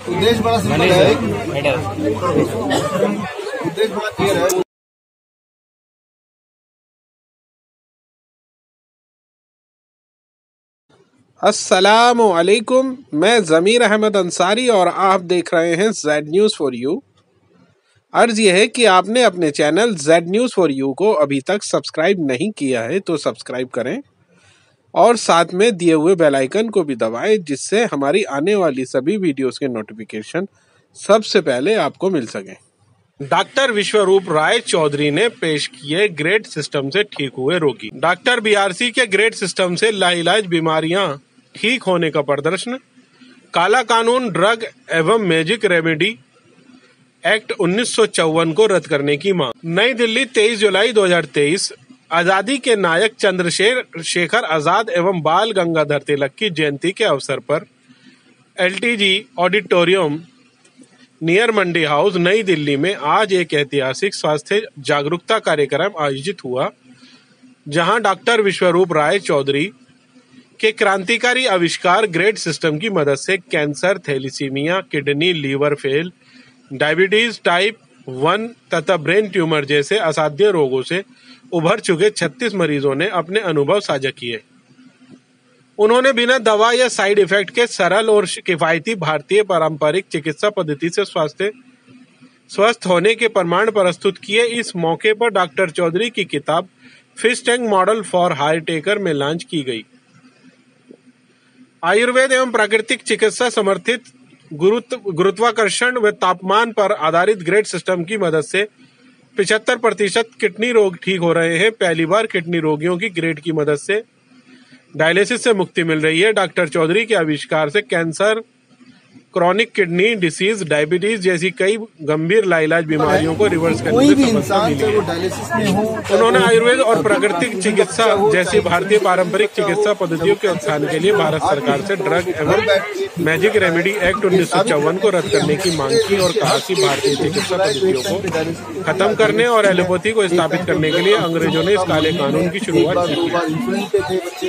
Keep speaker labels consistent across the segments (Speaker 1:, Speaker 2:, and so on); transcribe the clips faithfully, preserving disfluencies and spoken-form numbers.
Speaker 1: उद्देश्य बड़ा सिंपल है, उद्देश्य बड़ा क्लियर है।
Speaker 2: अस्सलामु अलैकुम, मैं ज़मीर अहमद अंसारी और आप देख रहे हैं जेड न्यूज़ फॉर यू। अर्ज़ यह है कि आपने अपने channel Z news for you को अभी तक सब्सक्राइब नहीं किया है तो सब्सक्राइब करें और साथ में दिए हुए बेल आइकन को भी दबाएं, जिससे हमारी आने वाली सभी वीडियोस के नोटिफिकेशन सबसे पहले आपको मिल सकें। डॉक्टर विश्वरूप राय चौधरी ने पेश किए ग्रेड सिस्टम से ठीक हुए रोगी। डॉक्टर बीआरसी के ग्रेड सिस्टम से लाइलाज बीमारियां ठीक होने का प्रदर्शन। काला कानून ड्रग एवं मैजिक रेमेडी एक्ट उन्नीस सौ चौवन को रद्द करने की मांग। नई दिल्ली तेईस जुलाई दो हज़ार तेईस आजादी के नायक चंद्रशेखर आजाद एवं बाल गंगाधर तिलक की जयंती के अवसर पर LTG auditorium near Mandi house Nai Delhi में आज एक ऐतिहासिक स्वास्थ्य जागरूकता कार्यक्रम आयोजित हुआ, जहां डॉक्टर विश्वरूप राय चौधरी के क्रांतिकारी आविष्कार ग्रेड सिस्टम की मदद से cancer, thalassemia, kidney, liver fail, diabetes type one तथा ब्रेन ट्यूमर जैसे असाध्य रोगों से उभर चुके छत्तीस मरीजों ने अपने अनुभव साझा किए। उन्होंने बिना दवा या साइड इफेक्ट के सरल और किफायती भारतीय पारंपरिक चिकित्सा पद्धति से स्वास्थ्य स्वस्थ होने के प्रमाण प्रस्तुत किए। इस मौके पर डॉक्टर चौधरी की किताब fish tank model for heart taker में लॉन्च की गई। आयुर्वेद एवं प्राकृतिक चिकित्सा समर्थित गुरुत्वाकर्षण व तापमान पर आधारित ग्रेड सिस्टम की मदद से पिछहत्तर प्रतिशत किडनी रोग ठीक हो रहे हैं। पहली बार किडनी रोगियों की ग्रेड की मदद से डायलिसिस से मुक्ति मिल रही है। डॉक्टर चौधरी के आविष्कार से cancer, chronic kidney disease, diabetes जैसी कई गंभीर लाइलाज बीमारियों को रिवर्स करने में सफलता मिली है। उन्होंने आयुर्वेद और प्राकृतिक चिकित्सा जैसी भारतीय पारंपरिक चिकित्सा पद्धतियों के उत्थान के लिए भारत सरकार से ड्रग एवं मैजिक रेमेडी एक्ट उन्नीस सौ चौवन को रद्द करने की मांग की और कहा कि भारतीय चिकित्सा पद्धतियों को खत्म करने और एलोपैथी को स्थापित करने के लिए अंग्रेजों ने इस काले कानून की शुरुआत की।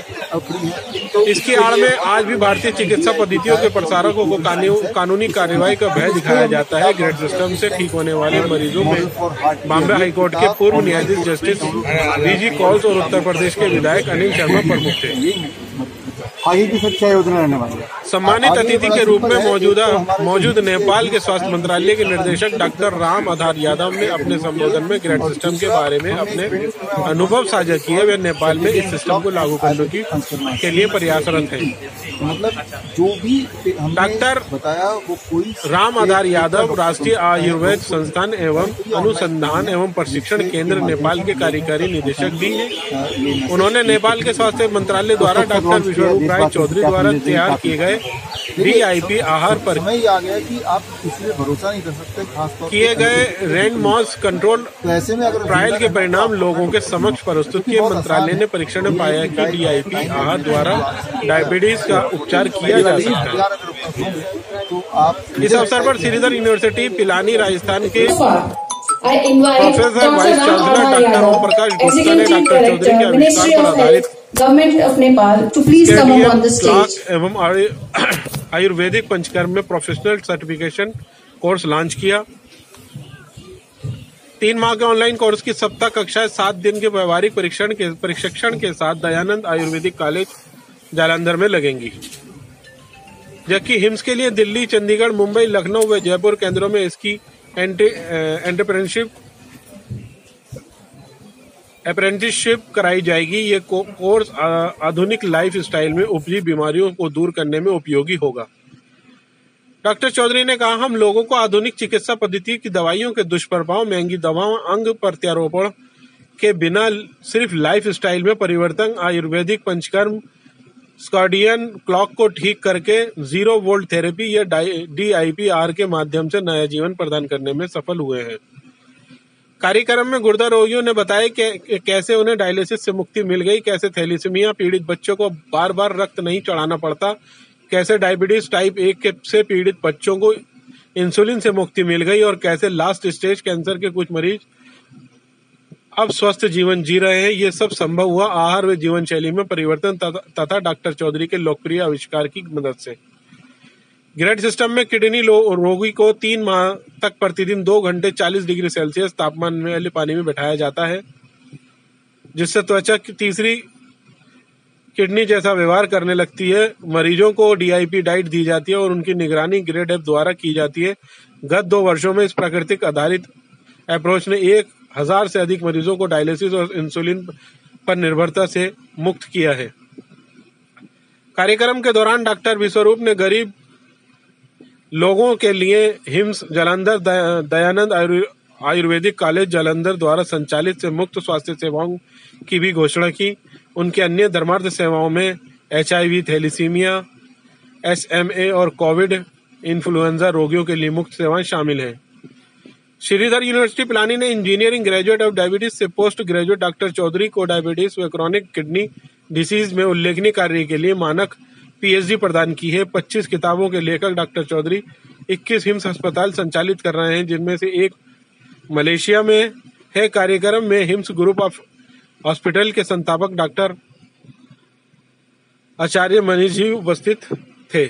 Speaker 2: इसकी आड़ में आज भी भारतीय चिकित्सा पद्धतियों के प्रसारकों को कानूनी कार्यवाही का भय दिखाया जाता है। ग्रेड सिस्टम से ठीक होने वाले मरीजों में बॉम्बे हाईकोर्ट के पूर्व न्यायाधीश जस्टिस वीजी कौल और उत्तर प्रदेश के विधायक अनिल शर्मा प्रमुख थे।
Speaker 1: आगे की सच्चाई रहने वाली है।
Speaker 2: सम्मानित अतिथि के रूप में मौजूदा मौजूद नेपाल के स्वास्थ्य मंत्रालय के निर्देशक डॉक्टर राम आधार यादव ने अपने संबोधन में ग्रेड सिस्टम के बारे में अपने अनुभव साझा किए। वे नेपाल में इस सिस्टम को लागू करने की के लिए प्रयासरत हैं।
Speaker 1: मतलब जो भी
Speaker 2: डॉक्टर
Speaker 1: बताया वो कोई
Speaker 2: राम आधार यादव राष्ट्रीय आयुर्वेद संस्थान एवं अनुसंधान एवं प्रशिक्षण केंद्र नेपाल के कार्यकारी निदेशक भी हैं। उन्होंने नेपाल के स्वास्थ्य मंत्रालय द्वारा डॉक्टर विश्वरूप राय चौधरी द्वारा तैयार किए गए वीआईपी आहार पर
Speaker 1: आ गया कि आप इसलिए भरोसा नहीं कर सकते। खासतौर
Speaker 2: किए गए रैंडमाइज्ड कंट्रोल
Speaker 1: ऐसे में अगर
Speaker 2: ट्रायल के परिणाम लोगों के समक्ष प्रस्तुत किए। मंत्रालय ने परीक्षण में पाया कि वीआईपी आहार द्वारा डायबिटीज का उपचार किया जा सकता है।
Speaker 1: तो आप
Speaker 2: इस अवसर पर श्रीधर यूनिवर्सिटी पिलानी राजस्थान के
Speaker 3: I invite
Speaker 2: professor vice chancellor doctor Om Prakash Gupta ने डॉक्टर चौधरी के आविष्कार पर आधारित
Speaker 3: government of Nepal to please come on the stage
Speaker 2: एवं आयुर्वेदिक पंचकर्म में प्रोफेशनल सर्टिफिकेशन कोर्स लॉन्च किया। तीन माह के ऑनलाइन कोर्स की सप्ताह कक्षाएं सात दिन के व्यवहारिक परीक्षण के प्रशिक्षण के साथ दयानंद आयुर्वेदिक कॉलेज जालंधर में लगेंगी, जबकि हिम्स के लिए दिल्ली, चंडीगढ़, मुंबई, लखनऊ व जयपुर केंद्रों में इसकी एंटरप्रेन्योरशिप अप्रेंटिसशिप कराई जाएगी। ये कोर्स आधुनिक लाइफ स्टाइल में उपजी बीमारियों को दूर करने में उपयोगी होगा। डॉक्टर चौधरी ने कहा, हम लोगों को आधुनिक चिकित्सा पद्धति की दवाइयों के दुष्प्रभाव, महंगी दवाओं, अंग प्रत्यारोपण के बिना सिर्फ लाइफ स्टाइल में परिवर्तन, आयुर्वेदिक पंचकर्म, स्कॉर्डियन क्लॉक को ठीक करके जीरो वोल्ट थेरेपी या डीआईपीआर के माध्यम से नया जीवन प्रदान करने में सफल हुए हैं। कार्यक्रम में गुर्दा रोगियों ने बताया कि कैसे उन्हें डायलिसिस से मुक्ति मिल गई, कैसे थैलीसीमिया पीड़ित बच्चों को बार बार रक्त नहीं चढ़ाना पड़ता, कैसे डायबिटीज टाइप एक से पीड़ित बच्चों को इंसुलिन से मुक्ति मिल गई और कैसे लास्ट स्टेज कैंसर के कुछ मरीज अब स्वस्थ जीवन जी रहे हैं। ये सब संभव हुआ आहार व जीवन शैली में परिवर्तन तथा डॉक्टर चौधरी के लोकप्रिय आविष्कार की मदद से। ग्रेड सिस्टम में किडनी रोगी को तीन माह तक प्रतिदिन दो घंटे चालीस डिग्री सेल्सियस तापमान वाले पानी में बैठाया जाता है, जिससे त्वचा की तीसरी किडनी जैसा व्यवहार करने लगती है। मरीजों को डीआईपी डाइट दी जाती है और उनकी निगरानी ग्रेड एफ द्वारा की जाती है। गत दो वर्षों में इस प्राकृतिक आधारित अप्रोच ने एक हजार से अधिक मरीजों को डायलिसिस और इंसुलिन पर निर्भरता से मुक्त किया है। कार्यक्रम के दौरान डॉक्टर विश्वरूप ने गरीब लोगों के लिए हिम्स जालंधर दयानंद आयुर्वेदिक कॉलेज जालंधर द्वारा संचालित से मुक्त स्वास्थ्य सेवाओं की भी घोषणा की। उनके अन्य धर्मार्थ सेवाओं में एचआईवी, थैलीसीमिया, एसएमए और कोविड इन्फ्लुएंजा रोगियों के लिए मुक्त सेवाएं शामिल हैं। श्रीधर यूनिवर्सिटी पिलानी ने इंजीनियरिंग ग्रेजुएट ऑफ डायबिटीज से पोस्ट ग्रेजुएट डॉक्टर चौधरी को डायबिटीज व क्रॉनिक किडनी डिसीज में उल्लेखनीय कार्य के लिए मानक पीएचडी प्रदान की है। पच्चीस किताबों के लेखक डॉक्टर चौधरी इक्कीस हिम्स अस्पताल संचालित कर रहे हैं, जिनमें से एक मलेशिया में है। कार्यक्रम में हिम्स ग्रुप ऑफ हॉस्पिटल के संस्थापक डॉक्टर आचार्य मनीष जी उपस्थित थे।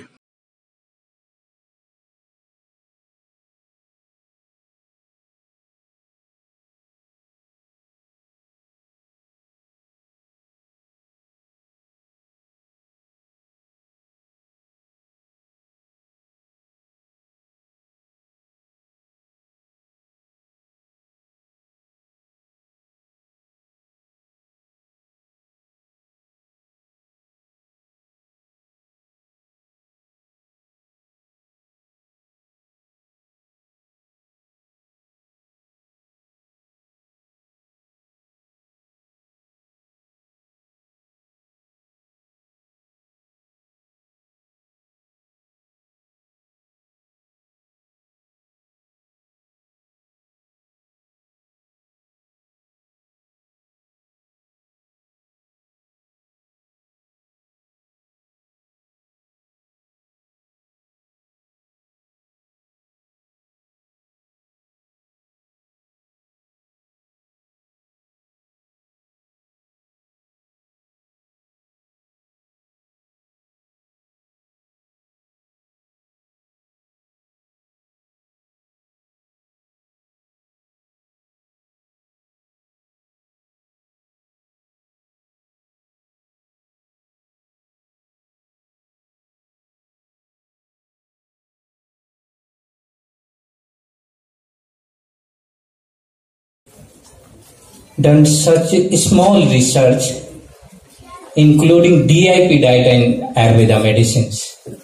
Speaker 4: done such small research including D I P diet and Ayurveda medicines.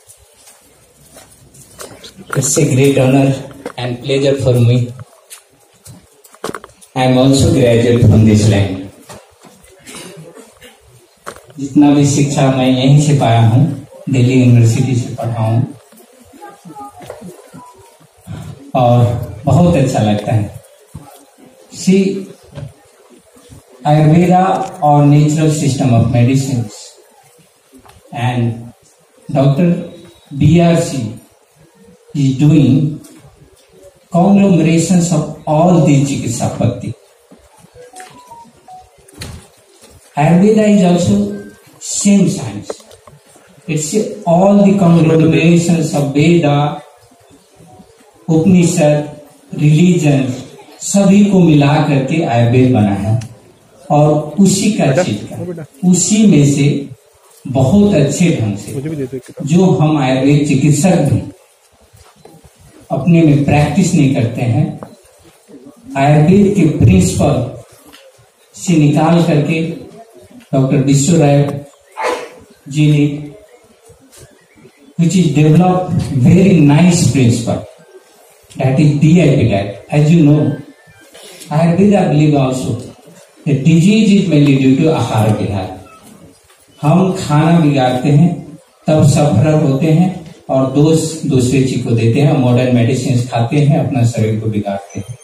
Speaker 4: It's a great honor and pleasure for me. I am also graduate from this land. जितना भी शिक्षा मैं यहीं से पाया हूँ, दिल्ली यूनिवर्सिटी से पढ़ा हूँ और बहुत अच्छा लगता है। सी Ayurveda or natural system of medicines, and Doctor B R C is doing conglomerations of all these Chikitsa Paddhati. Ayurveda is also same science. It's all the conglomerations of Veda, Upanishad, religion, सभी को मिला करके आयुर्वेद बना है और उसी का छिटका, उसी में से बहुत अच्छे ढंग से जो हम आयुर्वेद चिकित्सक भी अपने में प्रैक्टिस नहीं करते हैं, आयुर्वेद के प्रिंसिपल से निकाल करके डॉक्टर विश्व राय जी ने which is developed very nice principle, that is D I P diet. As you know, Ayurveda believe also that disease is mainly due to आहार विहार. हम खाना बिगाड़ते हैं तब सफर होते हैं और दोष दूसरे चीज को देते हैं, मॉडर्न मेडिसिन खाते हैं, अपना शरीर को बिगाड़ते हैं.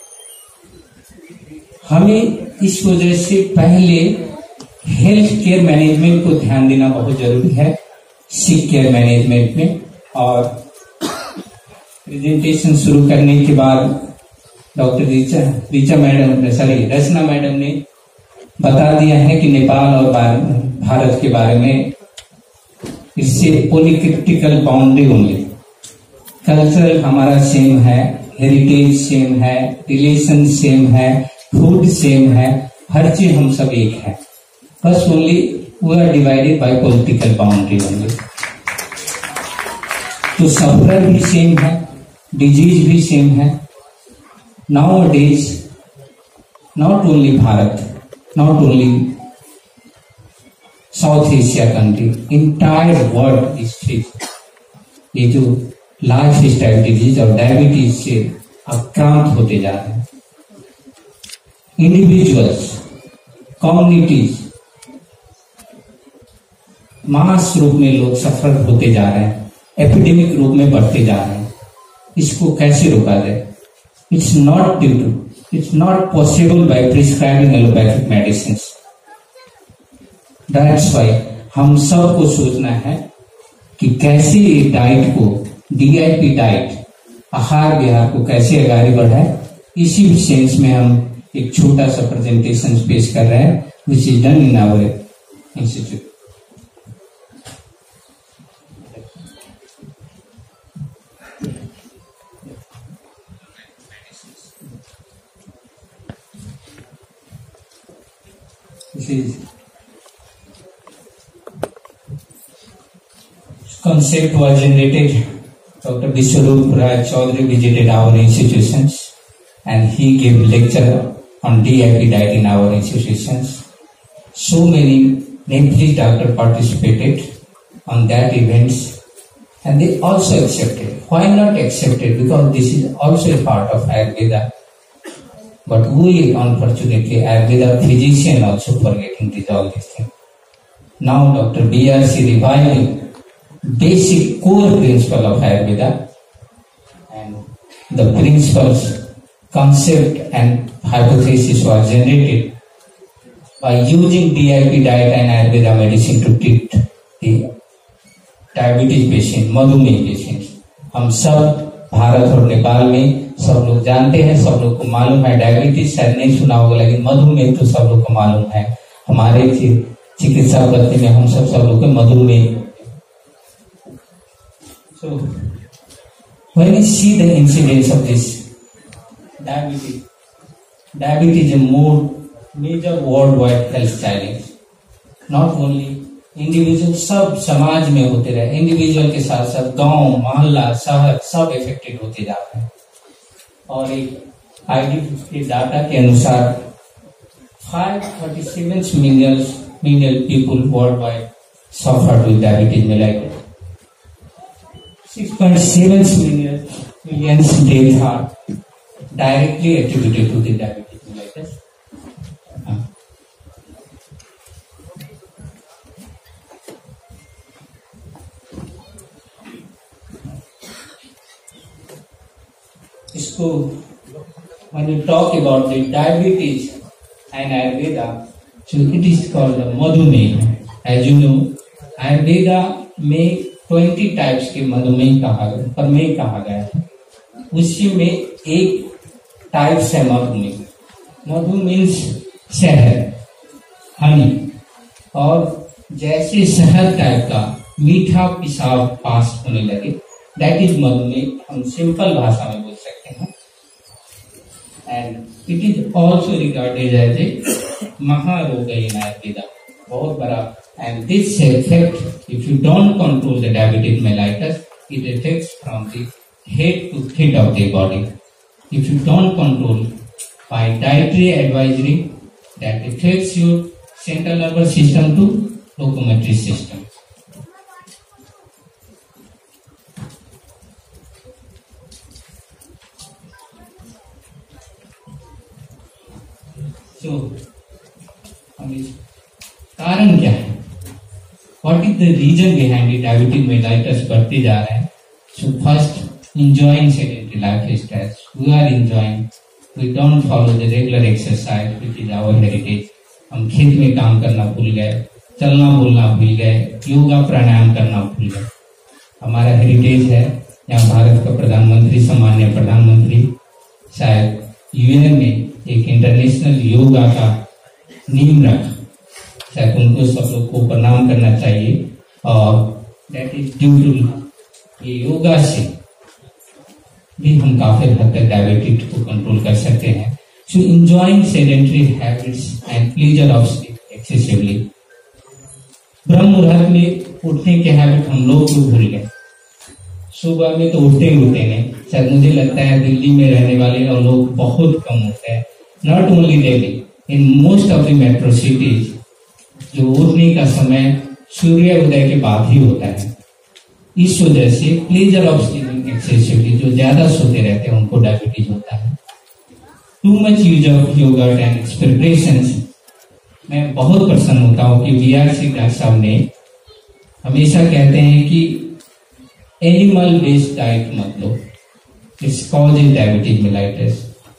Speaker 4: हमें इस वजह से पहले हेल्थ केयर मैनेजमेंट को ध्यान देना बहुत जरूरी है, सिक केयर मैनेजमेंट में. और प्रेजेंटेशन शुरू करने के बाद doctor Richa Richa madam sorry Rachna madam ने बता दिया है कि नेपाल और भारत के बारे में, इससे पॉलिटिकल बाउंड्री ओनली, कल्चरल हमारा सेम है, हेरिटेज सेम है, रिलेशन सेम है, फूड सेम है, हर चीज हम सब एक है, बस only we are divided by political boundary only. तो सफरर भी सेम है, डिजीज भी सेम है। Now days not only Bharat, not only South Asia country, entire world is face ये जो लाइफ स्टाइल डिजीज और डायबिटीज से आक्रांत होते जा रहे हैं। इंडिविजुअल्स, कम्युनिटीज, मास रूप में लोग सफर होते जा रहे हैं, एपिडेमिक रूप में बढ़ते जा रहे हैं। इसको कैसे रोका जाए? It's not due to, it's not possible by prescribing allopathic medicine. That's why हम सबको सोचना है कि कैसे ये डाइट को, डीआईपी डाइट, आहार विहार को कैसे आगे बढ़ाए। इसी सेंस में हम एक छोटा सा प्रेजेंटेशन पेश कर रहे हैं, which is done in our institute. This is concept was generated. Doctor Vishwaroop Rai Chaudhary visited our institutions and he gave lecture on D I P diet in our institutions. So many named doctors participated on that events and they also accepted. Why not accepted? Because this is also a part of Ayurveda. But we, unfortunately, Ayurveda physician also forgetting this all these things. Now Doctor B R C reviving basic core principle of Ayurveda, and the principles, concept and hypothesis was generated by using D I P diet and Ayurveda medicine to treat the diabetes patient, मधुमेह patients. हम सब भारत और नेपाल में सब लोग जानते हैं, सब लोग को मालूम है। डायबिटीज शायद नहीं सुना होगा, लेकिन मधुमेह तो सब लोग को मालूम है। हमारे चिकित्सा पद्धति में हम सब सब लोग को मधुमेह। So when we see the incidence of this diabetes, diabetes is a more major worldwide health challenge. Not only individual, सब समाज में होते रहे, इंडिविजुअल के साथ साथ गांव, मोहल्ला, शहर सब इफेक्टेड होते जा रहे हैं। और एक आईडी के डाटा के अनुसार five thirty seven million million people world wide suffer with diabetes mellitus. Six point seven million millions death are directly attributed to the diabetes mellitus. इसको when you talk about the diabetes and Ayurveda, so it is called the मधुमेह। As you know, Ayurveda में twenty types के मधुमेह कहा गया, प्रमेह कहा गया है। उसी में एक टाइप्स है मधुमेह। मधु मीन्स शहद, हनी, और जैसे शहद टाइप का मीठा पेशाब पास होने लगे, दैट इज मधुमेह। हम सिंपल भाषा में बोल सकते हैं। And it is also regarded as a महारोग इन आयुर्वेदा, बहुत बड़ा। And this effect, if you don't control the diabetic mellitus, it effects from the head to feet of the body. If you don't control by dietary advisory, that effects your central nervous system to locomotory system. तो कारण क्या है? What is the reason behind the diabetic mellitus बढ़ते जा रहे हैं? So first, enjoying sedentary lifestyle. We are enjoying. We don't follow the regular exercise, which is our heritage. हम खेत में काम करना भूल गए, चलना बोलना भूल गए, योगा प्राणायाम करना भूल गए। हमारा हेरिटेज है। यहाँ भारत का प्रधानमंत्री, सम्मान्य प्रधानमंत्री शायद यूएन में एक इंटरनेशनल योगा का नींव रखा, शायद उनको सब लोग को प्रणाम करना चाहिए। और that is due to yoga से भी हम काफी हद तक डायबिटीज को कंट्रोल कर सकते हैं। So enjoying sedentary habits and pleasure of sleep excessively. ब्रह्म मुहूर्त में उठने के हैबिट हम लोग भी भूल गए। सुबह में तो उठते ही उठते नहीं। शायद मुझे लगता है दिल्ली में रहने वाले और लोग बहुत कम उठते हैं। Not only Delhi, in most of the metro cities जो उठने का समय सूर्य उदय के बाद ही होता है। इस वजह से प्लेजर ऑफ स्लीपिंग एक्सेसिवली, जो ज्यादा सोते रहते हैं उनको डायबिटीज होता है। Too much use of yogurt and its preparations. मैं बहुत प्रसन्न होता हूँ कि बीआरसी डॉक्टर साहब ने हमेशा कहते हैं कि एनिमल बेस्ड डाइट मत लो, it's causes diabetes mellitus.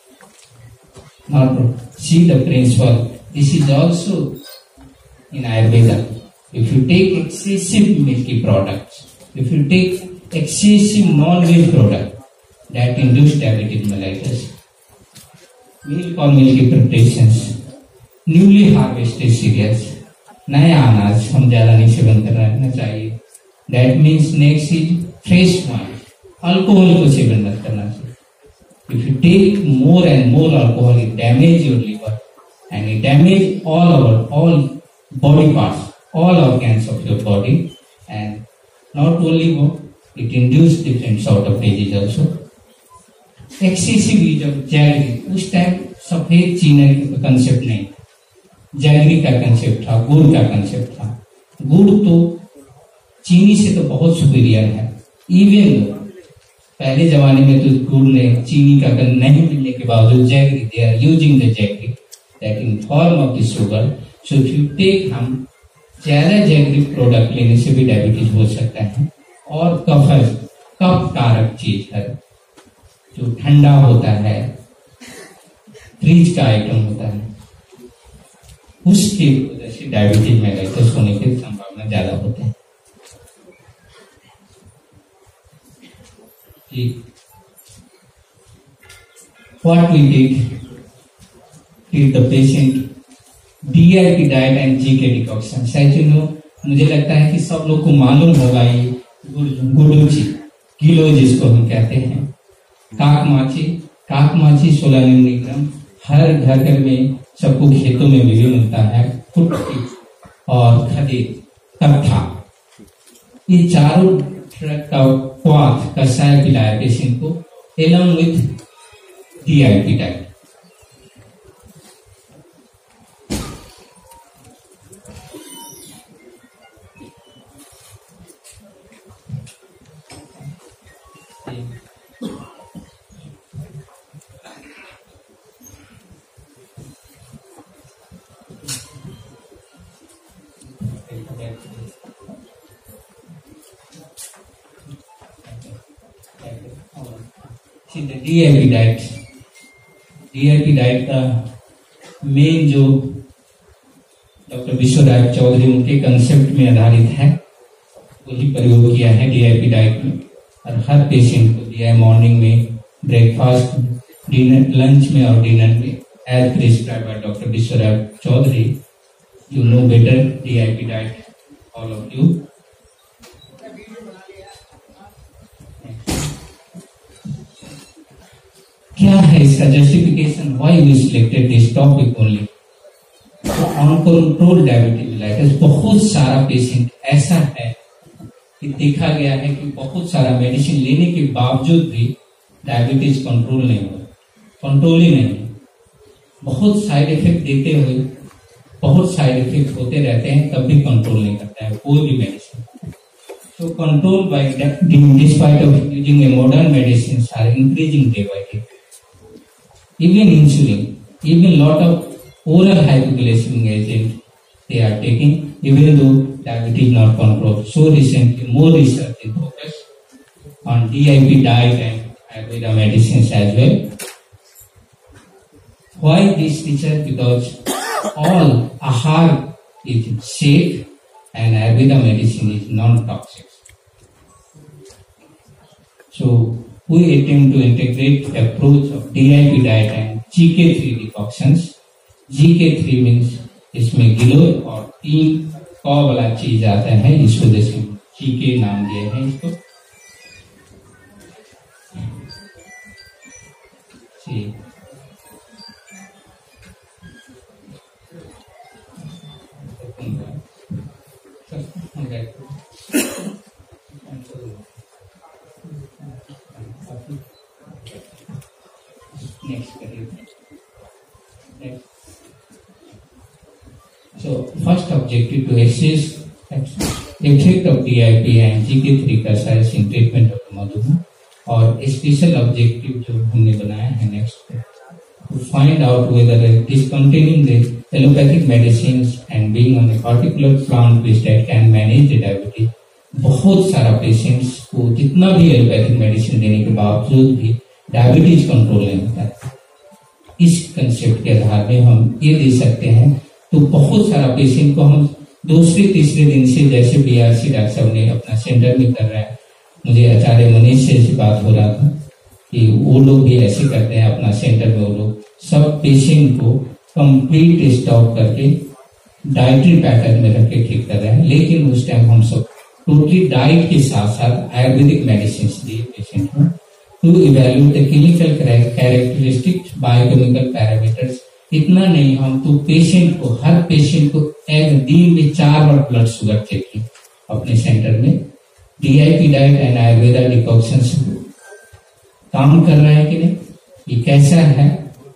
Speaker 4: Not see the principle, this is also in Ayurveda. If you take excessive milky products, if you take excessive non-milk product, that induce diabetes mellitus. Milk or milky preparations, newly harvested cereals, नया अनाज हम ज्यादा नहीं seven करना चाहिए। That means next is fresh wine, alcohol को सेवन मत करना चाहिए। If you take more and more alcohol, it damage your liver and it damage all our all body parts. All organs of your body, and not only what, it induces different sort of disease also. Excessive use of jaggery, उस time सफेद चीनी का concept नहीं, jaggery का concept था, गुड़ का concept था। गुड़ तो चीनी से तो बहुत सुपीरियर है। इवन पहले जमाने में तो गुड़ ने चीनी का नहीं मिलने के बावजूद jaggery, they are using the jaggery that in form of the sugar. So if you take, हम ज्यादा जैगरी प्रोडक्ट लेने से भी डायबिटीज हो सकता है। और कफ कफ कारक चीज है, जो ठंडा होता है, फ्रिज का आइटम होता है, उसकी वजह से डायबिटीज मेलाइटिस होने की संभावना ज्यादा होती है। What we did, treat the patient D I P diet and G K decoction. शायद यू नो, मुझे लगता है कि सब लोग को मालूम होगा ये गुडुची किलो जिसको हम कहते हैं, काक माची काक माची सोलह मिलीग्राम हर घर घर में सबको खेतों में भी मिलता है। कुट्टी और खदे कट्ठा, ये चारों ट्रक का क्वाथ कसाय पिलाया पेशेंट को along with D I P diet. D I P diet, D I P diet का मेन जो डॉक्टर विश्वराज चौधरी उनके कंसेप्ट में आधारित है, वही प्रयोग किया है डी आई पी डाइट में। और हर पेशेंट को दिया है मॉर्निंग में, ब्रेकफास्ट, डिनर, लंच में और डिनर में, as prescribed by doctor Vishwaraj Chaudhary. You know better D I P diet, all of you. क्या है इसका justification, why we selected this topic only? Uncontrolled diabetes mellitus, बहुत सारा पेशेंट ऐसा है कि देखा गया है कि बहुत सारा मेडिसिन लेने के बावजूद भी डायबिटीज कंट्रोल नहीं हो, कंट्रोल ही नहीं। बहुत साइड इफेक्ट देते हुए बहुत साइड इफेक्ट होते रहते हैं, तब भी कंट्रोल नहीं करता है कोई भी medicine. So control by despite of using a modern medicines are increasing day by day. Even insulin, even lot of oral hypoglycemic agent they are taking, even though diabetes not controlled. So recently more research is focused on D I P diet and Ayurveda medicines as well. Why this research? Because all ahar is safe and Ayurveda medicine is non-toxic. So we attempt to integrate the approach of D I P diet and G K three decoctions. G K three means इसमें गिलोय और तीन क वाला चीज आता है, इस वजह से G K नाम दिया है इसको। See. Next, next. So, first objective to assess effect of D I P and G K three exercise in treatment of मधुमेह, और स्पेशल ऑब्जेक्टिव जो हमने बनाया है next to find out whether discontinuing the allopathic medicines and being on a particular plant-based diet can manage the diabetes. बहुत सारा patients को जितना भी एलोपैथिक मेडिसिन देने के बावजूद भी डायबिटीज कंट्रोल नहीं होता है। इस कंसेप्ट के आधार में हम ये दे सकते हैं। तो बहुत सारा पेशेंट को हम दूसरे तीसरे दिन से, जैसे बीआरसी डॉक्टर साहब ने अपना सेंटर में कर रहा है, मुझे आचार्य मनीष से ऐसी बात हो रहा था कि वो लोग भी ऐसे करते हैं अपना सेंटर में। वो लोग सब पेशेंट को कंप्लीट स्टॉप करके डाइटरी पैटर्न में रख के ठीक कर रहे हैं। लेकिन उस टाइम हम सब टोटली डाइट के साथ साथ आयुर्वेदिक मेडिसिन दिए पेशेंट को to evaluate the clinical characteristic biochemical parameters. इतना नहीं, हम तो पेशेंट को, हर पेशेंट को एक दिन में चार बार ब्लड शुगर चेक की अपने सेंटर में। DIP diet and Ayurveda decoction काम कर रहा है कि नहीं, ये कैसा है,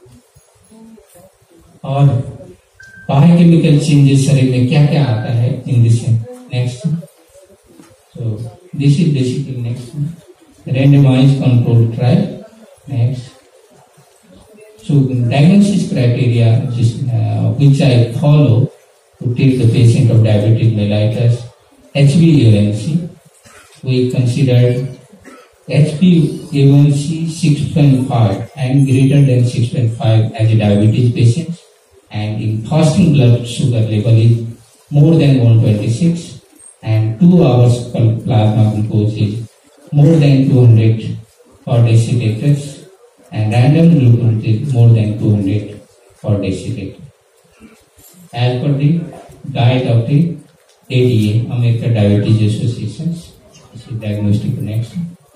Speaker 4: और बायोकेमिकल चेंजेस शरीर में क्या क्या आता है in this. Next, so this is basically next randomized controlled trial. Next, so diagnosis criteria just, uh, which I follow to treat the patient of diabetic mellitus. H b A one C, we considered H b A one C six point five and greater than six point five as a diabetes patient, and in fasting blood sugar level is more than one twenty-six, and two hours plasma glucose is more than two hundred per deciliters, and random glucose is more than two hundred per deciliter. As per the guide of the A D A, American Diabetes Association, this is diagnostic. Next,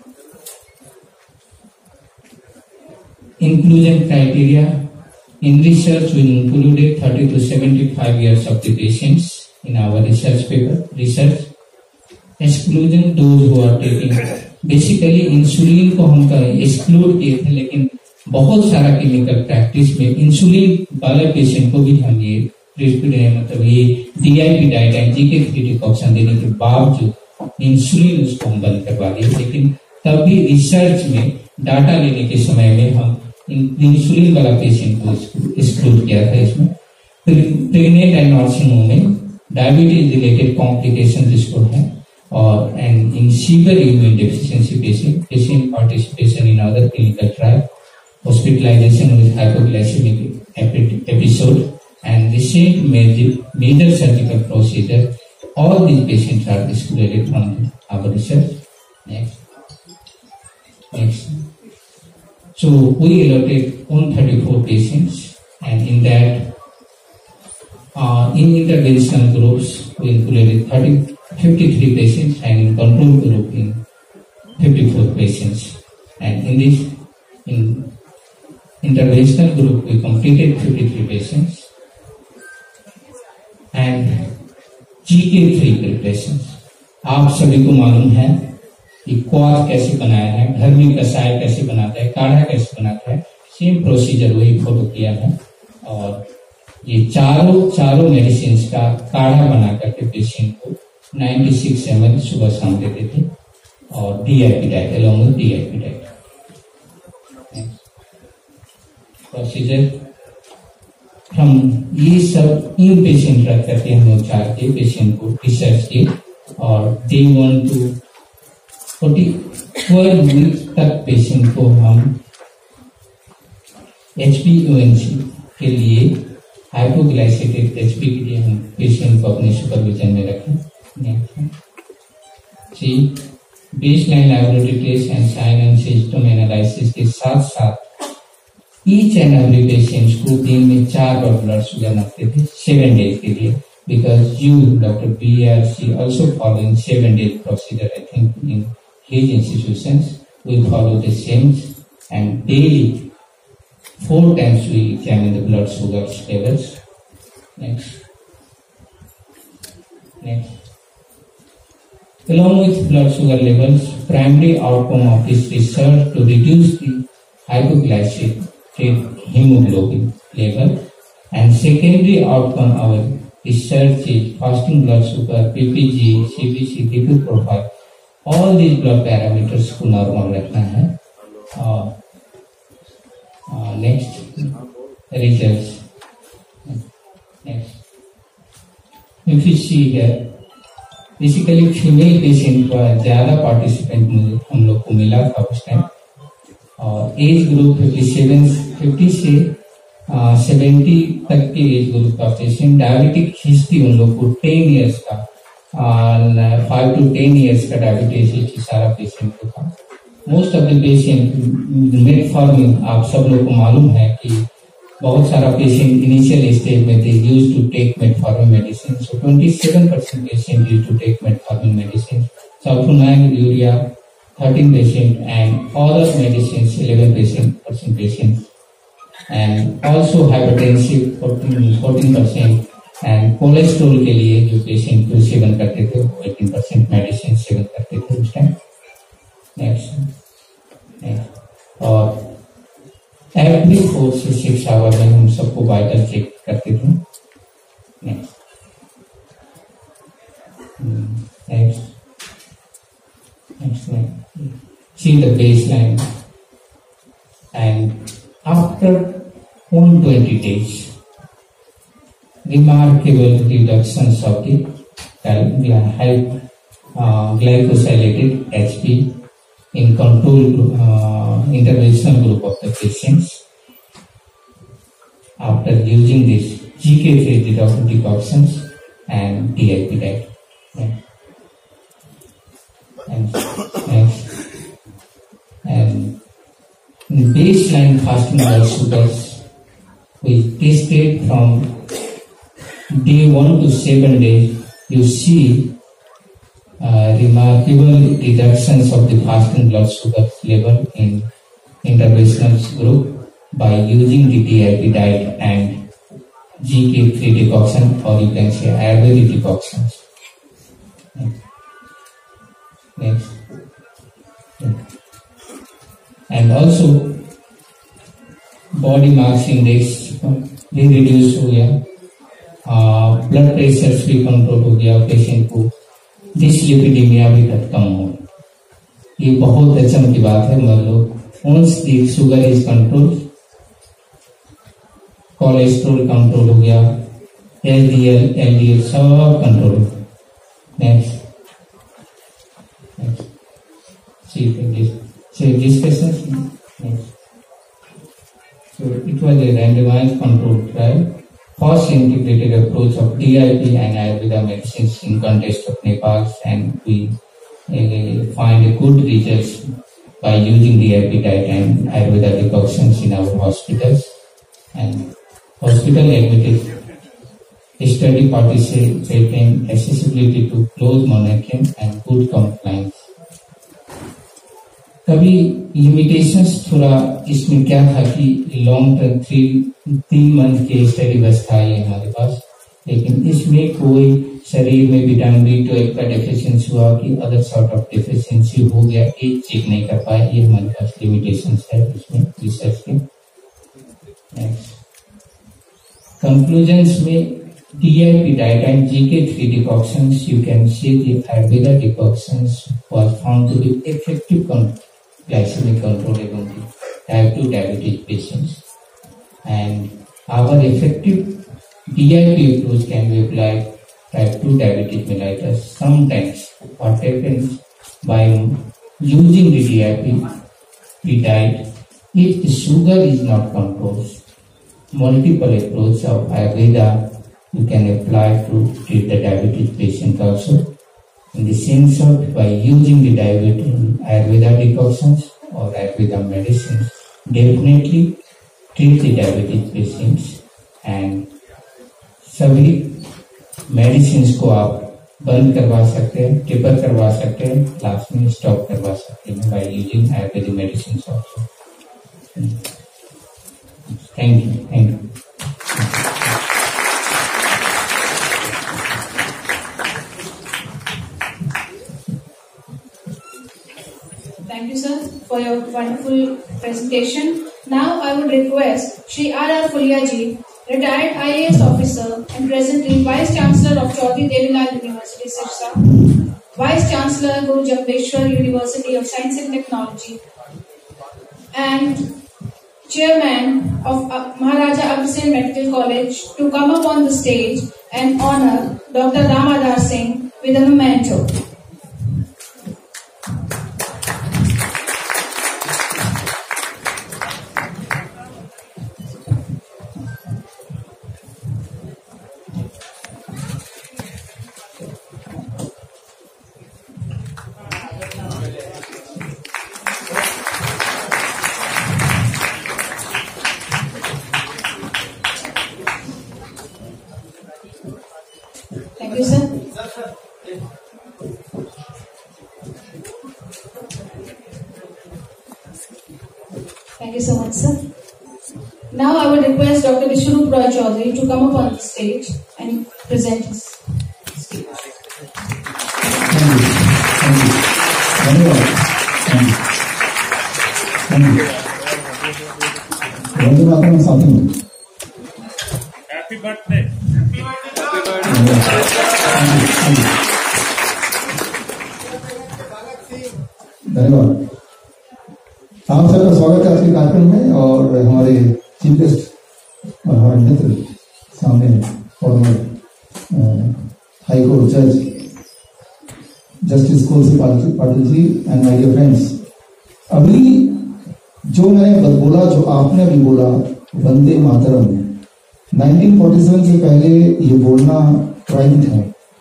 Speaker 4: inclusion criteria. In research, we included thirty to seventy-five years of the patients in our research paper. Research exclusion, those who are taking basically insulin को हम exclude किए थे, लेकिन बहुत सारा clinical practice में insulin वाले patient को भी हम ये मतलब ये DIP diet and GK three decoction देने के बावजूद इंसुलिन उसको हम बंद करवा दिए। लेकिन तब भी रिसर्च में डाटा लेने के समय में हम इंसुलिन वाला पेशेंट को एक्सक्लूड किया था। इसमें pregnant and nursing women, diabetes related complication जिसको है, और and in severe immune deficiency patient, patient participation in other clinical trial, hospitalization with hypoglycemic episode, and recent major, major surgical procedure, all these patients are excluded from our research. Next, next. So we allotted one hundred thirty-four patients, and in that, uh, in interventional groups, we included thirty. fifty-three patients, and in control group in fifty-four patients, and in this in interventional group we completed fifty-three patients, and G K three preparations. आप सभी को मालूम है कि क्वाथ कैसे बनाया है, घर में कसाय कैसे बनाता है, काढ़ा कैसे बनाता है, सेम प्रोसीजर वही फॉलो किया है। और ये चारों चारों मेडिसिन का काढ़ा बना करके पेशेंट को छियानवे एम एल सुबह शाम देते थे, और DIP diet along with DIP diet procedure. हम ये सब इन पेशेंट रख करके हम उपचार के पेशेंट को रिसर्च किए, और day one to forty twelve week तक पेशेंट को हम H B O N C के लिए, हाइपोग्लाइसेटेड एच बी के लिए हम पेशेंट को अपने सुपरविजन में रखें। See baseline laboratory test and sign and system analysis के साथ साथ ईच एंड एवरी पेशेंट को दिन में चार बार ब्लड शुगर नापते थे सेवन डेज के लिए, because you doctor B R C also following seven days procedure. I think in his institutions we follow the same, and daily four times we examine the blood sugar levels. Next. Next. Along with blood sugar levels, primary outcome of this research to reduce the hypoglycemic hemoglobin level, and secondary outcome of our research is fasting blood sugar, P P G, C B C, lipid profile. All these blood parameters को normal रखना है. Uh, uh, next results. Next. If you see here, basically female patient का ज्यादा participant मुझे हम लोग को मिला था उस टाइम, और एज ग्रुप सत्तावन से सत्तर तक के एज ग्रुप का पेशेंट. डायबिटिक हिस्ट्री उन लोग को टेन इयर्स का, फाइव टू टेन इयर्स का डायबिटीज हिस्ट्री सारा पेशेंट को था. Most of the patient metformin, आप सब लोग को मालूम है कि बहुत सारा पेशेंट इनिशियल स्टेज में थे use to take metformin medicine. So twenty-seven percent patient use to take metformin medicine. sulfonamide, urea thirteen percent and other medicines eleven percent patient, and also hypertensive fourteen percent, and cholesterol के लिए जो patient को seven करते थे वो eighteen percent medicine seven करते थे उस टाइम. नेक्स्ट. और एवरी फोर से सिक्स आवर में हम सबको वाइटल चेक करते थे. Next. Next. Next one. See the baseline, and after one hundred twenty days, remarkable reductions of the high uh, glycosylated H B in control uh, interventional group of the patients after using this G K three decoctions and D I P diet. Yeah. And, and, and baseline fasting blood sugars we tested from day one to seven days. You see uh, remarkable reductions of the fasting blood sugar level in interventional group by using the D I P diet and G K three decoction, or you can say Ayurvedic decoctions. Next. And also body mass index भी reduce हो गया, blood pressure भी control हो गया, patient को dyslipidaemia भी खत्म हो. ये बहुत अचंभ की बात है. मतलब once the sugar is control, cholesterol control हो गया, L D L L D L सब control. Next. See this. So discussions. Next. So it was a randomized controlled trial, first integrated approach of D I P and Ayurveda medicines in context of Nepal, and we uh, find a good results by using D I P diet and Ayurveda decoctions in our hospitals. And hospital admitted study participating accessibility to close monitoring and good compliance. कभी limitations थोड़ा इसमें क्या था कि long term three तीन month के study बस था ये हमारे पास, लेकिन इसमें कोई शरीर में विटामिन बी ट्वेल्व का डेफिशिएंसी हुआ कि अदर सॉर्ट ऑफ डेफिशिएंसी हो गया, ये चेक नहीं कर पाए. ये हमारे पास लिमिटेशंस है इसमें रिसर्च के. नेक्स्ट. कंक्लूजन्स में D I P diet and G K three decoctions, you can see the Ayurveda decoctions was found to be effective glycemic control among the type two diabetes patients, and our effective D I P approach can be applied type two diabetes mellitus. Sometimes what happens by using the D I P diet, if the sugar is not controlled, multiple approach of Ayurveda you can apply to treat the diabetes patient also. In the sense of by using the diabetes Ayurveda decoctions or Ayurveda medicines, definitely treat the diabetes patients, and सभी medicine को आप बंद करवा सकते हैं, taper करवा सकते हैं, लास्ट में स्टॉप करवा सकते हैं by using Ayurvedic medicines also. Thank you thank you
Speaker 3: Thank you, sir, for your wonderful presentation. Now I would request Shri R R Fuliaji, retired I A S officer and presently Vice Chancellor of Chaudhary Devilal University, Sirsa, Vice Chancellor Guru Jambeshwar University of Science and Technology, and Chairman of uh, Maharaja Aghasin Medical College to come up on the stage and honor Doctor Ramadhar Singh with a memento. Thank you, sir. Thank you so much, sir. Now I would request Doctor Vishwarup Roy Chaudhary to come up on the stage and present his speech.
Speaker 5: Thank you. Thank you. Thank you. Thank you. Thank you. Something.
Speaker 6: Happy birthday.
Speaker 5: धन्यवाद। आप सबका स्वागत है आज के कार्यक्रम में और हमारे चीफ गेस्ट और हमारे मित्र सामने फॉर्मर हाई कोर्ट जज justice Kolsi Patil ji and my dear friends, अभी जो मैंने बोला, जो आपने अभी बोला, Vande Mataram, nineteen forty seven से पहले ये बोलना क्राइम था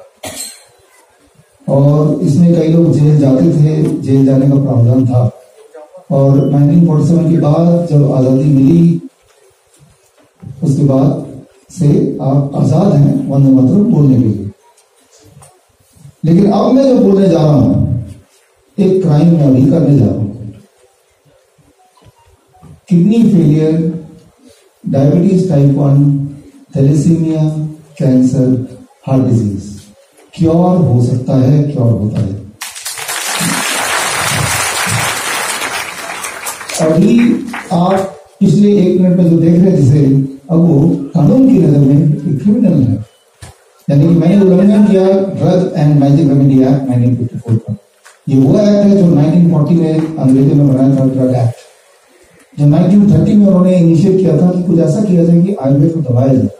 Speaker 5: और इसमें कई लोग जेल जाते थे, जेल जाने का प्रावधान था। और नाइनटीन फोर्टी सेवन के बाद जब आजादी मिली, उसके बाद से आप आजाद हैं वंदे मातरम बोलने के लिए। लेकिन अब मैं जो बोलने जा रहा हूं, एक क्राइम मैं अभी करने जा रहा हूं। Kidney failure, diabetes type one, thalassaemia, cancer, heart disease cure हो सकता है, क्योर होता है। अभी आप पिछले एक मिनट में जो देख रहे थे, जिसे अब वो कानून की नजर में एक क्रिमिनल है, यानी कि मैंने उल्लंघन किया drug and magic remedy act nineteen fifty four का। ये वो एक्ट है जो नाइनटीन फोर्टी में अंग्रेजों ने बनाया था, ड्रग एक्ट, जो नाइनटीन थर्टी में उन्होंने इनिशिएट किया था कि कुछ ऐसा किया जाए कि आयुर्वेद को दबाया जाए,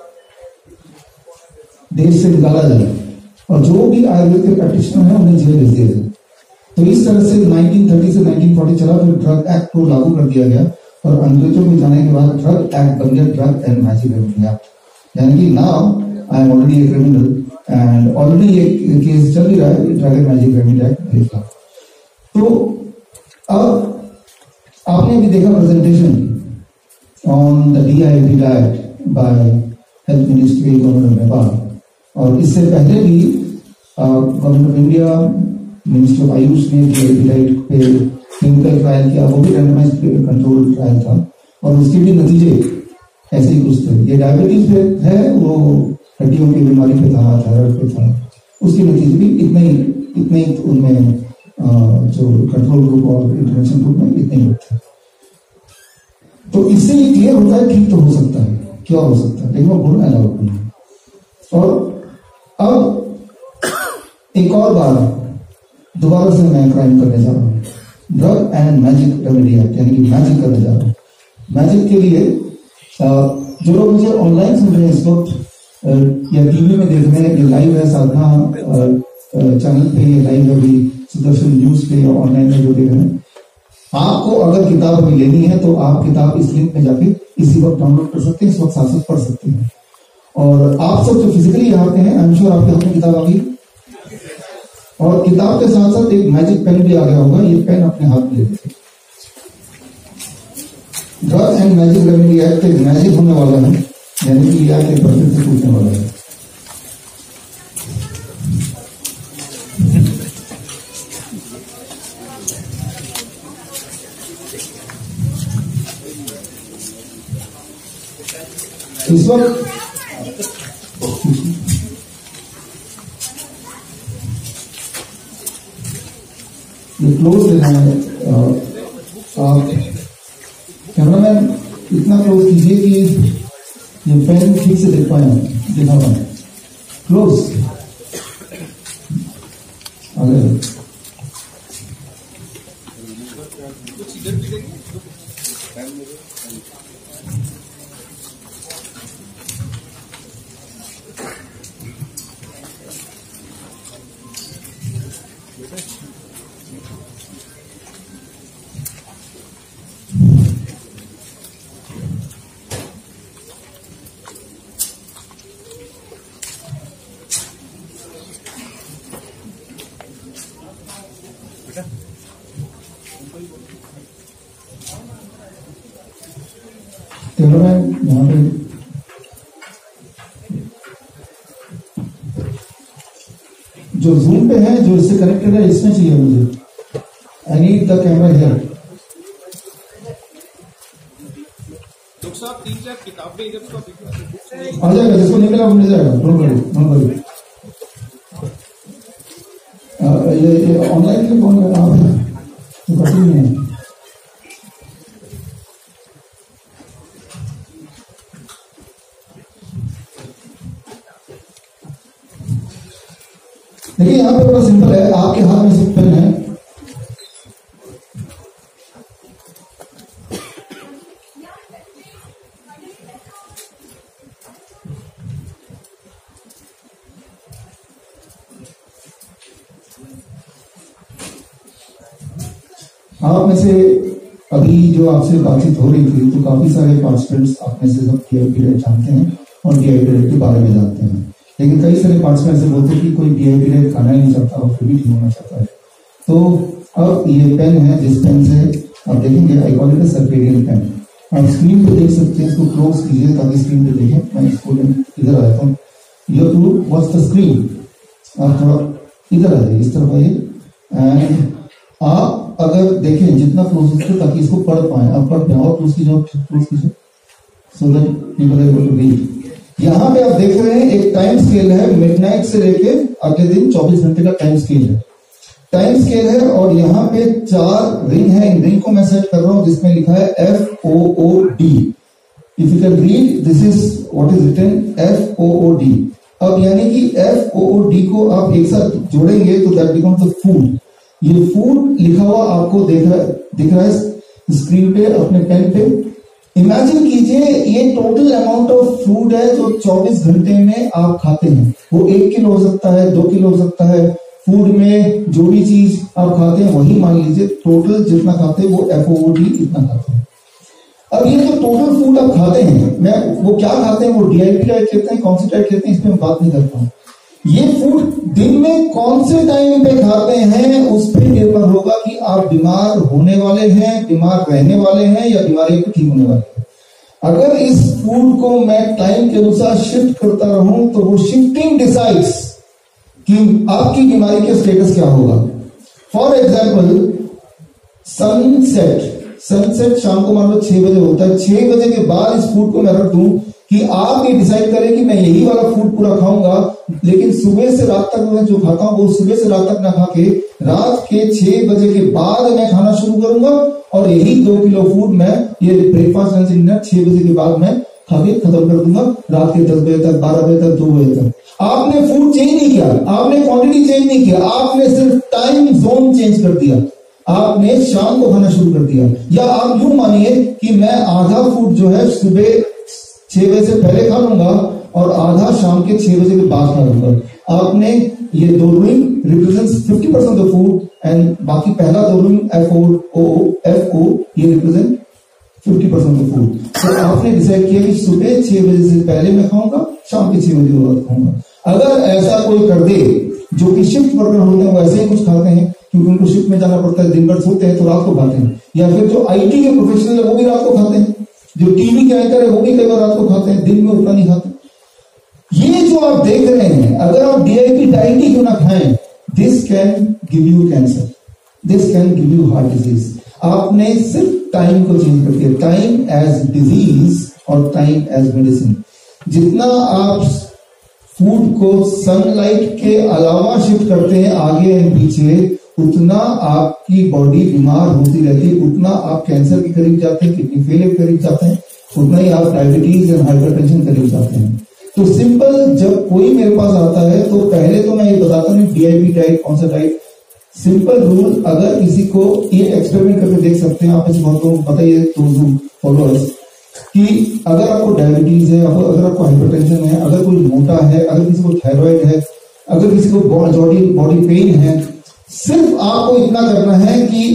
Speaker 5: देश से निकाला जाए और जो भी आयुर्वेद के प्रैक्टिशनर हैं उन्हें जेल भेज दिया जाए। तो इस तरह से नाइनटीन थर्टी से नाइनटीन फोर्टी चला, फिर ड्रग एक्ट को लागू कर दिया गया और अंग्रेजों के जाने के बाद ड्रग एक्ट बन गया drug and magic remedy act, यानी कि now I am already a criminal and already एक केस चल ही रहा है drug and magic remedy act मेरे खिलाफ। तो अब आपने भी देखा presentation on the D I B diet by health ministry government of Nepal, और इससे पहले भी government of India, ministry of AYUSH ने डी आई बी डाइट पे क्लिनिकल ट्रायल किया, वो भी रैंडमाइज्ड कंट्रोल ट्रायल था और उसके भी नतीजे ऐसे ही कुछ थे। ये डायबिटीज पे है, वो हड्डियों की बीमारी पे था, थायराइड पे था, उसके नतीजे भी इतने ही इतने ही उनमें जो कंट्रोल ग्रुप और इंटरवेंशन ग्रुप में इतने ही थे। तो इससे ये क्लियर होता है ठीक तो हो सकता है, क्या हो सकता है, लेकिन वो बोलना अलाउड नहीं है। और अब एक और बार दोबारा से मैं क्राइम करने जा रहा हूँ, drug and magic remedy act, यानी कि मैजिक करने जा रहा हूँ। मैजिक के लिए जो लोग मुझे ऑनलाइन सुन रहे हैं इस वक्त या टीवी में देख रहे हैं, ये लाइव है साधना चैनल पे, ये लाइव है अभी सुदर्शन न्यूज पे या ऑनलाइन में जो देख रहे हैं, आपको अगर किताब अभी लेनी है तो आप किताब इस लिंक में जाके इसी वक्त डाउनलोड कर सकते हैं, इस वक्त साथ साथ पढ़ सकते हैं। और आप सब जो फिजिकली यहाँ पे हैं, आई एम श्योर आपके हाथ में किताब आ गई, और किताब के साथ साथ एक मैजिक पेन भी आ गया होगा, ये पेन अपने हाथ में ले लीजिए। Drug and magic remedy act एक मैजिक होने वाला है, यानी कि यह एक बर्तन से पूछने वाला है। इस वक्त ये क्लोज देना है। आप कैमरामैन इतना क्लोज कीजिए कि ये पेन ठीक से देख पाए, दिखा पाए। क्लोज अगर कैमरामैन यहाँ पे जो जूम पे है, जो इससे कनेक्टेड है, इसमें चाहिए मुझे। I need the camera here.
Speaker 2: Doctor साहब तीन चार किताबें इधर तो
Speaker 5: आ जाएगा, जिसको नहीं मिला वो मिल जाएगा। Don't worry, don't worry. ये ऑनलाइन के कौन कर रहा है तो कठिन नहीं है। देखिए यहाँ पे बड़ा सिंपल है, आपके हाथ में सिर्फ पेन है। आप में से अभी जो आपसे बातचीत हो रही थी, तो काफी सारे पार्टिसिपेंट्स आप में से सब डी आई पीरियड जानते हैं और डी आई पीरियड के बारे में जानते हैं, लेकिन कई सारे पार्टिसिपेंट से बोलते हैं कि कोई डी आई पीरियड खाना ही नहीं चाहता और फिर भी ठीक होना चाहता है। तो अब ये पेन है, जिस पेन से आप देखेंगे, I call it circadian pain. आप स्क्रीन पे देख सकते हैं, इसको क्लोज कीजिए ताकि स्क्रीन पे देखें। मैं इसको इधर आ जाता हूँ। You to watch the screen. आप थोड़ा इधर आ जाइए, इस तरफ आइए। एंड आप अगर देखें जितना क्लोज हो ताकि इसको पढ़ पाए, आप पढ़ पाए और क्लोज कीजिए, क्लोज कीजिए so that people are able to read. यहाँ पे आप देख रहे हैं एक टाइम स्केल है, मिडनाइट से लेके अगले दिन चौबीस घंटे का टाइम स्केल है। टाइम स्केल है और यहाँ पे चार रिंग है। इन रिंग को मैं सेट कर रहा हूँ जिसमें लिखा है F O O D. If you can read, this is what is written, F O O D. अब यानी कि एफ ओ ओ डी को आप एक साथ जोड़ेंगे तो दैट बिकम्स द फूड। ये फूड लिखा हुआ आपको देख रहा दिख रहा है स्क्रीन पे, अपने पेन पे। इमेजिन कीजिए ये टोटल अमाउंट ऑफ फूड है जो चौबीस घंटे में आप खाते हैं। वो एक किलो हो सकता है, दो किलो हो सकता है। फूड में जो भी चीज आप खाते हैं वही मान लीजिए, टोटल जितना खाते हैं वो एफ ओ ओ डी इतना खाते हैं। अब ये जो टोटल फूड आप खाते हैं, मैं वो क्या खाते हैं, वो डी आई पी डाइट कहते हैं, कौन सी डाइट कहते हैं, इसमें बात नहीं करता हूँ। ये फूड दिन में कौन से टाइम पे खाते हैं उस पर निर्भर होगा कि आप बीमार होने वाले हैं, बीमार रहने वाले हैं या बीमारी को ठीक होने वाले हैं। अगर इस फूड को मैं टाइम के अनुसार शिफ्ट करता रहूं तो वो शिफ्टिंग डिसाइड्स कि आपकी बीमारी का स्टेटस क्या होगा। फॉर एग्जाम्पल सनसेट सनसेट शाम को मान लो छह बजे होता है। छह बजे के बाद इस फूड को मैं रख दूं कि आप ये डिसाइड करें कि मैं यही वाला फूड पूरा खाऊंगा, लेकिन सुबह से रात तक मैं जो खाता हूं वो सुबह से रात तक ना खा के रात के छह बजे के बाद मैं खाना शुरू करूंगा और यही दो किलो फूड मैं ये ब्रेकफास्ट लंच डिनर छह बजे के बाद मैं खा के खत्म कर दूंगा रात के दस बजे तक, बारह बजे तक, दो बजे तक। आपने फूड चेंज नहीं किया, आपने क्वांटिटी चेंज नहीं किया, आपने सिर्फ टाइम जोन चेंज कर दिया। आपने शाम को खाना शुरू कर दिया। या आप यूं मानिए कि मैं आधा फूड जो है सुबह छह बजे से पहले खा लूंगा और आधा शाम के छह बजे के बाद खा लूंगा। आपने ये दो ring represents fifty percent of food and बाकी पहला दो ring F O O F O ये represent fifty percent of food. तो आपने डिसाइड किया कि सुबह छह बजे से पहले मैं खाऊंगा, शाम के छह बजे के बाद खाऊंगा। अगर ऐसा कोई कर दे, जो कि शिफ्ट वर्कर होते हैं वो ऐसे ही कुछ खाते हैं क्योंकि उनको शिफ्ट में जाना पड़ता है, दिन भर सोते हैं तो रात को खाते हैं, या फिर जो आईटी के प्रोफेशनल है वो भी रात को खाते हैं, जो टीवी के एंकर है वो भी कई बार रात को खाते हैं, दिन में उतना नहीं खाते। ये जो आप देख रहे हैं, अगर आप डी आई पी डाइट ही क्यों ना खाएं, this can give you cancer, this can give you heart disease. आपने सिर्फ टाइम को चेंज कर दिया। टाइम एज डिजीज और टाइम एज मेडिसिन। जितना आप फूड को सनलाइट के अलावा शिफ्ट करते हैं आगे एंड पीछे, उतना आपकी बॉडी बीमार होती रहती है, उतना आप कैंसर के करीब जाते हैं, किडनी फेलियर के करीब जाते हैं, उतना ही आप डायबिटीज एंड हाइपरटेंशन के करीब जाते हैं। तो सिंपल, जब कोई मेरे पास आता है तो पहले तो मैं ये बताता हूँ डीआईपी डाइट कौन सा डाइट। सिंपल रूल, अगर किसी को ये एक्सपेरिमेंट करके देख सकते हैं आप, इस बहुत लोगों को बताइए तो फॉलोअर्स कि अगर आपको डायबिटीज है, अगर आपको हाइपरटेंशन है, अगर कोई मोटा है, अगर किसी को थायराइड है, अगर किसी को बॉडी बॉडी पेन है, सिर्फ आपको इतना करना है कि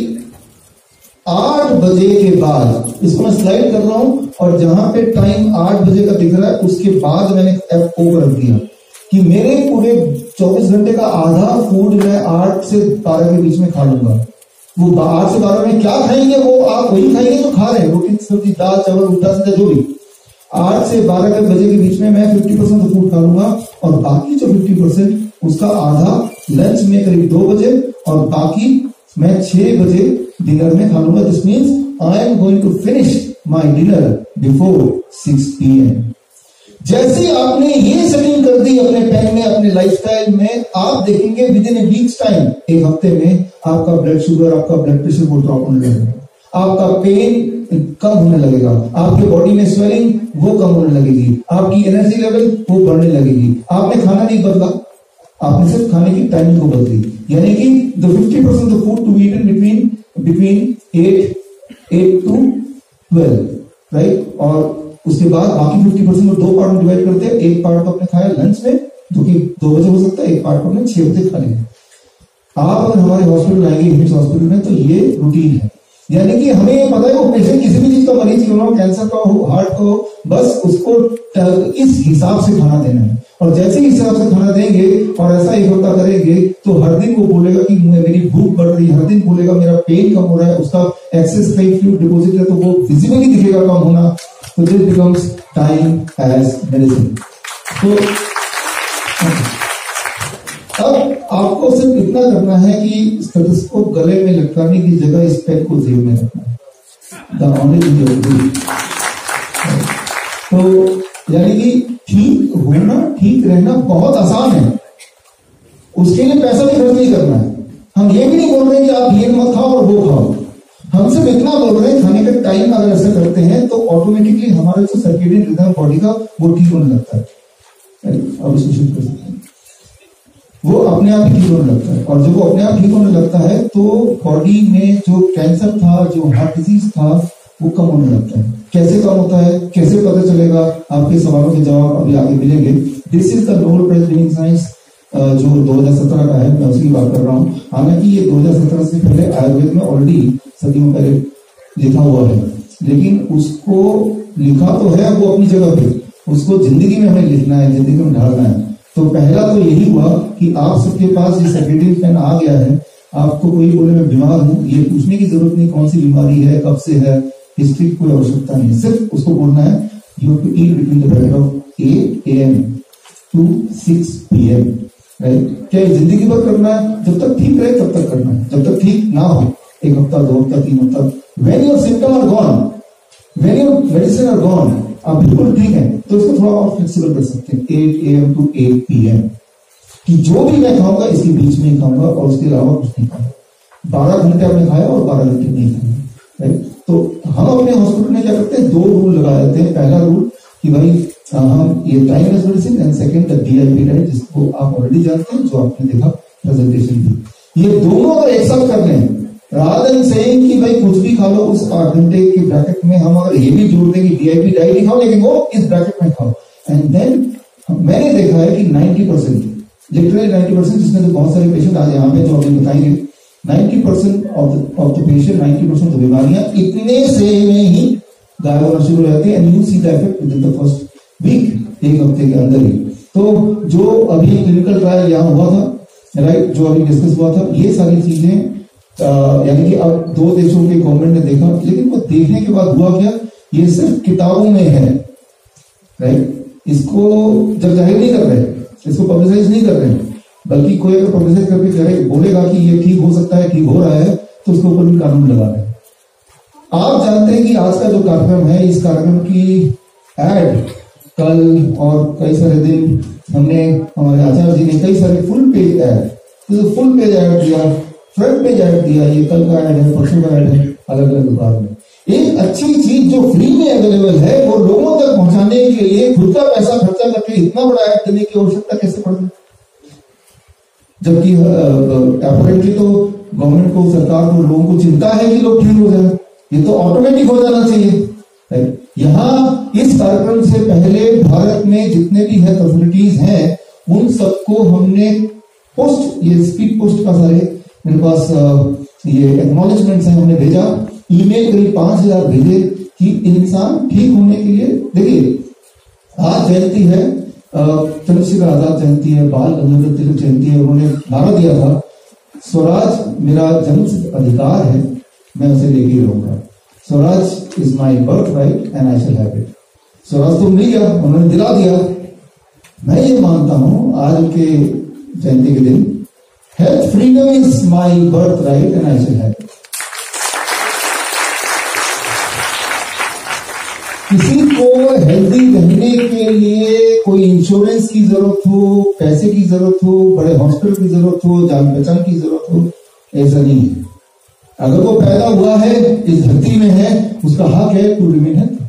Speaker 5: आठ बजे के बाद, इसको मैं स्लाइड कर रहा हूं और जहां पे टाइम आठ बजे का दिख रहा है उसके बाद मैंने एफ ओ रख दिया कि मेरे पूरे चौबीस घंटे का आधा फूड मैं आठ से बारह के बीच में खा लूंगा। वो आठ से बारह में क्या खाएंगे वो आप वही खाएंगे जो खा रहे हैं, रोटी सब्जी दाल चावल उल्टा सीधा जो भी। आठ से बारह के बजे के बीच में मैं फिफ्टी परसेंट फूड खा लूंगा और बाकी जो फिफ्टी परसेंट उसका आधा लंच में करीब दो बजे और बाकी मैं छह बजे डिनर में खा लूंगा। This means I am going to finish my dinner before six P M. जैसे आपने ये सेटिंग कर दी अपने टाइम में, अपने लाइफस्टाइल में, आप देखेंगे within a weeks time, एक हफ्ते में आपका ब्लड शुगर, आपका ब्लड प्रेशर वो ड्रॉप होने लगेगा, आपका पेन कम होने लगेगा, आपके बॉडी में स्वेलिंग वो कम होने लगेगी, आपकी एनर्जी लेवल वो बढ़ने लगेगी। आपने खाना नहीं बदला, आपने सिर्फ खाने की टाइमिंग को बदली, यानी कि the fifty percent of food to eat in between between eight eight to twelve right, और उसके बाद बाकी फिफ्टी परसेंट को दो पार्ट में डिवाइड करते हैं। एक पार्ट तो आपने खाया लंच में जो कि दो बजे हो सकता है, एक पार्ट को आपने छह बजे खा लिया। आप अगर हमारे हॉस्पिटल आएंगे हिम्स हॉस्पिटल में तो ये रूटीन है, यानी कि हमें ये पता है वो पेशेंट किसी भी चीज का मरीज क्यों ना हो, कैंसर का हो, हार्ट का हो, बस उसको इस हिसाब से खाना देना है। और जैसे ही हिसाब से खाना देंगे और ऐसा एक हफ्ता करेंगे तो हर दिन वो बोलेगा कि मेरी भूख बढ़ रही है, हर दिन बोलेगा मेरा पेन कम हो रहा है, उसका एक्सेस फ्लूइड डिपॉजिट है तो वो विजिबली दिखेगा कम होना। तो this becomes time as medicine. तो अब आपको सिर्फ इतना करना है कि स्टेथोस्कोप गले में लटकाने की जगह इस पेन को जेब में रखना है। The only thing. तो यानी कि ठीक होना, ठीक रहना बहुत आसान है, उसके लिए पैसा भी खर्च नहीं करना है। हम ये भी नहीं बोल रहे कि आप ये मत खाओ और वो खाओ, हम सिर्फ इतना बोल रहे हैं खाने का टाइम अगर ऐसा करते हैं तो ऑटोमेटिकली हमारा जो सर्केडियन रिदम बॉडी का वो ठीक होने लगता है। अब इसको शिफ्ट कर सकते हैं, वो अपने आप ही ठीक होने लगता है। और जब वो अपने आप ठीक होने लगता है तो बॉडी में जो कैंसर था, जो हार्ट डिजीज था, वो कम होने लगता है। कैसे कम होता है, कैसे पता चलेगा, आपके सवालों के जवाब अभी आगे मिलेंगे। This is the Nobel prize winning science जो दो हज़ार सत्रह का है, मैं उसी की बात कर रहा हूँ। हालांकि ये दो हज़ार सत्रह से पहले आयुर्वेद में ऑलरेडी सदियों पहले लिखा हुआ है, लेकिन उसको लिखा तो है वो अपनी जगह पे, उसको जिंदगी में हमें लिखना है, जिंदगी में ढालना है। तो पहला तो यही हुआ कि आप सबके पास ये सर्केडियन पेन आ गया है। आपको कोई बोले मैं बीमार हूँ, ये पूछने की जरूरत नहीं कौन सी बीमारी है, कब से है, हिस्ट्री की कोई आवश्यकता नहीं। सिर्फ उसको बोलना है you have to eat between the period of eight A M to six P M right. क्या जिंदगी भर करना है? जब तक ठीक रहे तब तक करना है, जब तक ठीक ना हो, एक हफ्ता, दो हफ्ता, तीन हफ्ता, when your symptom are gone, when your medicine are gone, आप बिल्कुल ठीक है तो इसको थोड़ा और फ्लेक्सिबल कर सकते हैं। Eight A M to eight P M कि जो भी मैं खाऊंगा इसके बीच में ही खाऊंगा और उसके अलावा कुछ नहीं खाऊंगा। बारह घंटे आपने खाया और बारह घंटे नहीं खाया राइट। तो हम अपने हॉस्पिटल में क्या करते हैं, दो रूल लगा देते हैं। पहला रूल कि भाई हम ये time as medicine, and second the DIP diet, जिसको आप ऑलरेडी जानते हैं, जो आपने देखा प्रेजेंटेशन भी। ये दोनों अगर एक साथ कर लें, रादर देन सेइंग कि भाई कुछ भी खा लो उस आठ घंटे के ब्रैकेट में, हम अगर ये भी जोड़ दें कि डीआईपी डाइट ही खाओ लेकिन वो इस ब्रैकेट में खाओ, एंड देन मैंने देखा है कि ninety percent literally ninety percent जिसमें तो बहुत सारे पेशेंट आज यहाँ पे जो अभी बताएंगे, ninety percent of the patient, ninety percent of बीमारियां इतने से में ही गायब होना शुरू हो जाती है, and you see the effect with the first week, एक हफ्ते के अंदर ही। तो जो अभी क्लिनिकल ट्रायल यहाँ हुआ था राइट, जो अभी डिस्कस हुआ था, ये सारी चीजें यानी कि अब दो देशों के गवर्नमेंट ने देखा, लेकिन वो देखने के बाद हुआ क्या, ये सिर्फ किताबों में है राइट। इसको जब जाहिर नहीं कर रहे, इसको पब्लिसाइज नहीं कर रहे, बल्कि कोई अगर पब्लिसाइज करके करे बोलेगा कि ये ठीक हो सकता है, ठीक हो रहा है, तो उसके ऊपर भी कानून लगा रहे हैं। आप जानते हैं कि आज का जो कार्यक्रम है, इस कार्यक्रम की एड कल और कई सारे दिन हमने हमारे आचार्य जी ने कई सारे फुल पेज ऐड, तो फुल पेज ऐड दिया, फ्रंट पेज ऐड दिया, ये कल का ऐड है, परसों का ऐड है, अलग अलग दुकान में। एक अच्छी चीज जो फ्री में अवेलेबल है वो लोगों तक पहुंचाने के लिए खुद का पैसा खर्चा करके इतना बड़ा ऐड करने की आवश्यकता कैसे पड़ गई? जबकि अपेरेंटली तो गवर्नमेंट को, सरकार को, लोगों को चिंता है कि लोग ठीक हो जाए, ये तो ऑटोमेटिक हो जाना चाहिए। यहाँ इस कार्यक्रम से पहले भारत में जितने भी हेल्थ अथॉरिटीज हैं उन सबको हमने पोस्ट, ये स्पीड पोस्ट का सारे मेरे पास ये एक्नॉलेजमेंट्स है, हमने भेजा, ईमेल करीब पांच हजार भेजे कि इंसान ठीक होने के लिए। देखिए आज जयंती है, चंद्रशेखर आजाद जयंती है, बाल गंगाधर तिलक जयंती है, उन्होंने नारा दिया था स्वराज मेरा जन्मसिद्ध अधिकार है, मैं उसे लेके रहूंगा। Swaraj is my birthright and I shall have it. Swaraj तो मिल गया, उन्होंने दिला दिया। मैं ये मानता हूं आज उनके जयंती के दिन, health freedom is my birthright and I shall have it. किसी को हेल्दी रहने के लिए कोई इंश्योरेंस की जरूरत हो, पैसे की जरूरत हो, बड़े हॉस्पिटल की जरूरत हो, जान पहचान की जरूरत हो, ऐसा नहीं है। अगर वो पैदा हुआ है, इस धरती में है, उसका हक है टू रिमेन हेल्थी।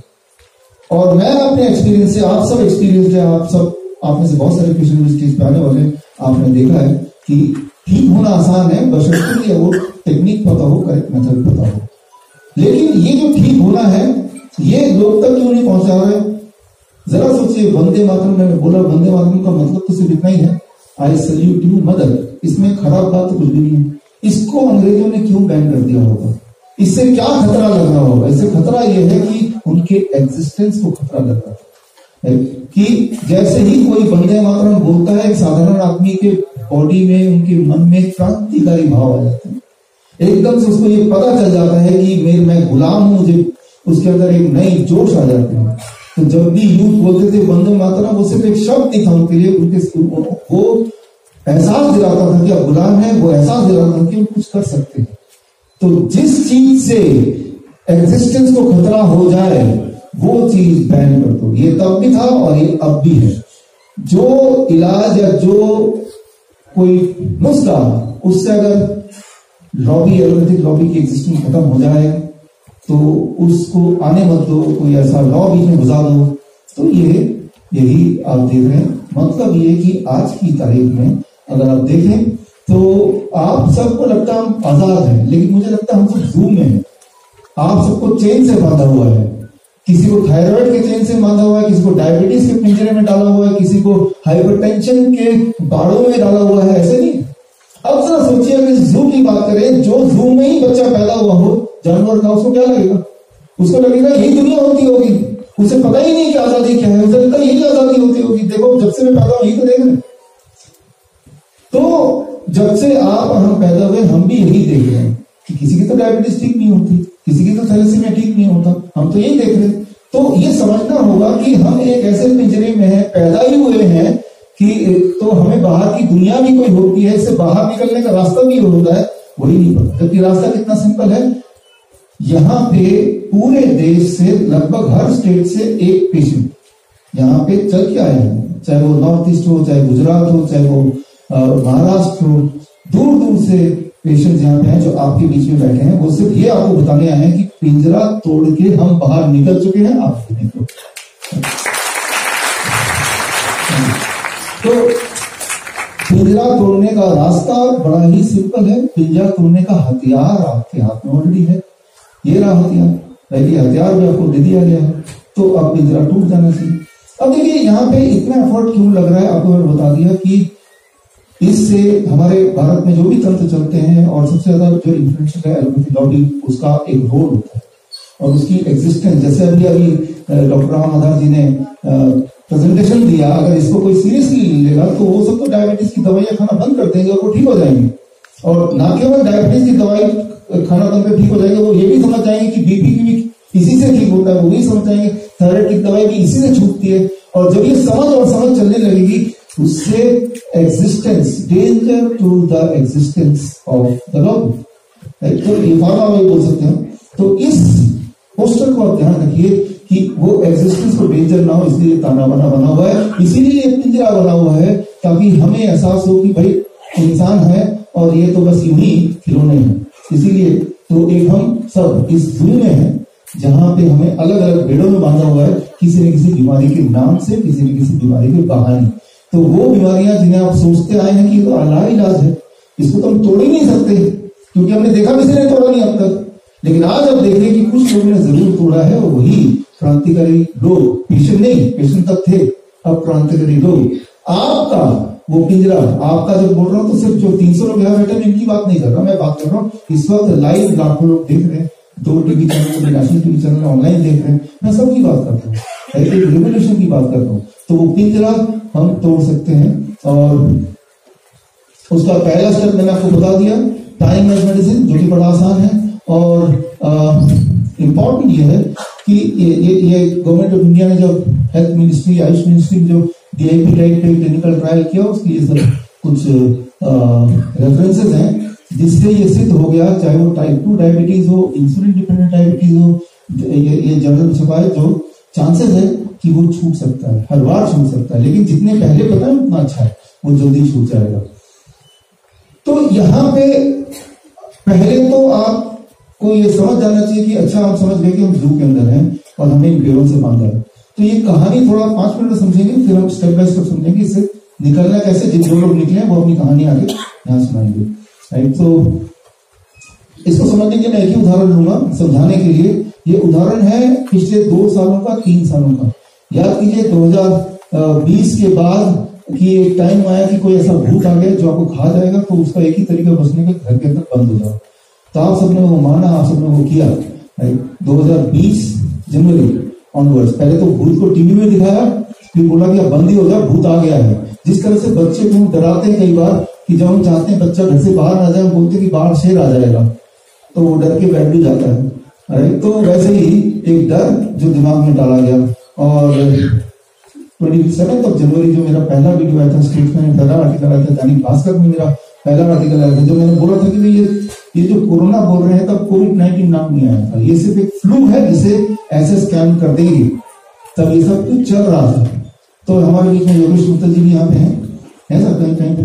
Speaker 5: और मैं अपने एक्सपीरियंस से, आप सब एक्सपीरियंस है, आप सब, आप में से बहुत सारे पेशेंट स्टेज पे आने वाले, आपने देखा है कि ठीक होना आसान है, बशर्ते वो टेक्निक पता हो, करेक्ट मेथड पता हो। लेकिन ये जो ठीक होना है ये लोग तक क्यों नहीं पहुंचा रहे? जरा सोचिए, वंदे मातरम मैंने बोला, वंदे मातरम का मतलब तो सिर्फ इतना ही है, आई सल्यूट यू मदर। इसमें खराब बात तो कुछ भी नहीं है। इसको अंग्रेजों ने क्यों बैन कर दिया होगा? इससे क्या खतरा लग रहा होगा? इससे खतरा यह है कि उनके एग्जिस्टेंस को खतरा लग रहा है कि जैसे ही कोई वंदे मातरम बोलता है, एक साधारण आदमी के बॉडी में, उनके मन में क्रांतिकारी भाव आ जाते हैं। एकदम से उसको ये पता चल जाता है कि मेरे मैं गुलाम हूं, मुझे उसके अंदर एक नई जोश आ जाती है। तो जब भी यूथ बोलते थे वंदे मातरम, वो सिर्फ एक शब्द नहीं था उनके लिए, उनके वो एहसास दिलाता था कि आप गुलाम है, वो एहसास दिलाता था कि हम कुछ कर सकते हैं। तो जिस चीज से एग्जिस्टेंस को खतरा हो जाए वो चीज बैन कर दो। ये तब भी था और ये अब भी है। जो इलाज या जो कोई नुस्खा, उससे अगर लॉबी, एलोपैथिक लॉबी की एग्जिस्टेंस खत्म हो जाए तो उसको आने मत दो, कोई ऐसा लॉ बीच में घुसा दो। तो ये यही आप देख रहे हैं। मतलब ये कि आज की तारीख में अगर आप देखें तो आप सबको लगता है हम आजाद हैं, लेकिन मुझे लगता है हम सब जूम में हैं। आप सबको चेन से बांधा हुआ है, किसी को थायराइड के चेन से बांधा हुआ है, किसी को डायबिटीज के पिंजरे में डाला हुआ है, किसी को हाइपरटेंशन के बाड़ों में डाला हुआ है। ऐसे नहीं। अब जरा सोचिए, अगर इस जू की बात करें, जो जू में ही बच्चा पैदा हुआ हो जानवर का, उसको क्या लगेगा? उसको लगेगा यही दुनिया होती होगी, उसे पता ही नहीं कि आजादी क्या है, उसे लगता यही आजादी होती होगी। देखो जब से मैं पैदा हुआ यही तो देख रहे। तो जब से आप और हम पैदा हुए हम भी यही देख रहे हैं कि किसी की तो डायबिटीज ठीक नहीं होती, किसी की तो थैलेसीमिया ठीक नहीं होता, हम तो यही देख रहे हैं। तो ये समझना होगा कि हम एक ऐसे पिंजरे में है, पैदा ही हुए हैं कि तो हमें बाहर की दुनिया भी कोई होती है, इससे बाहर निकलने का रास्ता भी होता है, वही नहीं पता। जबकि रास्ता कितना सिंपल है। यहाँ पे पूरे देश से लगभग हर स्टेट से एक पेशेंट यहाँ पे चल के आए हैं, चाहे वो नॉर्थ ईस्ट हो, चाहे गुजरात हो, चाहे वो महाराष्ट्र हो, दूर दूर से पेशेंट यहाँ पे हैं जो आपके बीच में बैठे हैं। वो सिर्फ ये आपको बताने आए हैं कि पिंजरा तोड़ के हम बाहर निकल चुके हैं, आप निकलो। तो पिंजरा तोड़ने का रास्ता बड़ा ही सिंपल है। पिंजरा तोड़ने का हथियार आपके हाथ में ऑलरेडी है। ये रहा हथियार, पहले हथियार भी आपको दे दिया गया है, तो अब पिंजरा टूट जाना चाहिए। अब देखिए यहाँ पे इतना एफर्ट क्यों लग रहा है, आपको मैंने बता दिया कि इससे हमारे भारत में जो भी तंत्र चलते हैं और सबसे ज्यादा जो इन्फ्लुएंशियल है एलोपैथी लॉबी, उसका एक रोल होता है और उसकी एग्जिस्टेंस। जैसे अभी अभी डॉक्टर राम आधार जी ने प्रेजेंटेशन दिया, अगर इसको कोई सीरियसली लेगा तो वो सब तो डायबिटीज की दवाइयां खाना बंद कर देंगे और वो ठीक हो जाएंगे। और ना केवल डायबिटीज की दवाई खाना बंद कर ठीक हो जाएंगे, वो ये भी समझ जाएंगे कि बीपी की भी इसी से ठीक होता है, वो भी समझ जाएंगे थायराइड की दवाई भी इसी से छूटती है। और जब ये समझ और समझ चलने लगेगी, उससे existence, danger to the existence of the lobby, तो ये फार्मा में बोल सकते हैं। तो इस पोस्टर को आप ध्यान रखिए कि वो एग्जिस्टेंस को डेंजर ना हो, इसलिए ताना बाना बना हुआ है, इसीलिए ये पिंजरा बना हुआ है, ताकि हमें एहसास हो कि भाई इंसान है और ये तो बस यूं ही खिलौने हैं। इसीलिए तो एक हम सब इस जू में हैं जहां पे हमें अलग अलग बेड़ों में बांधा हुआ है, किसी न किसी बीमारी के नाम से, किसी न किसी बीमारी के बहाने। तो वो बीमारियां जिन्हें आप सोचते आए हैं कि तो लाइलाज है, इसको तो हम तोड़ ही नहीं सकते, क्योंकि हमने देखा किसी ने तोड़ा नहीं अब तक। लेकिन आज आप देखें कि कुछ लोगों ने जरूर तोड़ा है, और वही क्रांतिकारी लोग, पेशेंट नहीं, पेशेंट तक थे, अब क्रांतिकारी लोग। आपका वो पिंजरा, आपका जब बोल रहा हूँ तो सिर्फ जो तीन सौ लोग यहाँ बैठे हैं इनकी बात नहीं कर रहा, मैं बात कर रहा हूँ इस वक्त लाइव लाखों लोग देख रहे हैं, दो TV channel, national TV channel online देख रहे हैं, मैं सबकी बात करता हूँ, एक रेवोल्यूशन की बात करता हूँ। तो वो पिंजरा हम तोड़ सकते हैं, और उसका पहला स्टेप मैंने आपको बता दिया, टाइम एज मेडिसिन, जो कि बड़ा आसान है। और इम्पोर्टेंट ये है कि ये ये, ये गवर्नमेंट ऑफ इंडिया ने जो हेल्थ मिनिस्ट्री, आयुष मिनिस्ट्री जो डीआईपी टाइप पे क्लिनिकल ट्रायल किया, उसकी ये सब कुछ रेफरेंसेस हैं, जिससे ये सिद्ध हो गया, चाहे वो टाइप टू डायबिटीज हो, इंसुलिन डिपेंडेंट डायबिटीज हो, ये ये जर्नल में छपा है, जो चांसेस है कि वो छूट सकता है, हर बार छूट सकता है, लेकिन जितने पहले पता है उतना अच्छा है, वो जल्दी छूट जाएगा। तो यहाँ पे पहले तो आपको ये समझ जाना चाहिए कि अच्छा, हम समझ गए कि हम जू के अंदर हैं और हमें इन पेड़ों से बांधा है। तो ये कहानी थोड़ा पांच मिनट में समझेंगे, फिर हम स्टेप बाय स्टेप समझेंगे इससे निकलना कैसे। जिन जो लोग निकले वो अपनी कहानी आगे यहाँ सुनाएंगे, राइट। तो इसको समझने के लिए मैं एक ही उदाहरण लूंगा समझाने के लिए। ये उदाहरण है पिछले दो सालों का, तीन सालों का। याद कीजिए दो हजार बीस के बाद कि एक टाइम आया कि कोई ऐसा भूत आ गया जो आपको खा जाएगा, तो उसका एक ही तरीका बचने का, घर के अंदर बंद हो जाओ। तो आप सबने वो माना, आप सबने वो किया, राइट। दो हजार बीस जनवरी ऑनवर्ड्स पहले तो भूत को टीवी में दिखाया, फिर बोला कि आप बंदी हो जाओ, भूत आ गया है। जिस तरह से बच्चे को डराते हैं कई बार कि जब हम चाहते हैं बच्चा घर से बाहर ना जाए, बोलते हैं कि बाहर शेर आ जाएगा, तो वो डर के बैठ भी जाता है, राइट। तो वैसे ही एक डर जो दिमाग में डाला गया। और ट्वेंटी सेवन ऑफ जनवरी जो मेरा पहला वीडियो आया था, स्टेट्समैन में पहला आर्टिकल आया था, दैनिक भास्कर में मेरा पहला आर्टिकल आया था, जो मैंने बोला था कि ये ये जो कोरोना बोल रहे हैं, तब कोविड नाइनटीन नाम नहीं आया था, ये सिर्फ एक फ्लू है जिसे ऐसे स्कैन कर देंगे, तब ये सब कुछ चल रहा था। तो हमारे बीच में योगेश गुप्ता जी भी यहाँ पे हैं, है सर कहीं कहीं पे।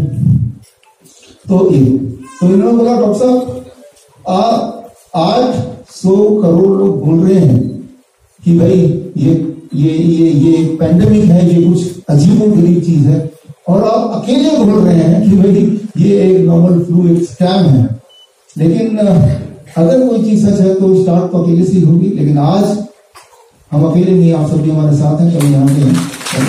Speaker 5: तो ये तो इन्होंने बोला, डॉक्टर साहब आठ सौ करोड़ लोग बोल रहे हैं कि भाई ये ये ये ये पैंडेमिक है, ये कुछ अजीबोगरीब चीज है, और आप अकेले बोल रहे हैं कि भाई ये एक नॉर्मल फ्लू, एक स्कैम है। लेकिन अगर कोई चीज सच है तो स्टार्ट तो अकेले से ही होगी। लेकिन आज हम अकेले नहीं, आप सभी हमारे साथ हैं, कभी यहाँ पे हैं।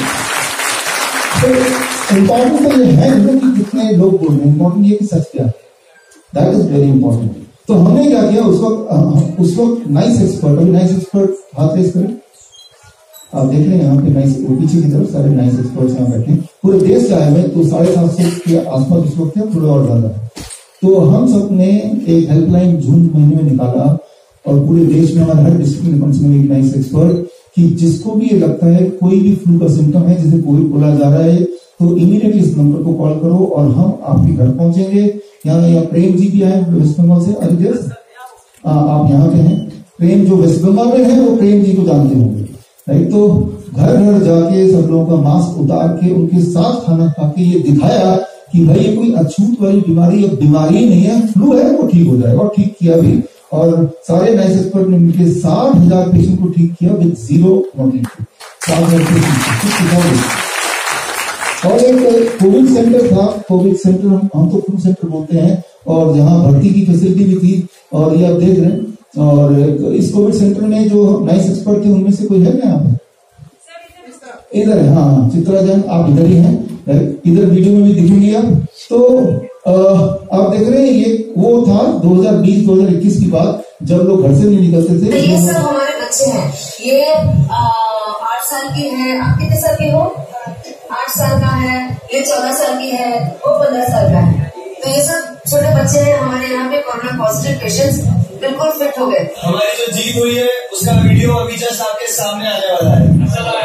Speaker 5: तो इम्पोर्टेंट तो ये है कि कितने लोग बोल रहे हैं, इम्पोर्टेंट ये कि सच क्या है, दैट इज वेरी इंपॉर्टेंट। तो हमने क्या किया उस वक्त, उस वक्त नाइस एक्सपर्ट, अभी नाइस एक्सपर्ट हाथ रेस करें, आप देख रहे हैं यहाँ पे नाइस, पीछे की तरफ सारे नाइस एक्सपर्ट्स यहाँ बैठे, पूरे देश से आए हैं, तो साढ़े सात सौ के आसपास इस वक्त है, थोड़ा और ज्यादा है। तो हम सब ने एक हेल्पलाइन जून महीने में निकाला, और पूरे देश में हमारे हर डिस्ट्रिक्ट में कम से कम एक नाइस एक्सपर्ट, कि जिसको भी ये लगता है कोई भी फ्लू का सिम्टम है, जिसे कोविड बोला जा रहा है, तो इमीडिएटली इस नंबर को कॉल करो और हम आपके घर पहुंचेंगे। यहाँ यहाँ प्रेम जी भी आए वेस्ट बंगाल से, अरे आप यहाँ के हैं, प्रेम जो वेस्ट बंगाल में है वो प्रेम जी को जानते होंगे, राइट। तो घर घर जाके सब लोगों का मास्क उतार के उनके साथ खाना खा के ये दिखाया कि भाई ये कोई अछूत वाली बीमारी, अब बीमारी ही नहीं है, फ्लू है, वो ठीक हो जाएगा, और ठीक किया भी। और सारे नाइस एक्सपर्ट ने मिलकर साठ हजार पेशेंट को ठीक किया विद जीरो मॉर्टेलिटी, साठ हजार। और एक कोविड सेंटर था, कोविड सेंटर हम, हम तो फ्लू सेंटर बोलते हैं, और जहाँ भर्ती की फैसिलिटी भी थी, और ये आप देख रहे हैं। और इस कोविड सेंटर में जो नाइस एक्सपर्ट थे उनमें से कोई है क्या यहाँ पे? इधर है, हाँ चित्रा जैन, आप इधर ही हैं, इधर वीडियो में भी दिखेंगे आप। तो आ, आप देख रहे हैं ये वो था दो हजार बीस दो हजार इक्कीस की बात, जब लोग घर से नहीं निकलते थे।
Speaker 7: ये सब हमारे बच्चे हैं, ये आठ साल की है, आप कितने साल के हो? आठ साल का है, ये चौदह साल की है, वो पंद्रह साल का है। तो ये सब छोटे बच्चे हैं हमारे यहाँ पे, कोरोना पॉजिटिव पेशेंट्स बिल्कुल फिट हो गए। हमारी जो जीत हुई है उसका वीडियो अभी जस्ट आपके सामने आने वाला है।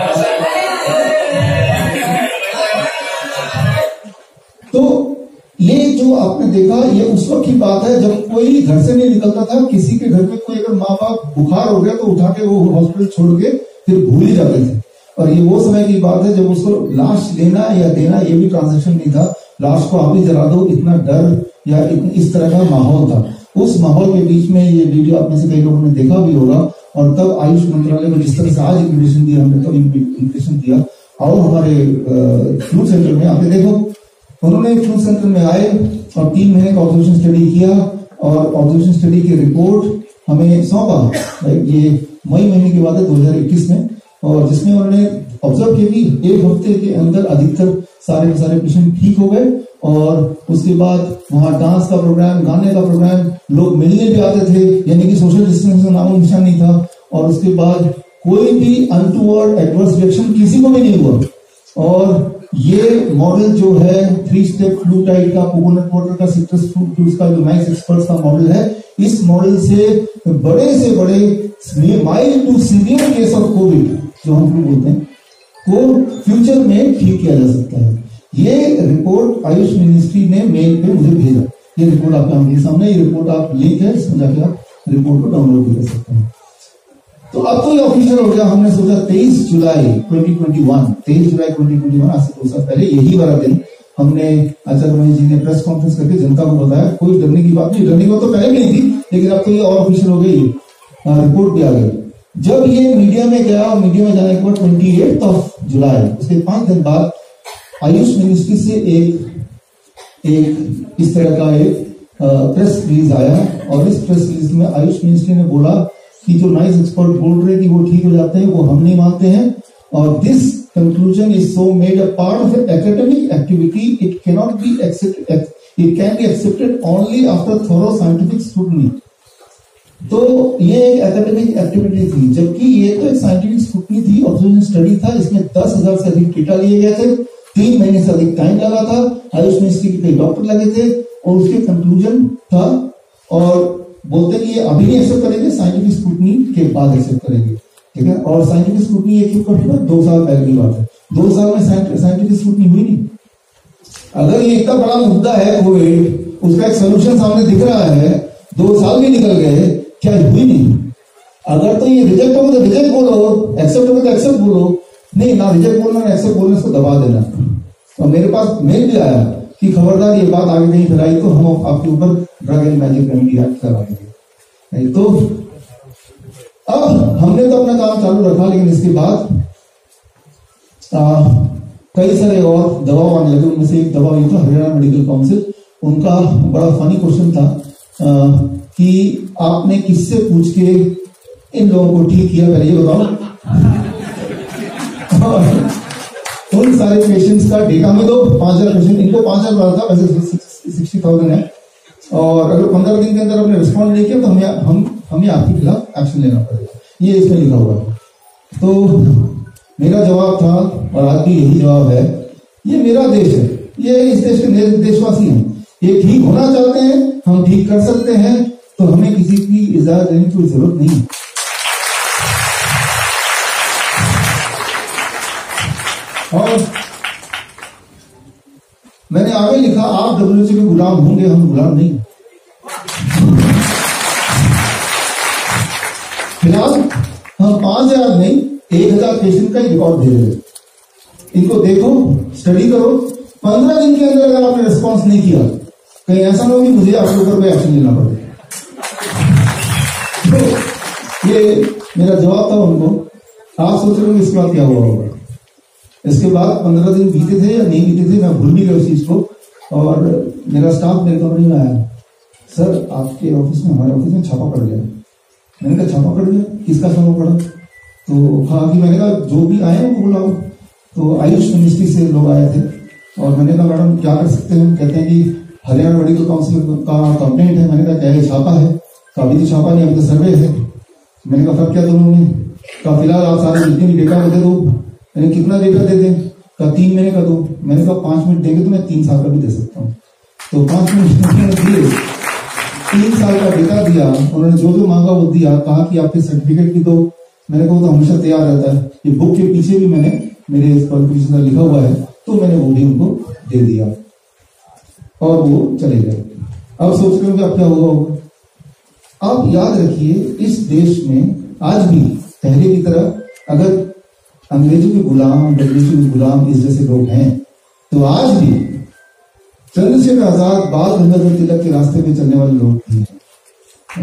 Speaker 5: तो ये जो आपने देखा, ये उस वक्त की बात है जब कोई घर से नहीं निकलता था। किसी के घर में कोई अगर माँ बाप बुखार हो गया तो उठा के वो हॉस्पिटल छोड़ के फिर भूल ही जाते थे। और ये वो समय की बात है जब उसको लाश लेना या देना ये भी ट्रांजेक्शन नहीं था, लाश को आप ही जला दो, इतना डर या इस तरह का माहौल था। उस माहौल के बीच में ये वीडियो आप में से कई लोगों ने देखा भी होगा। और तब आयुष मंत्रालय को जिस तरह से आज इन्विटेशन दिया, हमने तब इन्विटेशन दिया और हमारे फ्लू सेंटर में आके देखो। उन्होंने फ्लू सेंटर में आए और तीन महीने का ऑब्जर्वेशन स्टडी किया और ऑब्जर्वेशन स्टडी की रिपोर्ट हमें सौंपा। ये मई महीने की बात है दो हजार इक्कीस में, और जिसमें उन्होंने ऑब्जर्व किया कि एक हफ्ते के अंदर अधिकतर सारे के सारे पेशेंट ठीक हो गए। और उसके बाद वहां डांस का प्रोग्राम, गाने का प्रोग्राम, लोग मिलने भी आते थे, यानी कि सोशल डिस्टेंस का नामो निशान नहीं था। और उसके बाद कोई भी अनटूवर्ड एडवर्स रिएक्शन किसी को भी नहीं हुआ। और ये मॉडल जो है थ्री स्टेप फ्लू टाइप का, कोकोनट वाटर का, सिट्रस फ्रूट जूस का, जो नाइस एक्सपर्ट्स का मॉडल है, इस मॉडल से बड़े से बड़े mild to severe case of covid जो हम लोग बोलते हैं को फ्यूचर में ठीक किया जा सकता है। ये रिपोर्ट आयुष मिनिस्ट्री ने मेल पे मुझे भेजा। ये रिपोर्ट आपके सामने, ये रिपोर्ट आप लिंक है, इसमें जाके आप रिपोर्ट को डाउनलोड भी कर सकते हैं। तो अब तो ये ऑफिशियल हो गया। हमने सोचा तेईस जुलाई दो हज़ार इक्कीस, तेईस जुलाई दो हज़ार इक्कीस, आज से दो साल पहले यही वाला दिन हमने आचार्य महेश जी ने प्रेस कॉन्फ्रेंस करके जनता को बताया। कोई डरने की बात नहीं, डरने की बात तो पहले भी नहीं थी, लेकिन अब तो ये और ऑफिशियल हो गई, रिपोर्ट भी आ गई। जब ये मीडिया में गया और मीडिया में जाने के बाद अट्ठाईस ऑफ जुलाई, उसके पांच दिन बाद आयुष मिनिस्ट्री से एक एक इस तरह का एक प्रेस रिलीज आया। और इस प्रेस रिलीज में आयुष मिनिस्ट्री ने बोला कि जो नाइस एक्सपर्ट बोल रहे कि वो ठीक हो जाते हैं, वो हम नहीं मानते हैं। और this conclusion is so made a part of academic activity, it cannot be accepted, it can be accepted only after thorough scientific scrutiny. तो ये एक एकेडमिक एक्टिविटी थी, जबकि ये तो एक साइंटिफिक स्क्रूटनी थी, ऑब्जर्वेशन स्टडी था। इसमें दस हजार से अधिक डेटा लिए गए थे, तीन महीने से अधिक टाइम लगा था, आयुष मिनिस्ट्री के कई डॉक्टर लगे थे, और उसके कंक्लूजन था। और बोलते कि ये अभी नहीं एक्सेप्ट करेंगे, साइंटिफिक स्क्रूटनी के बाद एक्सेप्ट करेंगे, ठीक है। और साइंटिफिक स्क्रूटनी ये क्यों करना, दो साल पहले की बात है, दो साल में साइंटिफिक स्क्रूटनी हुई नहीं। अगर ये इतना बड़ा मुद्दा है कोविड, उसका एक सोल्यूशन सामने दिख रहा है, दो साल भी निकल गए, क्या हुई नहीं? अगर तो ये रिजेक्ट हो तो रिजेक्ट बोलो, एक्सेप्ट हो तो एक्सेप्ट बोलो, नहीं ना रिजेक्ट बोलना ना एक्सेप्ट बोलना, इसको दबा देना। तो मेरे पास मेल भी आया कि खबरदार ये बात आगे कहीं फैलाई तो हम आपके ऊपर drug and magic remedy act कराएंगे। तो अब हमने तो अपना काम चालू रखा, लेकिन इसके बाद आ, कई सारे और दबाव आने लगे। उनमें से एक दबाव ये था हरियाणा मेडिकल काउंसिल, उनका बड़ा फनी क्वेश्चन था आ, कि आपने किससे पूछ के इन लोगों को ठीक किया, पहले ये बताओ। उन सारे पेशेंट्स का डेटा में दो, पांच हजार पेशेंट, इनको पांच हजार था, वैसे सिक्सटी थाउजेंड है। और अगर पंद्रह दिन के अंदर आपने रिस्पॉन्ड नहीं किया तो हमें हम हमें आपके खिलाफ एक्शन लेना पड़ेगा, ये इसमें लिखा हुआ है। तो मेरा जवाब था, और आज भी यही जवाब है, ये मेरा देश है, ये इस देश के देशवासी हैं, ये ठीक होना चाहते हैं, हम ठीक कर सकते हैं, तो हमें किसी की इजाजत देने की जरूरत नहीं है। और मैंने आगे लिखा, आप डब्ल्यूएचओ के गुलाम होंगे, हम गुलाम नहीं। फिलहाल हम पांच हजार नहीं, एक हजार पेशेंट का रिकॉर्ड दे रहे हैं। इनको देखो, स्टडी करो, पंद्रह दिन के अंदर अगर आपने रिस्पॉन्स नहीं किया, कहीं ऐसा ना हो कि मुझे आपके ऊपर कोई एक्शन लेना पड़े। तो ये मेरा जवाब था उनको। आप सोच रहे हो इसके बाद क्या हुआ होगा। इसके बाद पंद्रह दिन बीते थे या नहीं बीते थे, मैं भूल भी गया उस चीज को। और मेरा स्टाफ मेरे कमरे में आया, सर आपके ऑफिस में, हमारे ऑफिस में छापा पड़ गया। मैंने कहा छापा पड़ गया, किसका छापा पड़ा? तो हाँ कि मैंने कहा जो भी आए उनको बुलाओ। तो आयुष मिनिस्ट्री से लोग आए थे, और मैंने कहा मैडम क्या कर सकते हैं? कहते हैं कि हरियाणा मेडिकल काउंसिल का कंप्लेंट है। मैंने कहा क्या है, छापा है? तो अभी तो छापा नहीं, अभी तो सर्वे है। मैंने कहा फर्क क्या दोनों में? कहा फिलहाल आप सारे जितने भी डेटा दे दो। मैंने कितना डेटा दे दें? कहा तीन महीने का दो। मैंने कहा पांच मिनट देंगे तो मैं तीन साल का भी दे सकता हूँ। तो पांच मिनट दिए, तीन साल का डेटा दिया, उन्होंने जो जो मांगा वो दिया। कहा कि आपके सर्टिफिकेट भी दो। मैंने कहा तो हमेशा तैयार रहता है, ये बुक के पीछे भी मैंने मेरे क्वालिफिकेशन का लिखा हुआ है, तो मैंने वो भी उनको दे दिया और वो चले गए। अब सोच रहे हो कि अब क्या हुआ होगा। आप याद रखिए, इस देश में आज भी पहले की तरह अगर अंग्रेजों के गुलाम, ब्रिटिशों के गुलाम इस जैसे लोग हैं, तो आज भी चंद्रशेखर आजाद, बाल गंगाधर तिलक के रास्ते पे चलने वाले लोग भी हैं।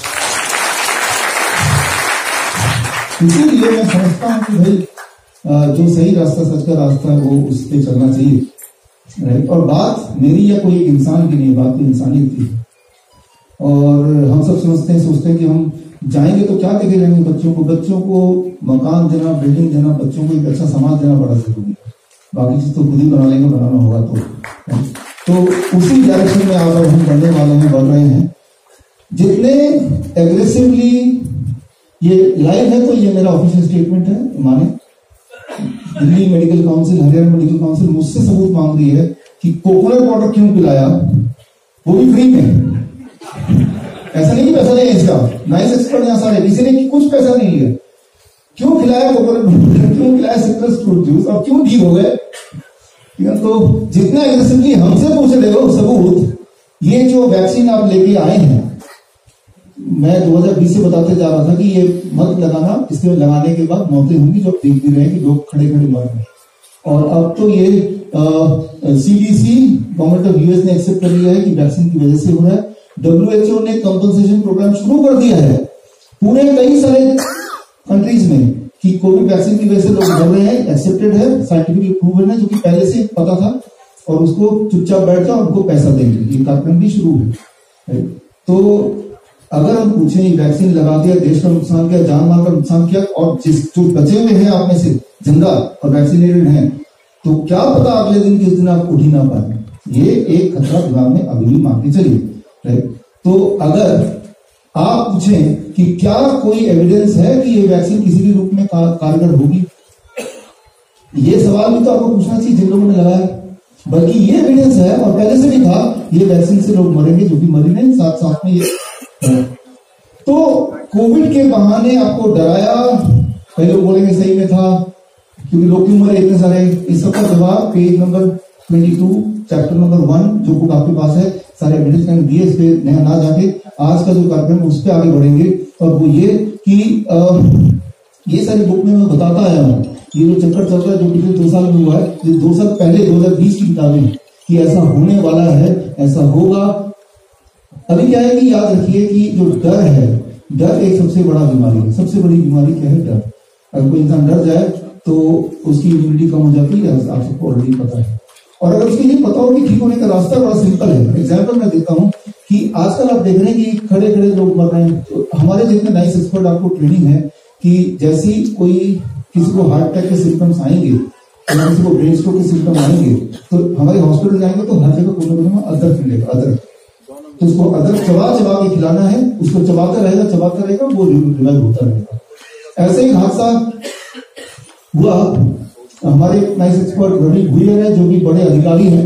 Speaker 5: इसीलिए मैं समझता हूं कि भाई जो सही रास्ता, सच का रास्ता है, वो उस पर चलना चाहिए, राइट। और बात मेरी या कोई एक इंसान की नहीं, बात तो इंसानियत की। और हम सब समझते हैं, सोचते हैं कि हम जाएंगे तो क्या देखे जाएंगे बच्चों को, बच्चों को मकान देना, बिल्डिंग देना, बच्चों को एक अच्छा समाज देना बड़ा जरूरी है। बाकी चीज तो खुद ही बना लेंगे, बनाना होगा तो। तो उसी डायरेक्शन में अगर हम बढ़ने वाले हैं, बढ़ रहे हैं। जितने एग्रेसिवली ये लाइव है, तो ये मेरा ऑफिशियल स्टेटमेंट है, माने Delhi medical council, Haryana medical council मुझसे सबूत मांग रही है कि कोकोनट वाटर क्यों पिलाया, वो भी फ्री में। ऐसा नहीं कि पैसा नहीं है इसका, नाइस एक्सपर्ट यहां सारे, किसी ने कुछ पैसा नहीं लिया। क्यों खिलाया कोकोनट, क्यों खिलाया सिट्रस फ्रूट जूस, और क्यों ठीक हो गए। तो जितना एग्रेसिवली हमसे पूछ रहे हो सबूत, ये जो वैक्सीन आप लेके आए हैं, मैं दो हज़ार बीस से बताते जा रहा था कि ये मत लगाना, इसके लगाने के बाद मौतें होंगी, जो देख भी रहे हैं कि लोग खड़े खड़े मर रहे हैं। और अब तो ये सीडीसी, गवर्नमेंट ऑफ यूएस ने एक्सेप्ट कर लिया है कि वैक्सीन की वजह से हो रहा है। डब्ल्यूएचओ ने कंपनसेशन प्रोग्राम शुरू कर दिया है पूरे कई सारे कंट्रीज में कि कोविड वैक्सीन की वजह से लोग मर रहे हैं, एक्सेप्टेड है, साइंटिफिक प्रूवन है, जो कि पहले से पता था, और उसको चुपचाप बैठ जाओ, उनको पैसा देंगे, ये कार्यक्रम भी शुरू है। तो अगर हम पूछें वैक्सीन लगा दिया, देश का नुकसान किया, जान माल का नुकसान किया, और जिस जो बचे हुए हैं आप में से जिंदा और वैक्सीनेटेड हैं, तो क्या पता अगले दिन किस दिन आप उठ ही ना पाए। ये एक खतरा दिमाग में अभी भी मान के चलिए, राइट। तो अगर आप पूछें कि क्या कोई एविडेंस है कि ये वैक्सीन किसी भी रूप में कारगर होगी, ये सवाल भी तो आपको पूछना चाहिए जिन लोगों ने लगाया। बल्कि ये एविडेंस है, और पहले से भी था, ये वैक्सीन से लोग मरेंगे, जो भी मरे नहीं, साथ साथ में ये। तो कोविड के बहाने आपको डराया, कई लोग बोलेंगे सही में था, क्योंकि लोग क्यों मरे इतने सारे। इस सबका जवाब पेज नंबर बाईस, चैप्टर नंबर वन, जो बुक आपके पास है, सारे एविडेंस मैंने दिए। इस पे ना जाके आज का जो कार्यक्रम उस पर आगे बढ़ेंगे। और वो ये कि आ, ये सारी बुक में मैं बताता आया हूँ, ये जो चक्कर चल रहा है, जो पिछले दो साल में हुआ है, ये दो साल पहले दो हजार बीस की किताबें, कि ऐसा होने वाला है, ऐसा होगा। अभी क्या है कि याद रखिए कि जो डर है, डर एक सबसे बड़ा बीमारी है। सबसे बड़ी बीमारी क्या है? डर। अगर कोई इंसान डर जाए तो उसकी इम्यूनिटी कम हो जाती है, आप सबको ऑलरेडी पता है। और अगर उसको ये पता हो कि ठीक होने का रास्ता बड़ा सिंपल है। एग्जाम्पल मैं देता हूँ कि आजकल आप देख रहे हैं कि खड़े खड़े लोग मर रहे हैं। तो हमारे जितने नाइस एक्सपर्ट आपको ट्रेनिंग है कि जैसी कोई किसी को हार्ट अटैक के सिम्टम्स आएंगे या किसी को ब्रेन स्ट्रोक के सिम्टम आएंगे, तो हमारे हॉस्पिटल जाएंगे तो हर जगह कोने कोने में अदरक मिलेगा, अदरक। तो उसको अदरक चबा चबा के खिलाना है, उसको चबाता रहेगा चबाता रहेगा, वो रिवाइव होता रहेगा। ऐसे ही हादसा हुआ, हमारे नाइस एक्सपर्ट रवि भुइयर है, जो कि बड़े अधिकारी हैं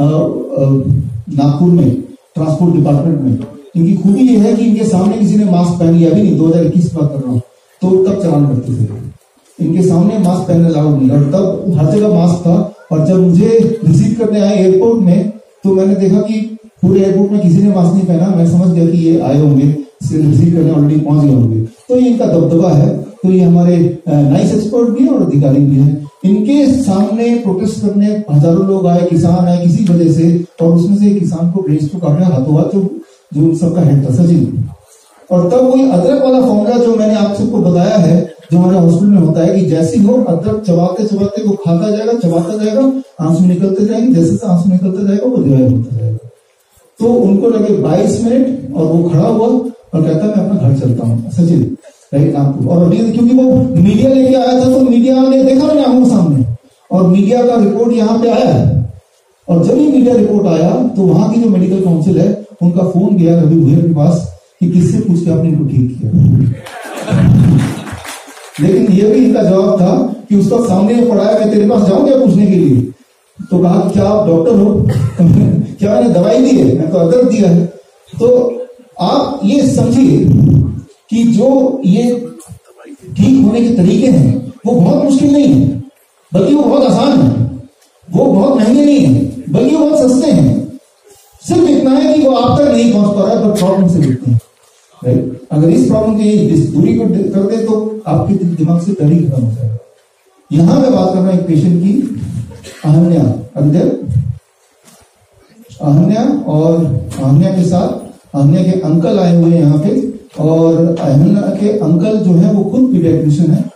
Speaker 5: नागपुर में ट्रांसपोर्ट डिपार्टमेंट में। इनकी खूबी ये है कि इनके सामने किसी ने मास्क पहन लिया, अभी नहीं, दो हजार इक्कीस की बात कर रहा हूँ, तो तब चलान करते थे। इनके सामने मास्क पहनने अलाउड नहीं, और तब हर जगह मास्क था। और जब मुझे रिसीव करने आए एयरपोर्ट में, तो मैंने देखा कि पूरे एयरपोर्ट में किसी ने मास्क नहीं पहना। मैं समझ गया कि ये आए होंगे, रिसीव करने ऑलरेडी पहुंच गए होंगे। तो ये इनका दबदबा है। तो ये हमारे नाइस एक्सपर्ट भी है और अधिकारी भी है। इनके सामने प्रोटेस्ट करने हजारों लोग आए, किसान आए किसी वजह से, और उसमें से किसान को ब्रेन स्ट्रोक आ गया हाथों हाथ, जो जो सबका हेड था सचिन। और तब वही अदरक वाला फॉर्मूला जो मैंने आप सबको बताया है, जो हमारे हॉस्पिटल में होता है कि जैसी हो अदरक चबाते चबाते वो खाता जाएगा, चबाता जाएगा, आंसू निकलते जाएंगे, जैसे से आंसू निकलता जाएगा वो रिवाइव होता जाएगा। तो उनको लगे बाईस मिनट और वो खड़ा हुआ और कहता मैं अपना घर चलता हूँ सचिन, राइट नागपुर। और अभी क्योंकि वो मीडिया लेके आया था, तो मीडिया ने देखा मैंने आंखों सामने, और मीडिया का रिपोर्ट यहाँ पे आया है। और जब ही मीडिया रिपोर्ट आया तो वहां की जो मेडिकल काउंसिल है, उनका फोन गया रवि भुइयर के पास कि किससे पूछ के आपने इनको ठीक किया। लेकिन ये भी इनका जवाब था कि उसका सामने पढ़ाया, मैं तेरे पास जाऊं क्या पूछने के लिए? तो कहा कि क्या आप डॉक्टर हो? क्या मैंने दवाई दी है? मैंने तो अदरक दिया है। तो आप ये समझिए कि जो ये ठीक होने के तरीके हैं वो बहुत मुश्किल नहीं है, बल्कि वो बहुत आसान है। वो बहुत महंगे नहीं है, बल्कि वो बहुत सस्ते हैं। सिर्फ इतना है कि वो आप तक नहीं पहुंच पा रहा है, पर प्रॉब्लम से दिखते हैं। राइट। अगर इस प्रॉब्लम की इस दूरी को कर दे तो आपके दिमाग से डर ही खत्म हो जाएगा। यहां मैं बात कर रहा हूं एक पेशेंट की, अहन्या, अद्य अहन्या और अहन्या के साथ अहन्या के अंकल आए हुए हैं यहाँ पे, और अहन्या के अंकल जो है वो खुद पीडियाट्रिशियन है।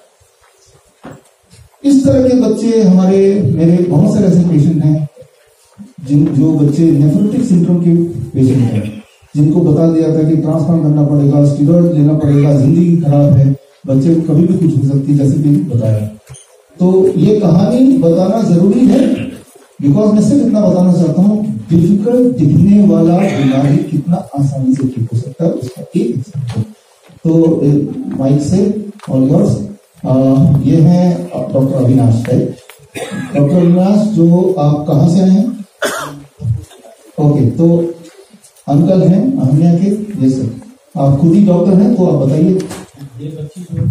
Speaker 5: इस तरह के बच्चे हमारे मेरे बहुत सारे ऐसे पेशेंट हैं जिन जो बच्चे नेफ्रोटिक सिंड्रोम के पेशेंट हैं, जिनको बता दिया था कि ट्रांसप्लांट करना पड़ेगा, स्टीरॉइड लेना पड़ेगा, जिंदगी खराब है, बच्चे को कभी भी कुछ हो सकती है, जैसे कि बताया। तो ये कहानी बताना जरूरी है, बिकॉज मैं सिर्फ इतना बताना चाहता हूँ डिफिकल्ट दिखने वाला बीमारी कितना आसानी से ठीक हो सकता है, उसका एक एग्जाम्पल। तो माइक से और योर्स, ये है डॉक्टर अविनाश है। डॉक्टर अविनाश, जो आप कहाँ से आए हैं? ओके, तो अंकल हैं अहन्या के। ये सर आप खुद ही डॉक्टर हैं, तो आप बताइए।
Speaker 8: ये बच्ची जो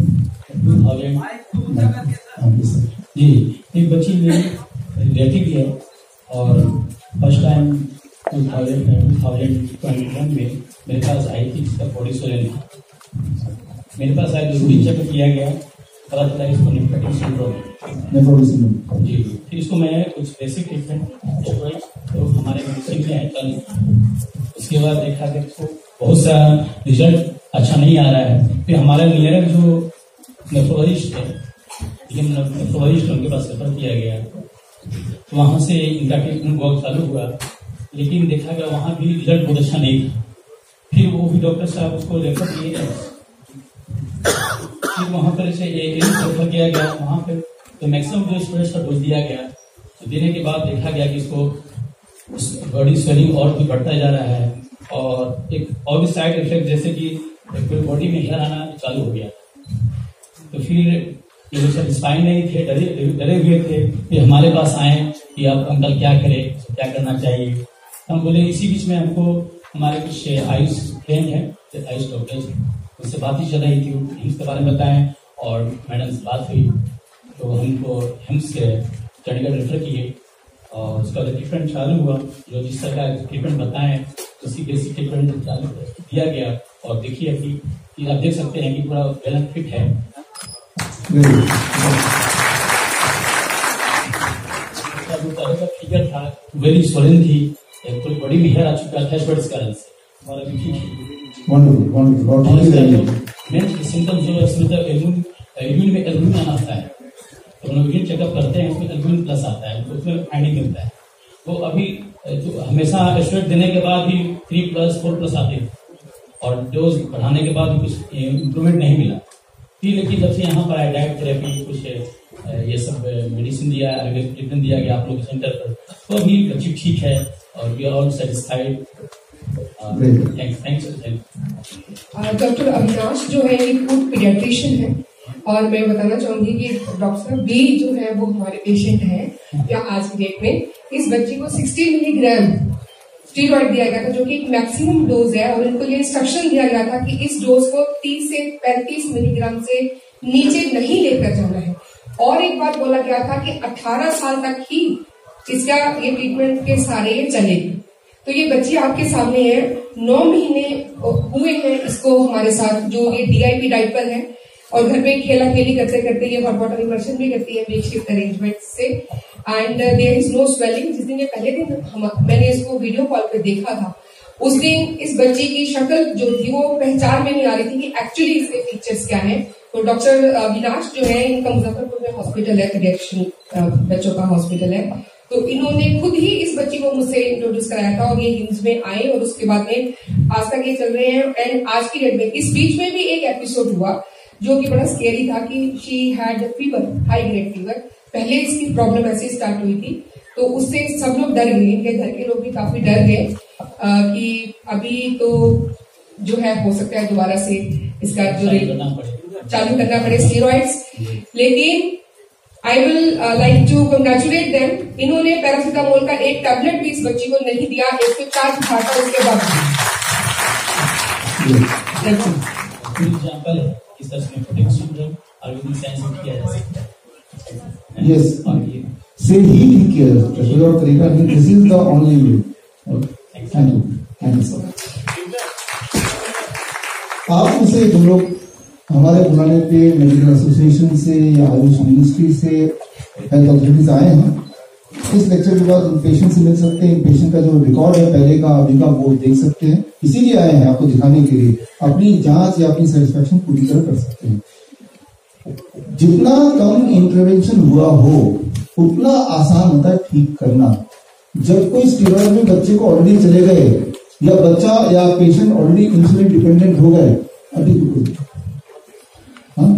Speaker 8: जी एक बच्ची मेरी रिलेटिव है, और first time two thousand two thousand twenty one में मेरे पास आई थी, जिसका बॉडी सोलन था। मेरे पास आई, रूटीन चेकअप किया गया, पता चला इसको नेफ्रोटिक सिंड्रोम
Speaker 5: नेफ्रोटिक सिंड्रोम
Speaker 8: जी। फिर इसको मैं कुछ बेसिक ट्रीटमेंट तो हमारे मेडिसिन में है कल। उसके बाद देखा कि इसको बहुत सा रिजल्ट अच्छा नहीं आ रहा है। फिर हमारे नियर जो नेफ्रोलॉजिस्ट है, नेफ्रोलॉजिस्ट उनके पास रेफर किया गया, तो वहाँ से इनका ट्रीटमेंट वर्क चालू हुआ, लेकिन देखा गया वहाँ भी रिजल्ट बहुत अच्छा नहीं था। फिर वो भी डॉक्टर साहब उसको रेफर किए, फिर वहाँ पर इसे रेफर किया गया। वहाँ पर तो मैक्सिमम जो स्टूडेंट्स का डोज दिया गया, तो देने के बाद देखा गया कि इसको बॉडी स्वेलिंग और भी बढ़ता जा रहा है, और एक और भी साइड इफेक्ट जैसे कि बॉडी में हेयर आना चालू हो गया। तो फिर ये लोग सेटिस्फाई नहीं थे, डरे डरे हुए थे। फिर हमारे पास आए कि आप अंकल क्या करें, क्या करना चाहिए। हम बोले, इसी बीच में हमको हमारे कुछ आयुष फ्रेंड हैं, आयुष डॉक्टर्स, उनसे बात ही चल रही थी, हिम्स के बारे में बताएं, और मैडम से बात हुई तो हमको हिम्स के चंडीगढ़ रेफर किए, और उसका ट्रीटमेंट चालू हुआ। जो जिस तरह का ट्रीटमेंट बताएं उसी बेसिक ट्रीटमेंट चालू दिया गया, और देखिए कि, कि आप देख सकते हैं कि पूरा वेल फिट है। फिगर था, वेरी सोलन थी, पूरी बॉडी में हेयर आ चुका था इस कारण से, और अभी ठीक है। मेन सिम्टम्स जो है इसमें तो एल्बुमिन एल्बुमिन में एल्बुमिन आना आता है, तो हम लोग चेकअप करते हैं, उसमें एल्बुमिन प्लस आता है, तो उसमें फाइंडिंग मिलता है। वो अभी तो हमेशा एस्टेरॉइड देने के बाद भी थ्री प्लस फोर प्लस आते हैं, और डोज बढ़ाने के बाद भी कुछ इम्प्रूवमेंट नहीं मिला। फिर लेकिन जब से यहाँ पर आया डाइट थेरेपी, कुछ ये सब मेडिसिन दिया, आयुर्वेदिक ट्रीटमेंट दिया गया आप लोग के सेंटर पर, तो अभी बच्ची ठीक है, और we are all satisfied.
Speaker 9: Doctor Avinash जो है ये खुद पीडियाट्रिशियन है, और मैं बताना चाहूंगी कि डॉक्टर बी जो है वो हमारे पेशेंट हैं या आज की डेट में। इस बच्ची को साठ मिलीग्राम स्टीरॉइड दिया गया था, जो कि एक मैक्सिमम डोज है, और इनको ये इंस्ट्रक्शन दिया गया था कि इस डोज को तीस से पैंतीस मिलीग्राम से नीचे नहीं लेकर जाना है। और एक बात बोला गया था कि अठारह साल तक ही इसका ये ट्रीटमेंट के सारे ये चलेगी। तो ये बच्ची आपके सामने है, नौ महीने हुए हैं इसको हमारे साथ, जो ये डीआईपी डाइपर है, और घर पे खेला खेली करते करते ये हॉट वाटर इमर्शन भी करती है मेक शिफ्ट अरेंजमेंट से, and there is no swelling. जिस दिन ये पहले दिन हम मैंने इसको वीडियो कॉल पे देखा था, उस दिन इस बच्ची की शक्ल जो थी वो पहचान में नहीं आ रही थी कि एक्चुअली इसके फीचर्स क्या हैं। तो डॉक्टर अविनाश जो है, इनका मुजफ्फरपुर में हॉस्पिटल है, पीडियाट्रिशियन बच्चों का हॉस्पिटल है, तो इन्होंने खुद ही इस बच्ची को मुझसे इंट्रोड्यूस कराया था, और ये हिम्स में आए, और उसके बाद में आज तक ये चल रहे हैं। एंड आज की डेट में इस बीच में भी एक एपिसोड हुआ जो कि बड़ा स्केरी था, कि she had fever, high grade fever. पहले इसकी प्रॉब्लम ऐसे स्टार्ट हुई थी, तो उससे सब लोग डर गए, इनके घर के लोग भी काफी डर गए कि अभी तो जो है हो सकता है दोबारा से इसका जो चालू करना पड़े स्टेरॉइड्स। लेकिन I will like to congratulate them, इन्होंने पैरासीटामोल का एक टैबलेट भी इस बच्ची को नहीं दिया, एक सौ चार घाटा उसके बाद।
Speaker 8: एग्जाम्पल है इस तरह से नेफ्रोटिक सिंड्रोम आयुर्वेदिक साइंस में किया जा सकता है।
Speaker 5: यस, से ही ठीक किया जा सकता है, और तरीका है, this is the only way. Thank you, thank you so much. आप उसे जो लोग हमारे बुलाने पे मेडिकल एसोसिएशन से या आयुष मिनिस्ट्री से हेल्थ अथॉरिटी से आए हैं, इस लेक्चर के बाद पेशेंट से मिल सकते हैं, पेशेंट का जो रिकॉर्ड है पहले का अभी का वो देख सकते हैं। इसीलिए आए हैं आपको दिखाने के लिए, अपनी जांच या अपनी सेटिस्फेक्शन पूरी तरह कर सकते हैं। जितना कम इंटरवेंशन हुआ हो उतना आसान होता है ठीक करना। जब कोई स्टीरॉयड में बच्चे को ऑलरेडी चले गए या बच्चा या पेशेंट ऑलरेडी इंसुलिन डिपेंडेंट हो गए, अभी हाँ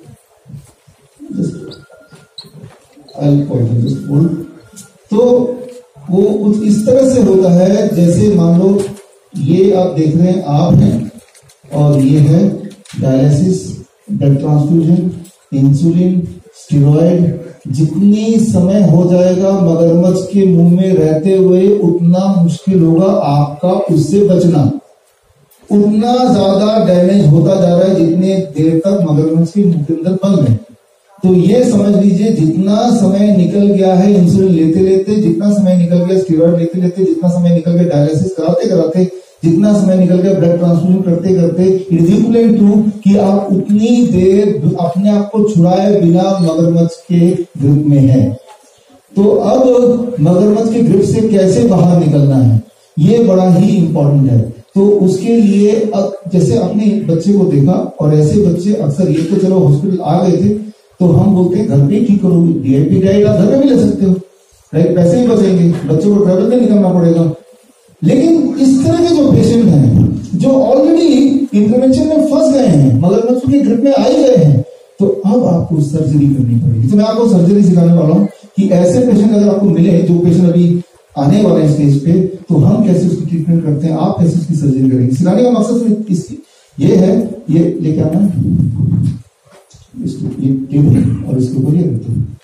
Speaker 5: तो वो कुछ इस तरह से होता है जैसे मान लो ये आप देख रहे हैं आप हैं और ये है dialysis, blood transfusion, insulin, steroid. जितनी समय हो जाएगा मगरमच्छ के मुंह में रहते हुए उतना मुश्किल होगा आपका उससे बचना, उतना ज्यादा डैमेज होता जा रहा है जितने देर तक मगरमच्छ के मुंह के अंदर बंद है। तो ये समझ लीजिए जितना समय निकल गया है इंसुलिन लेते लेते, जितना समय निकल गया स्टेरॉयड लेते लेते, जितना समय निकल गया डायलिसिस कराते कराते, जितना समय निकल गया ब्लड ट्रांसफ्यूजन करते करते, इट इज इक्वल टू कि आप उतनी देर अपने आप को छुड़ाए बिना मगरमच्छ के ग्रिप में है। तो अब मगरमच्छ के ग्रिप से कैसे बाहर निकलना है ये बड़ा ही इंपॉर्टेंट है। तो उसके लिए जैसे अपने बच्चे को देखा, और ऐसे बच्चे अक्सर ये तो चलो हॉस्पिटल आ गए थे तो हम बोलते हैं घर पे ठीक करोगे, डीआईपी डाइट आप घर पे भी ले सकते हो, राइट, पैसे ही बचेंगे, बच्चे को ट्रैवल में नहीं करना पड़ेगा। लेकिन इस तरह के जो पेशेंट हैं जो ऑलरेडी इंटरवेंशन में फंस गए हैं, मगरमच्छ के ग्रिप में आ ही गए हैं, तो अब आपको सर्जरी करनी पड़ेगी। तो मैं आपको सर्जरी सिखाने वाला हूँ कि ऐसे पेशेंट अगर आपको मिले, जो पेशेंट अभी आने वाले स्टेज पे, तो हम कैसे उसकी ट्रीटमेंट करते हैं, आप कैसे उसकी सर्जरी करेंगे। सिखाने का मकसद इसकी ये है, ये लेके आना इसको, ये टेबल और इसके ऊपर ये रखते हैं।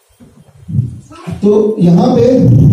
Speaker 5: तो यहाँ पे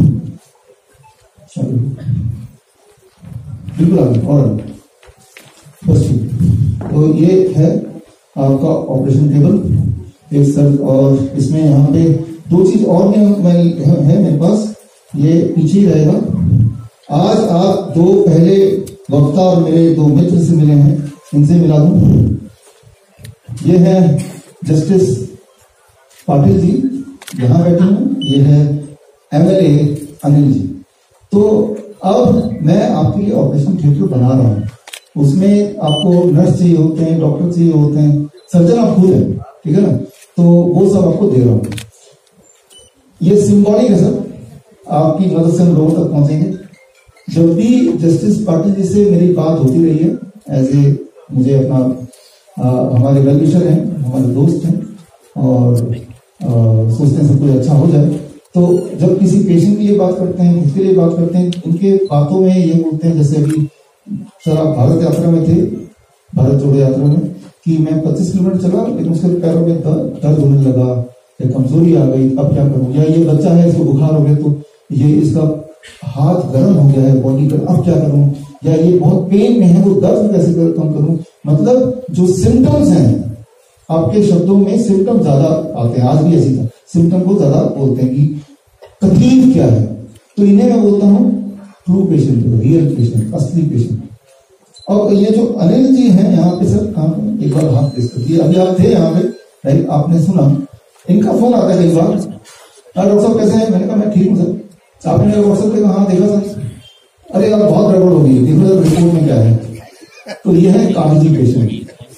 Speaker 5: बिल्कुल आगे और आगे बस ठीक। तो ये है आपका ऑपरेशन टेबल एक सर, और इसमें यहाँ पे दो चीज और मैं है मेरे पास, ये पीछे ही रहेगा। आज आप दो पहले वक्ता और मेरे दो मित्र से मिले हैं, इनसे मिला दूं। ये है जस्टिस पाटिल जी, यहाँ बैठे हैं, ये है एमएलए अनिल जी। तो अब मैं आपके लिए ऑपरेशन थिएटर बना रहा हूँ, उसमें आपको नर्स चाहिए होते हैं, डॉक्टर चाहिए होते हैं, सर्जन आप खुद है, ठीक है ना, तो वो सब आपको दे रहा हूँ। ये सिंबॉलिक है सर, आपकी मदद से हम लोगों तक पहुंचेंगे। जब भी जस्टिस पाटिल जी से मेरी बात होती रही है, एज ए मुझे अपना आ, हमारे वेल विशर हैं, हमारे दोस्त हैं, और आ, सोचते हैं सब कुछ अच्छा हो जाए। तो जब किसी पेशेंट के लिए बात करते हैं, खुद के लिए बात करते हैं, उनके बातों में ये बोलते हैं, जैसे अभी सर आप भारत यात्रा में थे, भारत जोड़ो यात्रा में, कि मैं पच्चीस किलोमीटर चला लेकिन उसके पैरों में दर्द होने लगा या कमजोरी आ गई, अब क्या करूं, या ये बच्चा है इसको बुखार हो गया तो ये इसका हाथ गर्म हो गया है, बॉडी गर्म, अब क्या करूं, या ये बहुत पेन में है, वो दर्द कैसे कम करूं। मतलब जो सिम्टम्स हैं, आपके शब्दों में सिम्टम ज्यादा आते हैं, आज भी ऐसी था, सिम्टम को ज्यादा बोलते हैं कि तकलीफ क्या है। तो इन्हें मैं बोलता हूँ ट्रू पेशेंट, रियल पेशेंट, असली पेशेंट। और ये जो अनिल जी हैं यहाँ पे सर, कहाँ पे, एक बार हाथ प्रेस कर दिए, अभी आप थे यहाँ पे, राइट, आपने सुना, इनका फोन आता है कई बार, डॉक्टर साहब कैसे हैं, मैंने कहा मैं ठीक हूँ सर। आपने मेरा व्हाट्सएप देखा, हाँ देखा सर, अरे यार बहुत गड़बड़ हो गई, देखो सर रिपोर्ट में क्या है। तो ये है कागजी पेशेंट।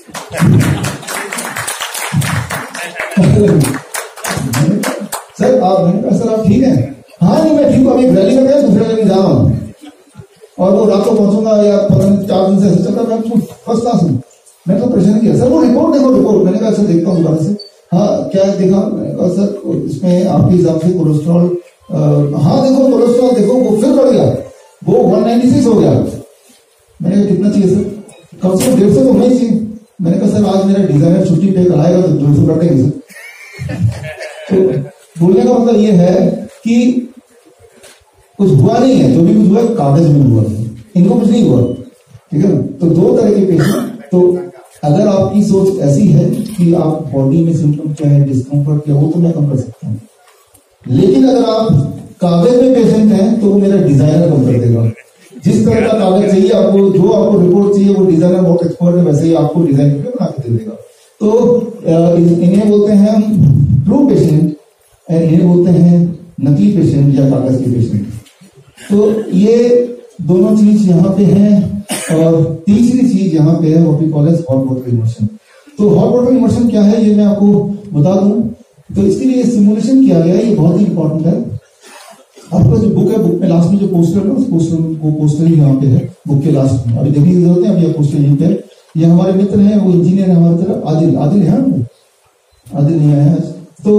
Speaker 5: सर आप, मैंने कहा सर आप ठीक हैं, हाँ नहीं मैं ठीक हूँ, अभी रैली में गया, दूसरे रैली में जा रहा हूँ और वो रात को पहुंचूंगा या पता नहीं चार दिन से ऐसे चल रहा है, फर्स्ट क्लास हूँ। मैं तो परेशान किया, सर वो रिपोर्ट देखो रिपोर्ट। मैंने कहा सर देखता हूँ दोबारा से, हाँ क्या देखा, मैंने कहा सर इसमें आपके हिसाब से कोलेस्ट्रॉल, हाँ देखो कोलेस्ट्रॉल देखो वो फिर बढ़ गया, वो वन नाइन्टी सिक्स हो गया। मैंने कहा कितना चाहिए सर, कम से कम डेढ़ सौ तो होना ही चाहिए। मैंने कहा सर आज मेरा डिजाइनर छुट्टी पे कल आएगा तो डेढ़ सौ कटेंगे सर। तो बोलने का मतलब ये है कि कुछ हुआ नहीं है, जो भी कुछ हुआ कागज में हुआ, इनको कुछ नहीं हुआ, ठीक है ना। तो दो तरह के पेशेंट, तो अगर आपकी सोच ऐसी है कि आप बॉडी में सिम्टम क्या है, डिस्कम्फर्ट क्या, वो तो मैं कम कर सकता हूँ। लेकिन अगर आप कागज में पेशेंट हैं तो मेरा डिजाइनर कम कर देगा, जिस तरह का कागज चाहिए आपको, जो आपको रिपोर्ट चाहिए, वो डिजाइनर बहुत एक्सपर्ट है, वैसे ही आपको डिजाइन करके बना के दे देगा। तो इन्हें बोलते हैं हम ट्रू पेशेंट, इन्हें बोलते हैं नकली पेशेंट या कागज के पेशेंट। तो ये दोनों चीज यहाँ पे है। और तीसरी चीज यहाँ पे है what we call as hot water immersion. तो हॉट वाटर इमर्शन क्या है ये मैं आपको बता दूं। तो इसके लिए सिमुलेशन किया गया है, ये बहुत ही इंपॉर्टेंट है। आपका जो बुक है, बुक में लास्ट में जो पोस्टर है उस पोस्टर वो पोस्टर ही यहाँ पे है बुक के लास्ट में। अभी देखने की जरूरत है, अभी पोस्टर यहीं पे। ये हमारे मित्र हैं, वो इंजीनियर है हमारी तरफ, आदिल आदिल है आपको? आदिल नहीं आया है तो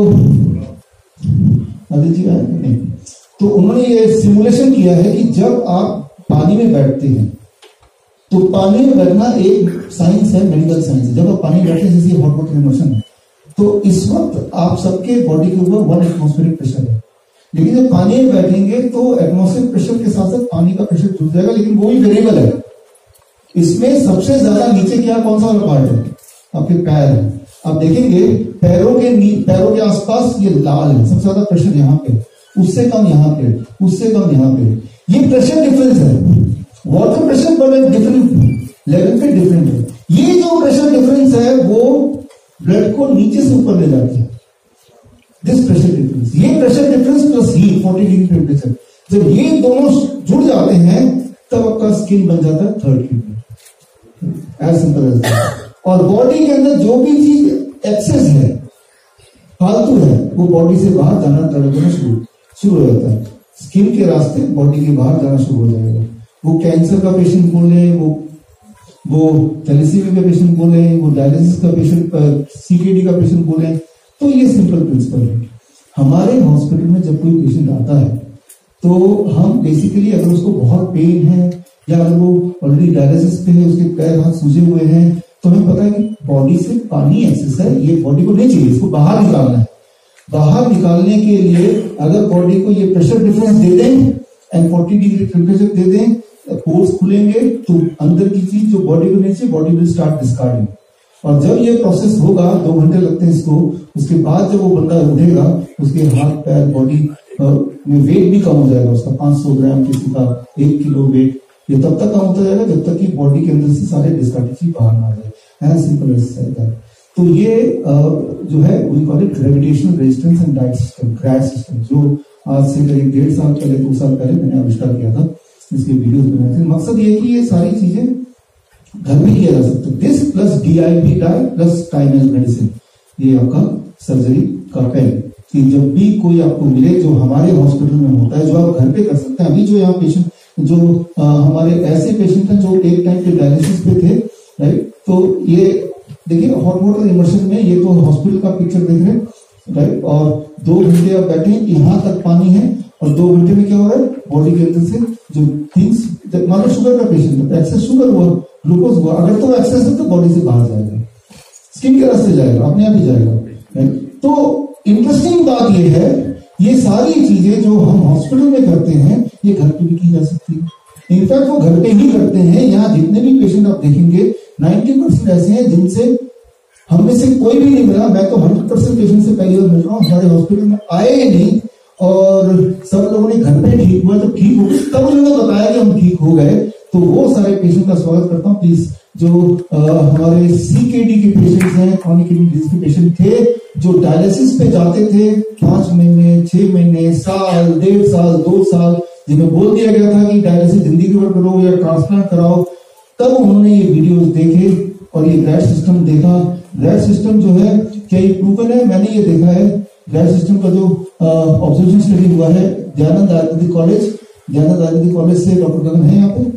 Speaker 5: आदिल जी आए नहीं। तो उन्होंने ये सिमुलेशन किया है कि जब आप पानी में बैठते हैं, तो पानी में बैठना एक साइंस है, मेडिकल साइंस है। जब आप पानी में बैठते हैं, जैसे हॉट वाटर इमर्शन है, तो इस वक्त आप सबके बॉडी के ऊपर वन एटमॉस्फेरिक प्रेशर है। लेकिन जब पानी में बैठेंगे तो एटमॉस्फेरिक प्रेशर के साथ साथ पानी का प्रेशर जुड़ जाएगा, लेकिन वो भी वेरिएबल है। इसमें सबसे ज्यादा नीचे क्या कौन सा वाला पार्ट है? आपके पैर है। आप देखेंगे पैरों के पैरों के आसपास ये लाल है, सबसे ज्यादा प्रेशर यहाँ पे, उससे कम यहाँ पे, उससे कम यहाँ पे। ये प्रेशर डिफरेंस है। वाटर प्रेशर पर डिफरेंट लेवल पे डिफरेंट है। ये जो प्रेशर डिफरेंस है वो ब्लड को नीचे से ऊपर ले जाती है। दिस प्रेशर डिफरेंस, ये pressure difference plus heat forty degree temperature, जब ये दोनों जुड़ जाते हैं तब आपका स्किन बन जाता है third degree. As simple as that. और बॉडी के अंदर जो भी चीज एक्सेस है, फालतू है, वो बॉडी से बाहर जाना करना शुरू शुरू हो जाता है। स्किन के रास्ते बॉडी के बाहर जाना शुरू हो जाएगा। वो कैंसर का पेशेंट बोले, वो वो थैलेसीमिया का पेशेंट बोले, वो डायलिसिस का पेशेंट, सीकेडी का पेशेंट बोले, तो ये सिंपल प्रिंसिपल है। हमारे हॉस्पिटल में जब कोई पेशेंट आता है तो हम बेसिकली अगर उसको बहुत पेन है या अगर वो ऑलरेडी डायलिसिस पे है, उसके पैर हाथ सूजे हुए हैं, तो हमें पता है कि बॉडी से पानी एक्सेस है, ये बॉडी को नहीं चाहिए, इसको बाहर निकालना है। बाहर निकालने के लिए अगर बॉडी को ये प्रेशर डिफरेंस दे दें एंड फोर्टी डिग्री टेम्परेचर दे दें, पोर्स खुलेंगे तो अंदर की चीज जो बॉडी को नहीं चाहिए, बॉडी विल स्टार्ट डिस्कार्डिंग। और जब ये प्रोसेस होगा, दो घंटे लगते हैं इसको, उसके बाद जब वो बंदा उठेगा, उसके हाथ पैर बॉडी में वेट भी कम हो जाएगा उसका, पांच सौ ग्राम किसी का एक किलो वेट, ये तब तक कम होता जाएगा जब तक कि बॉडी के अंदर से सारे डिस्कार्डिंग चीज बाहर ना आ जाए। As simple as that. तो ये जो है we call it gravitational resistance and diet system, GRAD system, जो आज से करीब डेढ़ साल पहले दो साल पहले मैंने आविष्कार किया था, इसके वीडियोस बनाए थे। मकसद ये कि ये सारी चीजें घर में किया जा सकता है। This plus D I P diet plus time as medicine, ये आपका सर्जरी का पेन, कि जब भी कोई आपको मिले जो हमारे हॉस्पिटल में होता है, जो आप घर पे कर सकते हैं। अभी जो यहाँ पेशेंट जो आ, हमारे ऐसे पेशेंट हैं जो एक टाइम पे डायलिसिस पे थे, राइट, तो ये देखिए हॉट वाटर इमर्शन में ये तो हॉस्पिटल का पिक्चर देख रहे हैं, राइट, और दो घंटे आप बैठे, यहाँ तक पानी है और दो घंटे में क्या हो रहा है, बॉडी के अंदर से जो थिंग्स, मान लो शुगर का पेशेंट है, एक्सेस शुगर हुआ, ग्लूकोज हुआ, अगर तो एक्सेस है तो बॉडी से बाहर जाएगा, स्किन के रास्ते जाएगा, अपने आप ही जाएगा। तो इंटरेस्टिंग बात यह है, ये सारी चीजें जो हम हॉस्पिटल में करते हैं ये घर पे भी की जा सकती है। इनफैक्ट वो घर पे ही करते हैं। यहाँ जितने भी पेशेंट आप देखेंगे नाइन्टी परसेंट ऐसे हैं जिनसे हम में से कोई भी नहीं मिला। मैं तो हंड्रेड परसेंट पेशेंट से पहली बार मिल रहा हूँ, हमारे हॉस्पिटल में आए नहीं और सब लोगों ने घर पे ठीक हुआ, तो ठीक हो गए, तब उन्होंने बताया कि हम ठीक हो गए। तो वो सारे पेशेंट का स्वागत करता हूँ। प्लीज जो आ, हमारे सीकेडी के पेशेंट्स हैं, क्रॉनिक किडनी डिजीज के पेशेंट थे, जो डायलिसिस पे जाते थे पांच महीने, छह महीने, साल, डेढ़ साल, दो साल, जिन्हें बोल दिया गया था कि डायलिसिस जिंदगी भर करो या ट्रांसप्लांट कराओ, तब उन्होंने ये वीडियोस देखे और ये ग्रैड सिस्टम देखा। ग्रैड सिस्टम जो है क्या ये प्रूवन है? मैंने ये देखा है। ग्रैड सिस्टम का जो ऑब्जर्वेशन स्टडी हुआ है दयानंद आयुर्वेदिक कॉलेज, दयानंद आयुर्वेदिक कॉलेज से डॉक्टर गगन है यहाँ पे,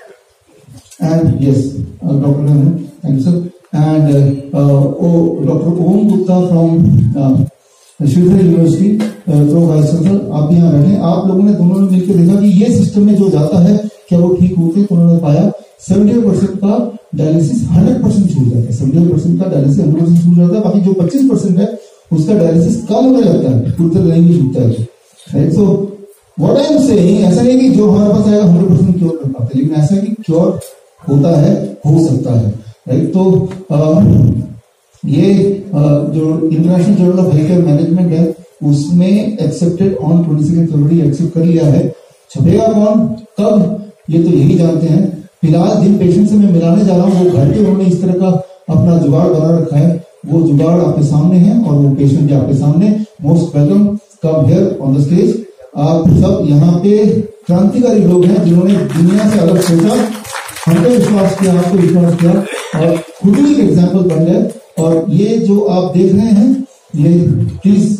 Speaker 5: and yes doctor Gagan, thank you sir, and doctor Om Gupta from Shivdhar university, pro vice chancellor, आप यहाँ बैठे। आप लोगों ने दोनों ने मिलकर देखा कि ये सिस्टम में जो जाता है क्या वो ठीक होते, तो उन्होंने पाया सेवेंटी परसेंट का डायलिसिस हंड्रेड परसेंट छूट जाता है, सेवेंटी परसेंट का डायलिसिस हंड्रेड परसेंट छूट जाता है, बाकी जो पच्चीस परसेंट है उसका डायलिसिस कम होने लगता है, पूरी तरह नहीं छूटता है, right. So what I am saying, ऐसा नहीं कि जो हमारे पास आएगा हंड्रेड परसेंट क्योर कर पाते, लेकिन ऐसा है कि क्योर होता है, हो सकता है, राइट। तो आ, ये आ, जो international journal of health care management है उसमें accepted on twenty second February accept कर लिया है। छपेगा कौन, कब, ये तो यही जानते हैं। फिलहाल जिन पेशेंट से मैं मिलाने जा रहा हूँ वो घर पे उन्होंने इस तरह का अपना जुगाड़ बना रखा है, वो जुगाड़ आपके सामने है और वो पेशेंट भी आपके सामने। Most welcome, come here on the stage. आप सब यहाँ पे क्रांतिकारी लोग हैं जिन्होंने दुनिया से अलग सोचा, हमको विश्वास किया, आपको विश्वास किया और खुद ही एक एग्जाम्पल बन गए। और ये जो आप देख रहे हैं ये प्लीज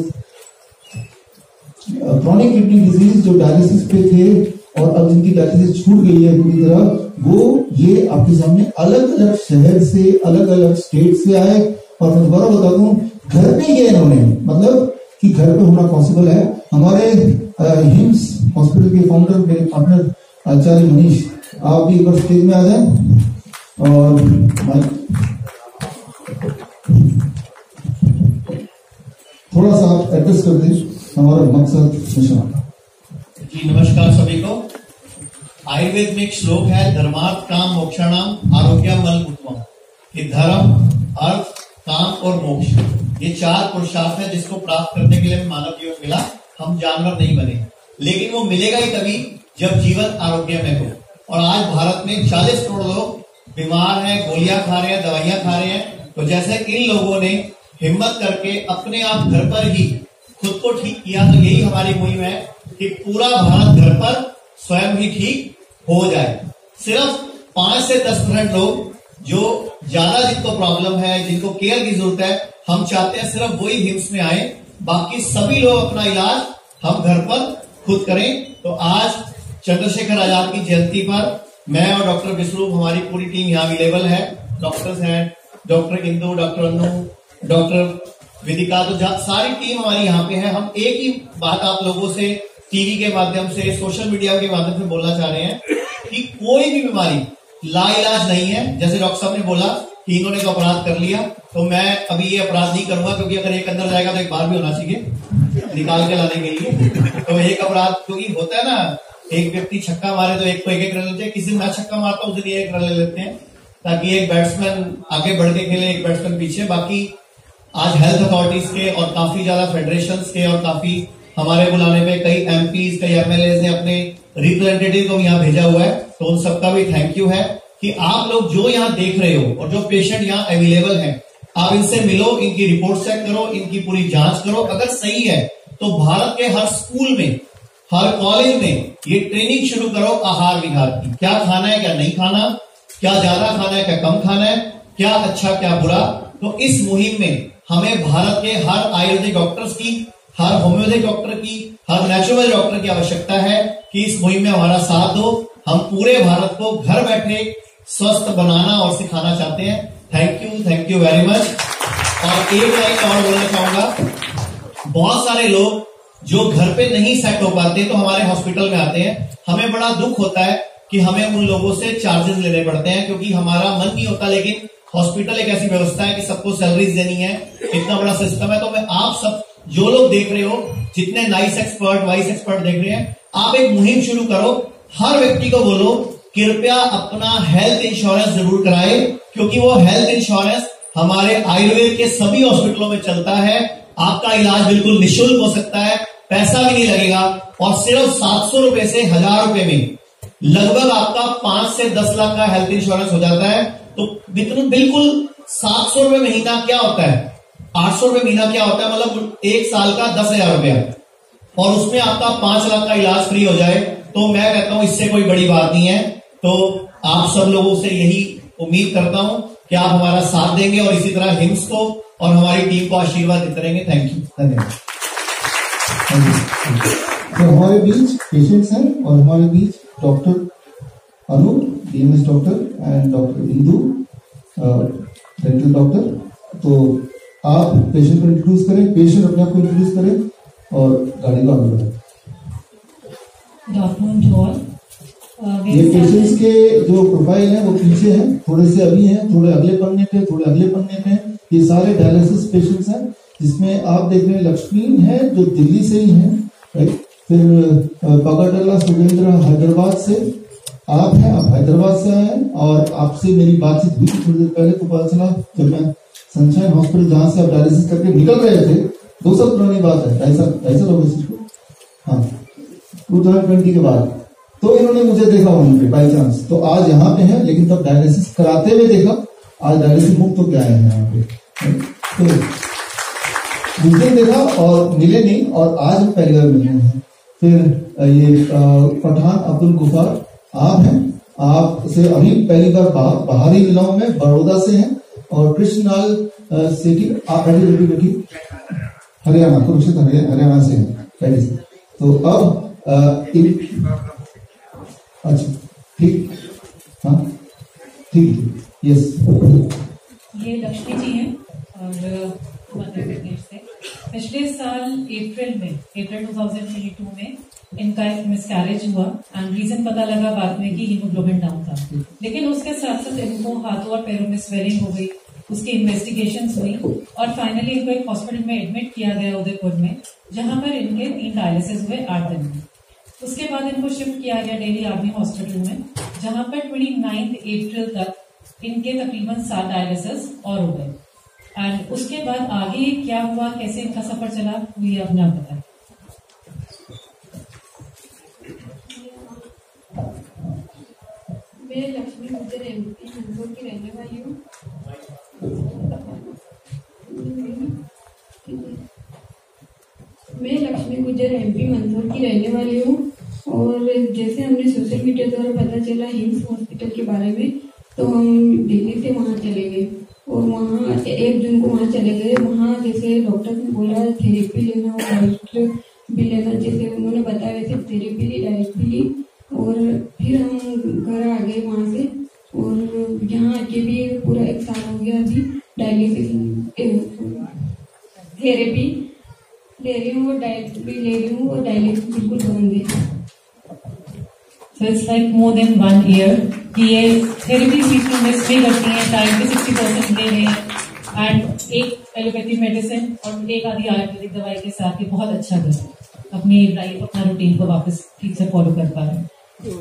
Speaker 5: क्रॉनिक किडनी डिजीज जो डायलिसिस पे थे और अब जिनकी डायलिसिस छूट गई है पूरी तरह, वो ये आपके सामने अलग अलग शहर से, अलग अलग स्टेट से आए। और मैं दोबारा बता दूं, घर पे गए इन्होंने, मतलब कि घर पे होना पॉसिबल है। हमारे हिम्स हॉस्पिटल के फाउंडर मेरे पार्टनर आचार्य मनीष, आप भी एक बार स्टेज में आ जाए और थोड़ा सा आप एड्रेस कर दें हमारा मकसद मिशन।
Speaker 10: जी नमस्कार सभी को। आयुर्वेद में एक श्लोक है, धर्मार्थ काम मोक्षाणाम आरोग्यम बल उत्तम, कि धर्म, अर्थ, काम और मोक्ष ये चार पुरुषार्थ है जिसको प्राप्त करने के लिए मानव जीवन मिला। हम जानवर नहीं बने, लेकिन वो मिलेगा ही तभी जब जीवन आरोग्य में हो। और आज भारत में चालीस करोड़ लोग बीमार हैं, गोलियां खा रहे हैं, दवाइयां खा रहे हैं। तो जैसे इन लोगों ने हिम्मत करके अपने आप घर पर ही खुद को ठीक किया, तो यही हमारी मुहिम है कि पूरा भारत घर पर स्वयं ही ठीक हो जाए। सिर्फ पांच से दस परसेंट लोग जो ज्यादा जिनको प्रॉब्लम है, जिनको केयर की जरूरत है, हम चाहते हैं सिर्फ वही हिम्स में आए, बाकी सभी लोग अपना इलाज हम घर पर खुद करें। तो आज चंद्रशेखर आजाद की जयंती पर मैं और डॉक्टर विश्वरूप, हमारी पूरी टीम यहाँ अवेलेबल है। डॉक्टर्स हैं, doctor Indu, doctor Anu, doctor Vidika, तो सारी टीम हमारी यहाँ पे है। हम एक ही बात आप लोगों से टीवी के माध्यम से, सोशल मीडिया के माध्यम से बोलना चाह रहे हैं कि कोई भी बीमारी लाइलाज नहीं है। जैसे डॉक्टर साहब ने बोला कि इन्होंने तो अपराध कर लिया, तो मैं अभी ये अपराध नहीं करूंगा, क्योंकि अगर एक अंदर जाएगा तो एक बार भी होना चाहिए निकाल के लाने के लिए। तो एक अपराध, क्योंकि होता है ना, एक व्यक्ति छक्का मारे तो एक को एक एक रन लेते हैं, किसी मैं छक्का मारता हूँ उसने एक रन ले लेते हैं, ताकि एक बैट्समैन आगे बढ़ के खेले, एक बैट्समैन पीछे। बाकी आज हेल्थ अथॉरिटीज के और काफी ज्यादा फेडरेशंस के और काफी हमारे बुलाने पे कई एमपीज, कई एमएलए ने अपने रिप्रेजेंटेटिव को यहाँ भेजा हुआ है, तो उन सबका भी थैंक यू है कि आप लोग जो यहाँ देख रहे हो और जो पेशेंट यहाँ अवेलेबल हैं, आप इनसे मिलो, इनकी रिपोर्ट चेक करो, इनकी पूरी जांच करो। अगर सही है तो भारत के हर स्कूल में, हर कॉलेज में ये ट्रेनिंग शुरू करो आहार विहार की, क्या खाना है क्या नहीं खाना, क्या ज्यादा खाना है क्या कम खाना है, क्या अच्छा क्या बुरा। तो इस मुहिम में हमें भारत के हर आयुर्वेदिक डॉक्टर्स की, हर होम्योपैथिक डॉक्टर की, हर नेचुरल डॉक्टर की आवश्यकता है कि इस मुहिम में हमारा साथ दो। हम पूरे भारत को घर बैठे स्वस्थ बनाना और सिखाना चाहते हैं। Thank you, thank you very much. और एक लाइन और बोलना चाहूंगा, बहुत सारे लोग जो घर पे नहीं सेट हो पाते तो हमारे हॉस्पिटल में आते हैं। हमें बड़ा दुख होता है कि हमें उन लोगों से चार्जेस लेने पड़ते हैं, क्योंकि हमारा मन नहीं होता, लेकिन हॉस्पिटल एक ऐसी व्यवस्था है कि सबको सैलरीज देनी है, इतना बड़ा सिस्टम है। तो मैं आप सब जो लोग देख रहे हो, जितने नाइस एक्सपर्ट, वाइस एक्सपर्ट देख रहे हैं, आप एक मुहिम शुरू करो, हर व्यक्ति को बोलो कृपया अपना हेल्थ इंश्योरेंस जरूर कराए, क्योंकि वो हेल्थ इंश्योरेंस हमारे आयुर्वेद के सभी हॉस्पिटलों में चलता है। आपका इलाज बिल्कुल निःशुल्क हो सकता है, पैसा भी नहीं लगेगा, और सिर्फ सात सौ रुपए से हजार रुपए में लगभग आपका पांच से दस लाख का हेल्थ इंश्योरेंस हो जाता है। तो बिल्कुल सात सौ रुपए महीना क्या होता है, आठ सौ रुपए महीना क्या होता है, मतलब एक साल का दस हजार रुपया, और उसमें आपका पांच लाख का इलाज फ्री हो जाए, तो मैं कहता हूं इससे कोई बड़ी बात नहीं है। तो आप सब लोगों से यही उम्मीद करता हूं कि आप हमारा साथ देंगे और इसी तरह हिम्स को और हमारी टीम को आशीर्वाद देते रहेंगे। थैंक यू, धन्यवाद।
Speaker 5: तो हमारे बीच पेशेंट्स हैं और हमारे बीच doctor Anu, DMS doctor, and doctor Indu, dental doctor. तो आप पेशेंट को इंट्रोड्यूस करें, पेशेंट अपने आप को इंट्रोड्यूस करें और गाड़ी को आगे बढ़ाएं। ये पेशेंट्स के जो प्रोफाइल है वो पीछे है, थोड़े से अभी हैं, थोड़े अगले पन्ने पे, थोड़े अगले पन्ने पे। ये सारे डायलिसिस पेशेंट्स हैं, जिसमें आप देख रहे हैं लक्ष्मी है जो दिल्ली से ही है, राइट। फिर पगाटल्ला सुरेंद्र हैदराबाद से, आप हैं, आप हैदराबाद से आए हैं, और आपसे मेरी बातचीत हुई थोड़ी देर पहले, तो पता चला जब मैं सनशाइन हॉस्पिटल जहां से आप डायलिसिस करके निकल रहे थे, दो साल पुरानी बात है, ऐसा ऐसा लोग हाँ टू थाउजेंड ट्वेंटी के बाद। तो इन्होंने मुझे देखा वहीं पे बाई चांस, तो आज यहाँ पे है, लेकिन तब डायलिसिस कराते हुए देखा, आज डायलिसिस मुक्त होकर आए हैं यहाँ पे। तो उस दिन देखा और मिले नहीं, और आज पहली बार मिले हैं। फिर ये पठान अब्दुल गुफार आप हैं, आपसे अभी पहली बार बाहर ही मिला हूं मैं, बड़ौदा से हैं, और कृष्णलाल सेठी आप बैठी बैठी बैठी हरियाणा, कुरुक्षेत्र हरियाणा से हैं पहले से। तो अब आ, अच्छा ठीक, हाँ ठीक, यस।
Speaker 11: ये लक्ष्मी जी हैं और मध्य प्रदेश से। पिछले साल अप्रैल में अप्रैल दो हज़ार बाईस में इनका एक मिसकैरेज हुआ एंड रीजन पता लगा बाद में कि हीमोग्लोबिन डाउन था, लेकिन उसके साथ साथ इनको हाथों और पैरों में स्वेलिंग हो गई, उसकी इन्वेस्टिगेशंस हुई और फाइनली इनको एक हॉस्पिटल में एडमिट किया गया उदयपुर में, जहां पर इनके तीन डायलिसिस हुए आठ दिन में। उसके बाद इनको शिफ्ट किया गया दिल्ली आर्मी हॉस्पिटल में, जहां पर उनतीस अप्रैल तक इनके तकरीबन सात डायलिसिस और हो गए। एंड उसके बाद आगे क्या हुआ, कैसे इनका सफर चला, ये अपने आप बताएं।
Speaker 12: मैं लक्ष्मी गुजर एमपी मंदसौर की रहने वाली हूँ। मैं लक्ष्मी गुजर एमपी मंदसौर की रहने वाली हूँ और जैसे हमने सोशल मीडिया द्वारा पता चला हिम्स हॉस्पिटल के बारे में, तो हम दिल्ली से वहाँ चले गए और वहाँ एक जून को वहाँ चले गए। वहाँ जैसे डॉक्टर ने बोला थेरेपी लेना और डाइट भी लेना, जैसे उन्होंने बताया वैसे थेरेपी ली, डाइट भी ली और फिर हम घर आ गए वहाँ से। और यहाँ आके भी पूरा एक साल हो गया, अभी डायलिसिस थेरेपी ले रही हूँ और डाइट भी ले रही हूँ और डायलिसिस बिल्कुल बंद है।
Speaker 11: So it's like more than one year कि ये थेरेपी बीच में मिस भी करती हैं, टाइम भी सिक्सटी परसेंट ले रहे हैं एंड एक एलोपैथी मेडिसिन और एक आधी आयुर्वेदिक दवाई के साथ ये बहुत अच्छा कर रहे हैं, अपनी लाइफ अपना रूटीन को वापस ठीक से फॉलो कर पा रहे हैं।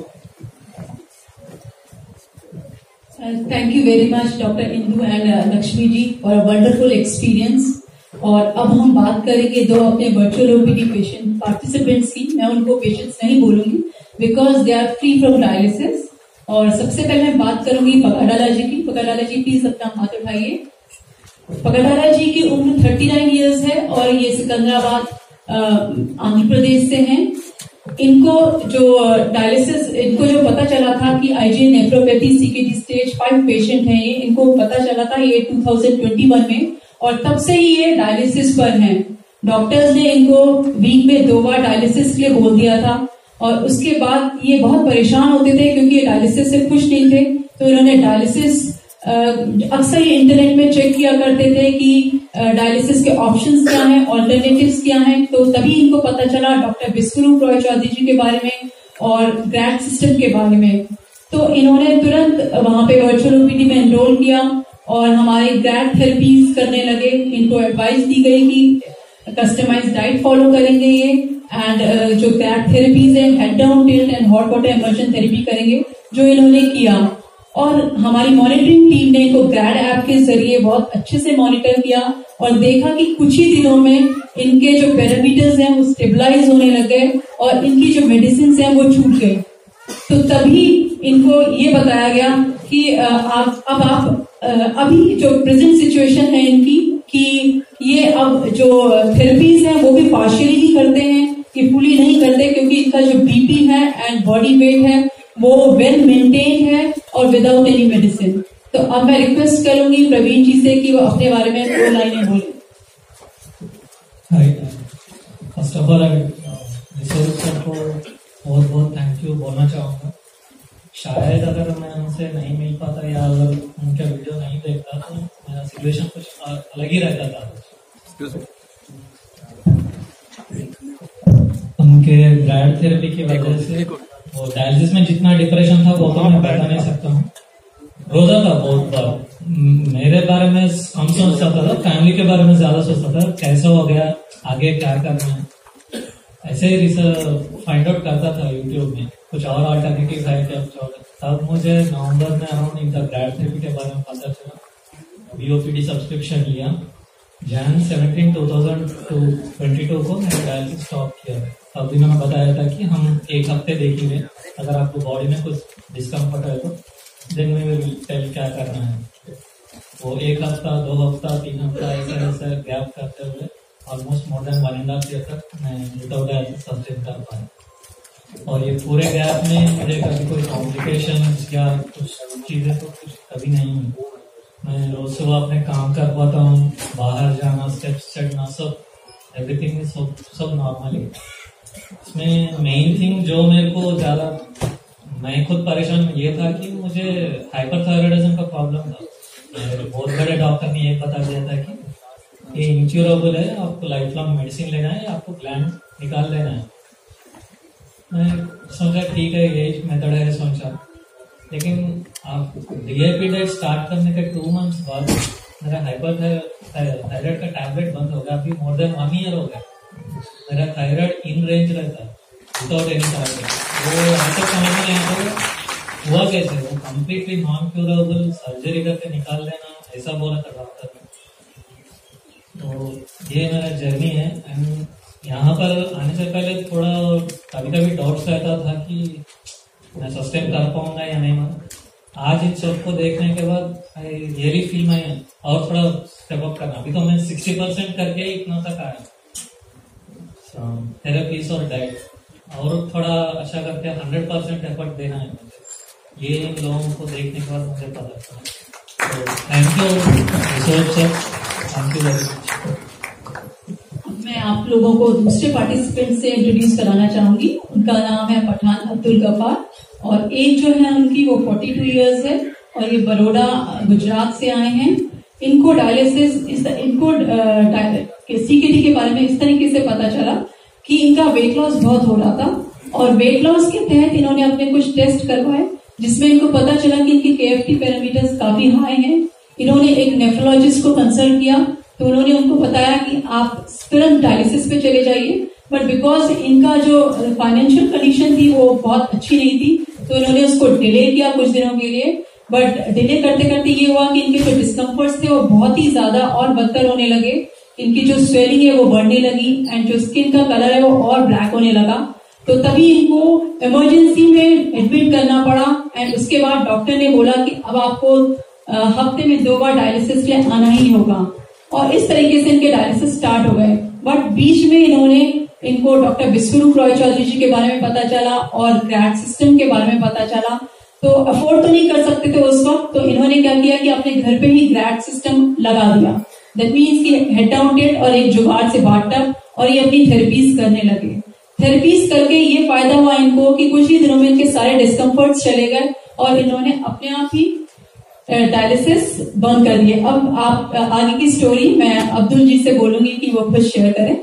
Speaker 13: Thank you very much doctor Indu and Lakshmi ji for a wonderful experience. और अब हम बात करेंगे दो अपने वर्चुअल ओपीडी पेशेंट पार्टिसिपेंट्स की। मैं उनको पेशेंट्स नहीं बोलूंगी because they are free from dialysis. और सबसे पहले मैं बात करूंगी पकाडाला जी की। पकाडाला जी प्लीज अपना हाथ उठाइए। पकाडाला जी की उम्र थर्टी नाइन ईयर्स है और ये सिकंदराबाद आंध्र प्रदेश से हैं। इनको जो डायलिसिस इनको जो पता चला था कि IgA nephropathy CKD stage five patient है, ये इनको पता चला था ये टू थाउजेंड ट्वेंटी वन में और तब से ही ये डायलिसिस पर हैं। डॉक्टर्स ने इनको वीक में दो बार डायलिसिस के लिए बोल दिया था और उसके बाद ये बहुत परेशान होते थे क्योंकि ये डायलिसिस से खुश नहीं थे। तो इन्होंने डायलिसिस अक्सर ये इंटरनेट में चेक किया करते थे कि डायलिसिस के ऑप्शंस क्या हैं, ऑल्टरनेटिव्स क्या हैं। तो तभी इनको पता चला डॉक्टर विश्वरूप रॉय चौधरी जी के बारे में और ग्रैड सिस्टम के बारे में। तो इन्होंने तुरंत वहां पे वर्चुअल ओपीडी में एनरोल किया और हमारे ग्रैड थेरेपीज करने लगे। इनको एडवाइस दी गई कि कस्टमाइज डाइट फॉलो करेंगे ये एंड uh, जो ग्रैड थेरेपीज है head down tilt and hot water immersion therapy करेंगे, जो इन्होंने किया। और हमारी मॉनिटरिंग टीम ने इनको ग्रैड ऐप के जरिए बहुत अच्छे से मॉनिटर किया और देखा कि कुछ ही दिनों में इनके जो पैरामीटर्स हैं वो स्टेबलाइज होने लग गए और इनकी जो मेडिसिन हैं वो छूट गई। तो तभी इनको ये बताया गया कि आप अब आप अभी जो प्रेजेंट सिचुएशन है इनकी कि ये अब जो थेरेपीज हैं वो भी पार्शियली ही करते हैं, कि फुली नहीं करते क्योंकि इनका जो बीपी है एंड बॉडी वेट है वो वेल मेंटेन है और विदाउट एनी मेडिसिन। तो अब मैं रिक्वेस्ट करूंगी प्रवीण जी से कि वो अपने बारे में दो लाइनें बोले।
Speaker 8: फर्स्ट ऑफ ऑल रिसोर्स सर को बहुत बहुत थैंक यू बोलना चाहूँगा। शायद अगर मैं उनसे नहीं मिल पाता या अगर उनका वीडियो नहीं देखता तो मेरा सिचुएशन कुछ अलग ही रहता था। उनके ग्रैड थेरेपी की वजह से वो डायलिसिस में जितना डिप्रेशन था वो तो मैं बता नहीं सकता हूँ। रोजा था बहुत बार, मेरे बारे में कम सोचता था, फैमिली के बारे में ज्यादा सोचता था, कैसे हो गया, आगे क्या करना है, ऐसे ही रिसर्च फाइंड आउट करता था यूट्यूब में कुछ और अल्टरनेटिव है क्या। तब मुझे नवंबर में अराउंड इनका ग्रैड थेरेपी के बारे में पता चला, बीओपीडी सब्सक्रिप्शन लिया। Jan seventeen two thousand twenty two को मैंने डायलिसिस स्टॉप किया तब भी मैंने बताया था कि हम एक हफ्ते देखेंगे, अगर आपको बॉडी में कुछ डिस्कम्फर्ट है तो देन वी विल टेल क्या करना है। वो एक हफ्ता, दो हफ्ता, तीन हफ्ता ऐसा ऐसा गैप करते हुए almost more than one and half year तक मैं विदाउट डायलिसिस सस्टेन कर पाया। और ये पूरे गैप में मुझे कभी कोई कॉम्प्लिकेशन या कुछ चीजें तो कुछ कभी नहीं हुई। मैं रोज सुबह अपने काम कर पाता हूँ, बाहर जाना, स्टेप्स चढ़ना, सब एवरीथिंग इज सब सब नॉर्मल है। इसमें मेन थिंग जो मेरे को ज्यादा मैं खुद परेशान ये था कि मुझे हाइपरथायरॉयडिज्म का प्रॉब्लम था। मेरे बहुत बड़े डॉक्टर ने ये बता दिया था कि ये इंक्योरेबल है, आपको लाइफ लॉन्ग मेडिसिन लेना है, आपको ग्लैंड निकाल देना है। मैं सोचा ठीक है यही मेथड है सोचा, लेकिन आप डीएपी डाइट स्टार्ट करने के टू मंथ्स बाद मेरा हाइपरथायरॉयड का टैबलेट बंद हो गया। अभी मोर देन वन ईयर हो गया मेरा थायराइड इन रेंज रहता है विदाउट एनी टैबलेट। वो ऐसा समझ में नहीं आता हुआ कैसे, वो कम्प्लीटली नॉन क्यूरेबल, सर्जरी करके निकाल देना ऐसा बोला था डॉक्टर ने। तो ये मेरा जर्नी है। एंड यहाँ पर आने से पहले थोड़ा कभी कभी डाउट्स रहता था कि मैं सस्टेन कर पाऊंगा या नहीं। मैं आज इन सबको देखने के बाद आई रियली फील मैं और थोड़ा स्टेप अप करना। अभी तो मैं सिक्सटी परसेंट करके इतना तक आया थेरेपीज और डाइट, और थोड़ा अच्छा करके हंड्रेड परसेंट एफर्ट देना है मुझे। ये इन लोगों को देखने के बाद मुझे पता चला। तो थैंक यू रिसोर्च sir, thank you very much.
Speaker 13: मैं आप लोगों को दूसरे पार्टिसिपेंट से इंट्रोड्यूस कराना चाहूंगी। उनका नाम है पठान अब्दुल गफ्फार और एज जो है उनकी वो फोर्टी टू इयर्स है और ये बड़ौदा गुजरात से आए हैं। इनको डायलिसिस इस इनको सीकेडी के बारे में इस तरीके से पता चला कि इनका वेट लॉस बहुत हो रहा था और वेट लॉस के तहत इन्होंने अपने कुछ टेस्ट करवाए जिसमें इनको पता चला कि इनके केएफटी पैरामीटर्स काफी हाई हैं। इन्होंने एक नेफ्रोलॉजिस्ट को कंसल्ट किया तो उन्होंने उनको बताया कि आप तुरंत डायलिसिस पे चले जाइए, बट बिकॉज इनका जो फाइनेंशियल कंडीशन थी वो बहुत अच्छी नहीं थी तो इन्होंने उसको डिले किया कुछ दिनों के लिए। बट डिले करते करते ये हुआ कि इनके जो डिस्कम्फर्ट्स थे वो बहुत ही ज्यादा और बदतर होने लगे। इनकी जो स्वेलिंग है वो बढ़ने लगी एंड जो स्किन का कलर है वो और ब्लैक होने लगा। तो तभी इनको इमरजेंसी में एडमिट करना पड़ा एंड उसके बाद डॉक्टर ने बोला कि अब आपको हफ्ते में दो बार डायलिसिस के लिए आना ही होगा और इस तरीके से इनके डायलिसिस स्टार्ट हो गए। बट बीच में इन्होंने इनको डॉक्टर विश्वरूप रॉय चौधरी जी के बारे में पता चला और ग्रैड सिस्टम के बारे में पता चला। तो अफोर्ड तो नहीं कर सकते थे उस वक्त, तो इन्होंने क्या किया कि अपने घर पे ही ग्रैड सिस्टम लगा दिया। दैट मीन्स कि हेड डाउनटेड और एक जुगाड़ से बाथटब और ये अपनी थेरेपीज करने लगे। थेरेपीज करके ये फायदा हुआ इनको कि कुछ ही दिनों में इनके सारे डिस्कम्फर्ट्स चले गए और इन्होंने अपने आप ही डायलिसिस बंद कर दिए। अब आप आगे की स्टोरी मैं अब्दुल जी से बोलूंगी कि वो खुद शेयर करें।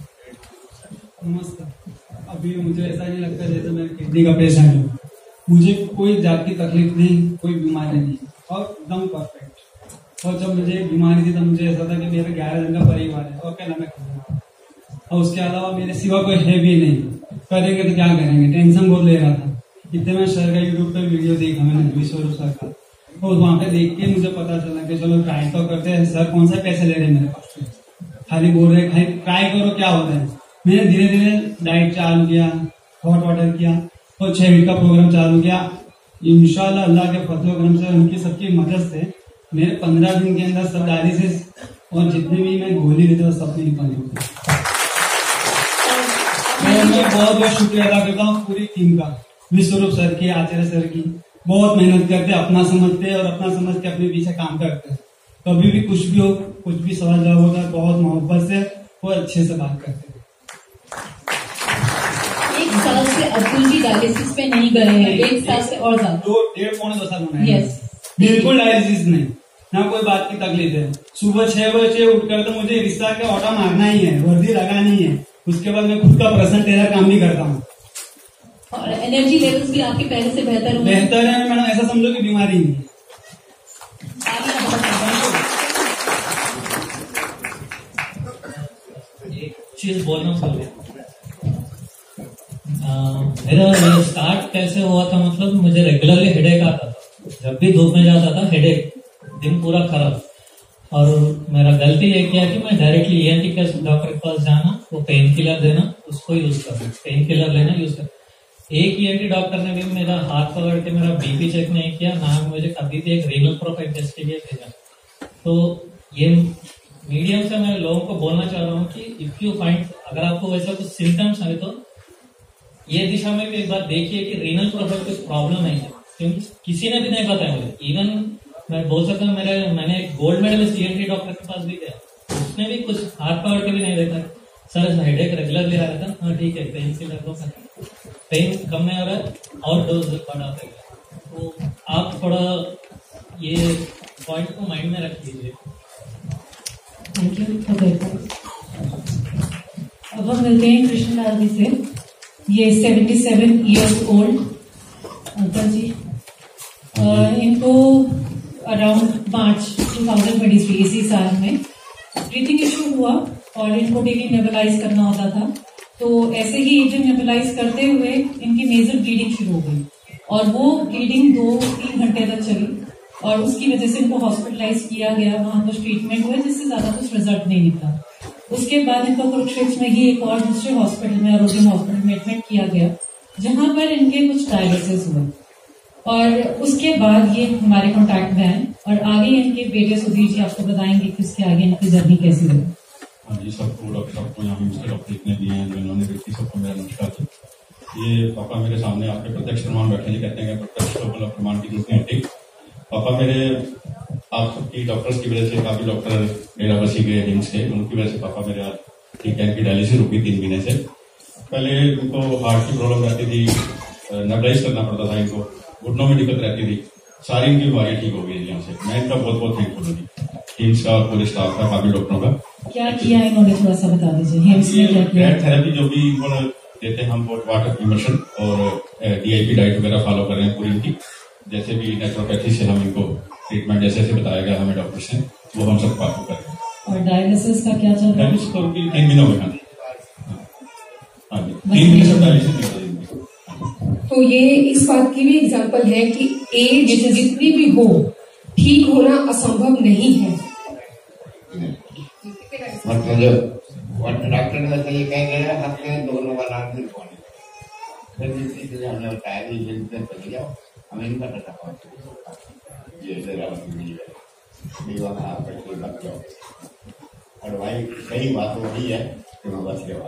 Speaker 14: नमस्कार। अभी मुझे ऐसा नहीं लगता जैसे मैं किडनी का पेशेंट हूँ। मुझे कोई जात की तकलीफ नहीं, कोई बीमारी नहीं और एकदम परफेक्ट। और जब मुझे बीमारी थी तब मुझे ऐसा था कि मेरे ग्यारह जन का परिवार है और कहना मैं करूँगा और उसके अलावा मेरे सिवा कोई है भी नहीं। करेंगे तो क्या करेंगे, टेंशन बहुत ले रहा था। इतने में सर का यूट्यूब पे वीडियो देखा मैंने विश्वरूप सर का और वहाँ पे देख के मुझे पता चला कि चलो ट्राई तो करते हैं। सर कौन सा पैसे ले रहे हैं मेरे पास से, खाली बोल रहे खाली ट्राई करो क्या होता है। मैंने धीरे धीरे डाइट चालू किया, हॉट वाटर किया और छह वीक का प्रोग्राम चालू किया। इंशाल्लाह अल्लाह के फजल करम से उनकी सबकी मदद से मेरे पंद्रह दिन के अंदर सब डायलिसिस और जितने भी मैं गोली लेते सब नहीं निकल गई। मैं बहुत बहुत शुक्रिया अदा करता हूँ पूरी टीम का, विश्वरूप सर की, आचार्य सर की। बहुत मेहनत करते, अपना समझते और अपना समझ के अपने पीछे काम करते हैं। कभी भी कुछ भी हो, कुछ भी सवाल जवाब होता है, बहुत मोहब्बत से और अच्छे से बात करते हैं।
Speaker 13: एक साल से अब्दुल जी डायलिसिस पे नहीं गए हैं, एक साल से और ज्यादा,
Speaker 14: दो डेढ़ पौने दो साल होना है।
Speaker 13: यस,
Speaker 14: बिल्कुल डायलिसिस नहीं, ना कोई बात की तकलीफ है। सुबह छह बजे उठकर तो मुझे रिश्ता का ऑटा मारना ही है, वर्दी लगानी है। उसके बाद मैं खुद का पर्सनल ट्रेनर काम भी करता हूँ
Speaker 13: और एनर्जी लेवल्स भी आपके पहले से बेहतर हुए।
Speaker 14: बेहतर है मैडम, ऐसा समझो कि बीमारी नहीं है।
Speaker 8: एक चीज बोलना भूल गया। मेरा स्टार्ट कैसे हुआ था, मतलब मुझे रेगुलरली हेडेक आता था। जब भी धूप में जाता था हेडेक, दिन पूरा खराब। और मेरा गलती ये किया कि मैं डायरेक्टली ईएनटी के डॉक्टर के पास जाना, वो पेन किलर देना, उसको यूज कर, पेन किलर लेना यूज कर। एक ई एन टी डॉक्टर ने भी मेरा हाथ पकड़ के मेरा बीपी चेक नहीं किया, ना मुझे कभी भी एक रीनल प्रोफाइल टेस्ट के लिए भेजा। तो ये मीडियम से मैं लोगों को बोलना चाह रहा हूँ कि इफ यू फाइंड, अगर आपको वैसा कुछ सिम्टम्स है तो ये दिशा में भी एक बार देखिए कि रीनल प्रोफाइल कुछ प्रॉब्लम नहीं है, क्योंकि किसी ने भी नहीं बताया मुझे। इवन मैं बोल सकता हूँ मेरे मैंने एक gold medalist E N T doctor के पास भी गया, उसने भी कुछ हाथ पकड़ के भी नहीं देखा। सर हेडेक रेगुलरली आ रहा था, हाँ ठीक है पेन किलर दो, पेन कम नहीं आ रहा है और डोज बढ़ा देगा। तो आप थोड़ा ये पॉइंट को माइंड में रख लीजिए।
Speaker 11: Thank you for that. अब हम मिलते हैं कृष्ण लाल जी से। ये seventy seven years old uncle ji, uh, इनको around March two thousand twenty three इसी साल में ब्रीथिंग इशू हुआ और इनको डेली नेबुलाइज करना होता था। तो ऐसे ही एक दिन नेबुलाइज करते हुए इनकी नेजल ब्लीडिंग शुरू हो गई और वो ब्लीडिंग दो तीन घंटे तक चली और उसकी वजह से इनको हॉस्पिटलाइज किया गया। वहां कुछ ट्रीटमेंट हुआ जिससे ज्यादा कुछ रिजल्ट नहीं निकला। उसके बाद इनको कुरुक्षेत्र में ही एक और दूसरे हॉस्पिटल में, आरोग्य हॉस्पिटल में एडमिट किया गया, जहां पर इनके कुछ डायलिसिस हुए और उसके बाद ये हमारे कॉन्टैक्ट में आए और आगे इनके बेटे सुधीर जी आपको बताएंगे कि उसके आगे इनकी जर्नी कैसी रही।
Speaker 15: हाँ जी, सबको डॉक्टर आपको यहाँ मिस्टर डॉक्टर इतने दिए हैं जो इन्होंने देखी, सबको मेरा नमस्कार जी। ये पापा मेरे सामने आपके प्रत्यक्ष प्रमाण बैठे जी, कहते हैं प्रत्यक्ष मतलब प्रमाण की जरूरत नहीं होती। पापा मेरे आप सबकी डॉक्टर्स की वजह से, काफी डॉक्टर मेरा बसी के हिम्स के, उनकी वजह से पापा मेरे ठीक है, इनकी डायलिसिस रुकी तीन महीने से। पहले इनको हार्ट की प्रॉब्लम रहती थी, नेबुलाइज करना पड़ता था इनको, घुटनों में दिक्कत रहती थी, सारी इनकी बीमारियां ठीक हो गई यहाँ से। मैं इनका बहुत बहुत थैंकफुल हूँ टीम्स का और पूरे स्टाफ का, काफी डॉक्टरों का।
Speaker 11: क्या किया इन्होंने थोड़ा सा बता दीजिए। हेम्स में क्या किया?
Speaker 15: थेरेपी जो भी इन्होंने देते हैं, हम वाटर इमर्शन और डी आई पी डाइट वगैरह फॉलो कर रहे हैं पूरी इनकी। जैसे भी नेचुरोपैथी से हम इनको ट्रीटमेंट जैसे जैसे बताया गया हमें डॉक्टर से, वो हम सब फॉलो कर रहे हैं।
Speaker 11: और डायलिसिस का क्या चल रहा है?
Speaker 15: डायलिसिस तो उनकी तीन महीनों में, हाँ जी, तीन महीने से डायलिसिस।
Speaker 9: तो ये इस बात की भी एग्जाम्पल है कि एज जितनी भी हो, ठीक होना असंभव नहीं है।
Speaker 16: मतलब डॉक्टर ने तो ये कह गया हफ्ते दोनों का नाम नहीं पानी, फिर इसलिए हमने बताया कि जिनसे चले जाओ, हमें नहीं पता था ये जरा नहीं वहाँ आप कोई लग जाओ। और भाई सही बात वही है कि वो बच गया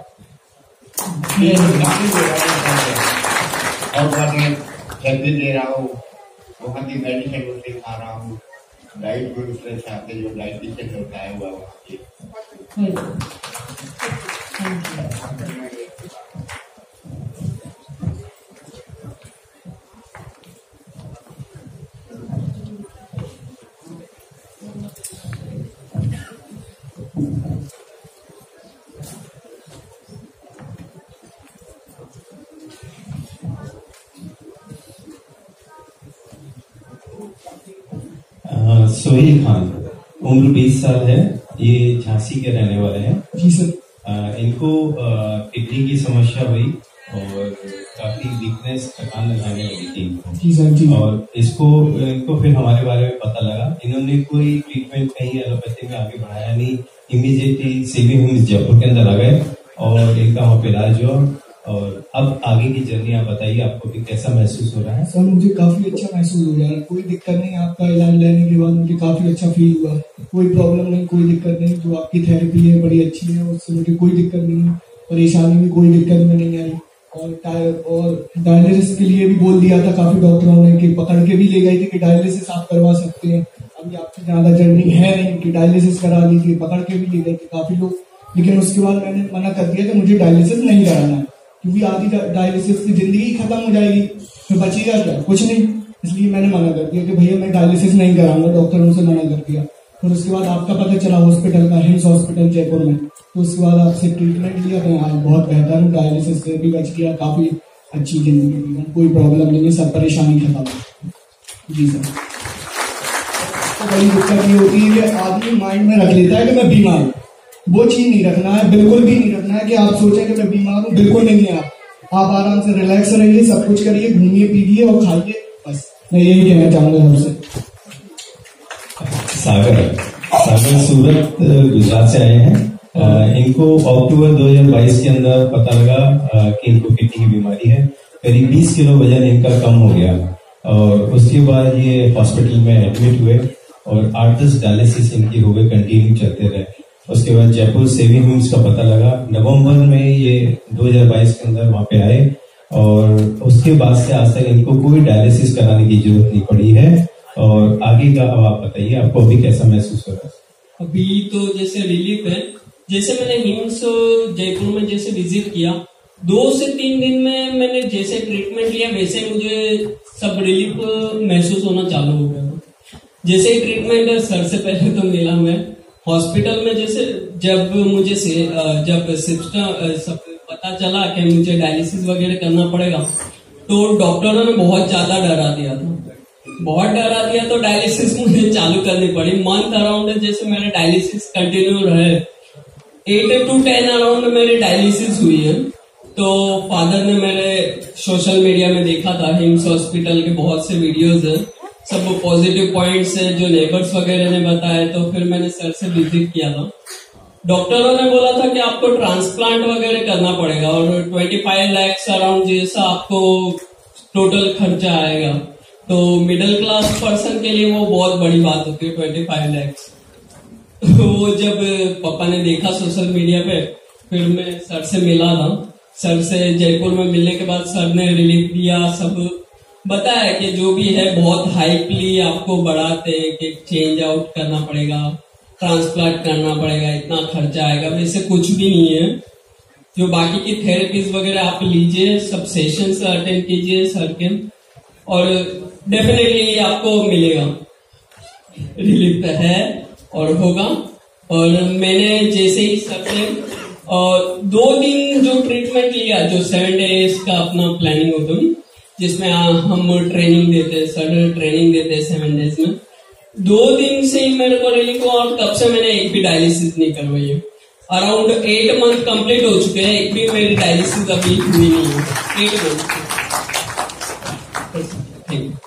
Speaker 16: और मैं जल्दी ले रहा हूँ, वहाँ की मेडिसिन उसे खा रहा हूँ, डाइट भी उसके साथ जो डाइटिशियन होता है हुआ वहाँ की।
Speaker 17: सोहेल खान, उम्र बीस साल है, ये झांसी के रहने वाले हैं।
Speaker 9: जी सर।
Speaker 17: आ, इनको किडनी की समस्या हुई और काफी वीकनेस, थकान लगाने लगी थी इनको।
Speaker 9: जी सर जी।
Speaker 17: और इसको इनको फिर हमारे बारे में पता लगा, इन्होंने कोई ट्रीटमेंट कहीं एलोपैथी में आगे बढ़ाया नहीं, इमीडिएटली सीवी हिम्स जयपुर के अंदर आ गए और इनका वहाँ पे इलाज हुआ। और अब आगे की जर्नी आप बताइए, आपको भी कैसा महसूस हो रहा है?
Speaker 18: सर मुझे काफी अच्छा महसूस हो रहा है, कोई दिक्कत नहीं। आपका इलाज लेने के बाद मुझे काफी अच्छा फील हुआ, कोई प्रॉब्लम नहीं, कोई दिक्कत नहीं। जो आपकी थेरेपी है बड़ी अच्छी है, उससे मुझे कोई दिक्कत नहीं है, परेशानी भी कोई दिक्कत में नहीं आई। और और डायलिसिस के लिए भी बोल दिया था काफी डॉक्टरों ने कि पकड़ के भी ले गए थे कि डायलिसिस आप करवा सकते हैं, अभी आपकी ज्यादा जर्नी है नहीं कि डायलिसिस करा लीजिए, पकड़ के भी ले गए थे काफी लोग। लेकिन उसके बाद मैंने मना कर दिया कि मुझे डायलिसिस नहीं कराना है, क्योंकि आधी डायलिसिस से जिंदगी खत्म हो जाएगी, तो बचेगा क्या? कुछ नहीं। इसलिए मैंने मना कर दिया कि भैया मैं डायलिसिस नहीं कराऊंगा, डॉक्टरों से मना कर दिया। फिर उसके बाद आपका पता चला हॉस्पिटल का, हिम्स हॉस्पिटल जयपुर में, तो उसके बाद आपसे ट्रीटमेंट लिया, तो आज बहुत बेहतर हूँ, डायलिसिस से भी बच गया, काफी अच्छी जिंदगी जी, कोई प्रॉब्लम नहीं है, सब परेशानी खत्म। जी सर। तो बड़ी दिक्कत ये होती है कि आदमी माइंड में रख लेता है कि मैं बीमार हूँ, वो चीज नहीं रखना है, बिल्कुल भी नहीं रखना है कि आप सोचें कि मैं बीमार हूँ, बिल्कुल नहीं है। आप आप आराम से रिलैक्स रहिए, सब कुछ करिए, घूमिए पीजिए और खाइए, बस मैं यही कहना चाहूंगा आपसे।
Speaker 17: सागर सागर सूरत गुजरात से आए हैं। इनको अक्टूबर दो हज़ार बाईस के अंदर पता लगा आ, कि इनको किडनी की बीमारी है। करीब बीस किलो वजन इनका कम हो गया और उसके बाद ये हॉस्पिटल में एडमिट हुए और आठ दस डायलिसिस इनकी हो गए, कंटिन्यू चलते रहे। उसके बाद जयपुर सेविंग होम्स का पता लगा, नवंबर में ये दो हज़ार बाईस के अंदर वहां पे आए और उसके बाद से आज तक इनको कोई डायलिसिस कराने की जरूरत नहीं पड़ी है। और आगे का अब आप बताइए, आपको अभी कैसा महसूस हो रहा है?
Speaker 19: अभी तो जैसे रिलीफ है, जैसे मैंने हिम्स जयपुर में जैसे विजिट किया, दो से तीन दिन में मैंने जैसे ट्रीटमेंट लिया वैसे मुझे सब रिलीफ महसूस होना चालू हो गया। जैसे ही ट्रीटमेंट सर से पहले तो मिला मैं हॉस्पिटल में, जैसे जब मुझे से जब सिस्टम सब पता चला कि मुझे डायलिसिस वगैरह करना पड़ेगा तो डॉक्टरों ने बहुत ज्यादा डरा दिया था, बहुत डरा दिया तो डायलिसिस मुझे चालू करनी पड़ी। मंथ अराउंड जैसे मेरे डायलिसिस कंटिन्यू रहे, एट टू टेन अराउंड मेरी डायलिसिस हुई है। तो फादर ने मेरे सोशल मीडिया में देखा था, हिम्स हॉस्पिटल के बहुत से वीडियोस हैं, सब पॉजिटिव पॉइंट्स हैं जो नेबर्स वगैरह ने बताए। तो फिर मैंने सर से विजिट किया था, डॉक्टरों ने बोला था कि आपको ट्रांसप्लांट वगैरह करना पड़ेगा और पच्चीस लाख अराउंड जैसा आपको टोटल खर्चा आएगा। तो मिडिल क्लास पर्सन के लिए वो बहुत बड़ी बात होती है, पच्चीस लाख। वो जब पापा ने देखा सोशल मीडिया पे, फिर मैं सर से मिला था। सर से जयपुर में मिलने के बाद सर ने रिलीफ दिया, सब बताया कि जो भी है बहुत हाइपली आपको बढ़ाते कि चेंज आउट करना पड़ेगा, ट्रांसप्लांट करना पड़ेगा, इतना खर्चा आएगा। वैसे कुछ भी नहीं है, जो बाकी की थेरेपीज वगैरह आप लीजिए, सब सेशंस अटेंड कीजिए सर के, और डेफिनेटली आपको मिलेगा, रिलीफ है और होगा। और मैंने जैसे ही सर से और दो दिन जो ट्रीटमेंट लिया, जो सेवन डेज का अपना प्लानिंग होता है जिसमें हम ट्रेनिंग देते हैं, सर ट्रेनिंग देते हैं सेवन डेज में, दो दिन से ही मेरे को रिलीफ हुआ और तब से मैंने एक भी डायलिसिस नहीं करवाई है। अराउंड एट मंथ कंप्लीट हो चुके हैं, एक भी मेरी डायलिसिस अभी हुई नहीं है, eight month. Thank you.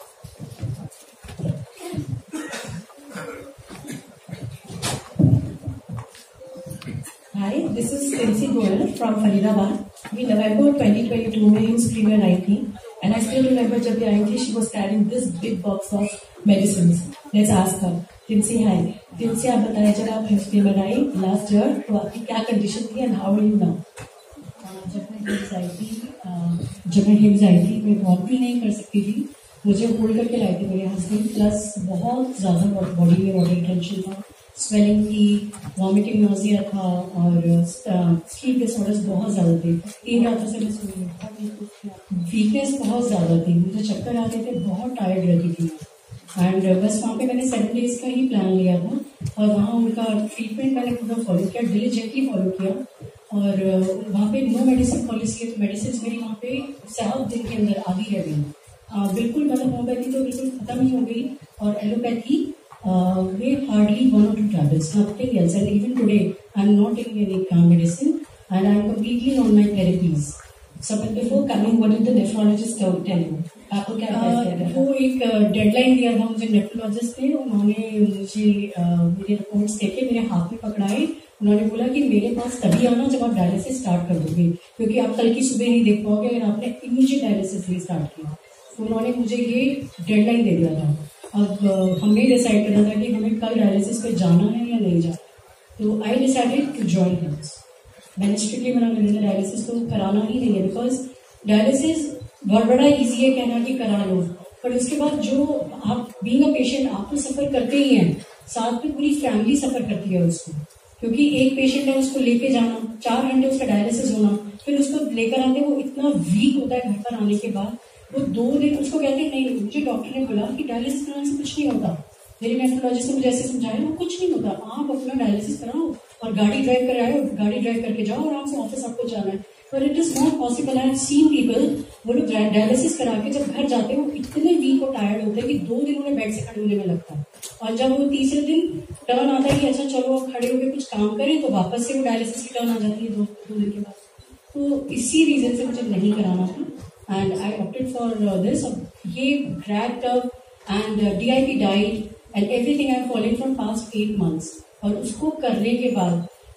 Speaker 11: Hi, this is Elsie Goyal from Faridabad. We November twenty twenty-two में हिम्स फ्री में आई थी, and I still remember जब ये आई थी, she was carrying this big box of medicines. Let's ask her. Tinsi, hi. Tinsi, आप बताइए जरा, आप हिम्स फ्री में आई लास्ट ईयर, तो आपकी क्या कंडीशन थी and how are you now? जब मैं हिम्स आई थी, जब मैं हिम्स आई थी, मैं वॉक भी नहीं कर सकती थी, मुझे होल्ड करके लाई थी मेरे हस्बैंड, प्लस बहुत ज्यादा बॉडी में वाटर टेंशन था, स्वेलिंग थी, वॉमिटिंग नोजिया था और स्लीप डिसऑर्डर्स बहुत ज्यादा थे। तीन रातों से मैं सोई नहीं, वीकनेस बहुत ज्यादा थी, मुझे चक्कर आते थे, बहुत टायर्ड रहती थी। एंड बस वहाँ पे मैंने सेवन डेज का ही प्लान लिया था और वहाँ उनका ट्रीटमेंट मैंने पूरा फॉलो किया, डिलीजेंटली फॉलो किया। और वहाँ पे नो मेडिसिन पॉलिसी है, तो मेडिसिन मेरी वहाँ पे सात दिन के अंदर आधी रह गई, बिल्कुल मतलब होम्योपैथी तो बिल्कुल खत्म ही हो गई और allopathy Uh, we hardly one or two tablets, nothing else. And even today, I'm not taking any uh, medicine, and I'm completely on my therapies. So, but before coming, what did the nephrologist tell you? आपको क्या uh, वो एक deadline दिया था मुझे nephrologist ने, उन्होंने मुझे uh, मेरे रिपोर्ट्स देखे, मेरे हाथ में पकड़ाए, उन्होंने बोला कि मेरे पास तभी आना जब आप डायलिसिस स्टार्ट कर दोगे, क्योंकि आप कल की सुबह नहीं देख पाओगे अगर आपने इमीडिएट डायलिसिस नहीं स्टार्ट किया। तो उन्होंने मुझे ये डेडलाइन दे दिया था। अब हमने डिसाइड करना था कि हमें कल डायलिसिस पे जाना है या नहीं जाना, तो I decided to join HIIMS. मैंने स्ट्रिक्टली मना कर दिया, डायलिसिस तो कराना ही नहीं है, बिकॉज डायलिसिस बहुत बड़ा इजी है कहना कि करा लो, पर उसके बाद जो आप बीइंग अ पेशेंट आप तो सफर करते ही हैं, साथ में पूरी फैमिली सफर करती है उसको, क्योंकि एक पेशेंट है उसको लेके जाना, चार घंटे उसका डायलिसिस होना, फिर उसको लेकर आते वो इतना वीक होता है घर पर आने के बाद, वो दो दिन उसको कहते हैं नहीं, मुझे डॉक्टर ने बोला कि डायलिसिस कराने से कुछ नहीं होता, मेरे नेफ्रोलॉजिस्ट ने मुझे ऐसे समझाया वो कुछ नहीं होता, आप अपना डायलिसिस कराओ और गाड़ी ड्राइव कर आए, गाड़ी ड्राइव करके जाओ, आराम से ऑफिस आपको जाना है। पर it is not possible. I have seen people, वो लोग डायलिसिस करा के जब घर जाते हैं वो इतने वीक और टायर्ड होते हैं कि दो दिन उन्हें बेड से खड़े होने में लगता है, और जब वो तीसरे दिन टर्न आता है कि अच्छा चलो खड़े होकर कुछ काम करें, तो वापस से वो डायलिसिस की टर्न आ जाती है दो दो दिन के बाद। तो इसी रीजन से मुझे नहीं कराना था, and I opted for uh, this. ये grabbed up and uh, D I P diet and everything I'm following from past eight months. और उसको करने के बाद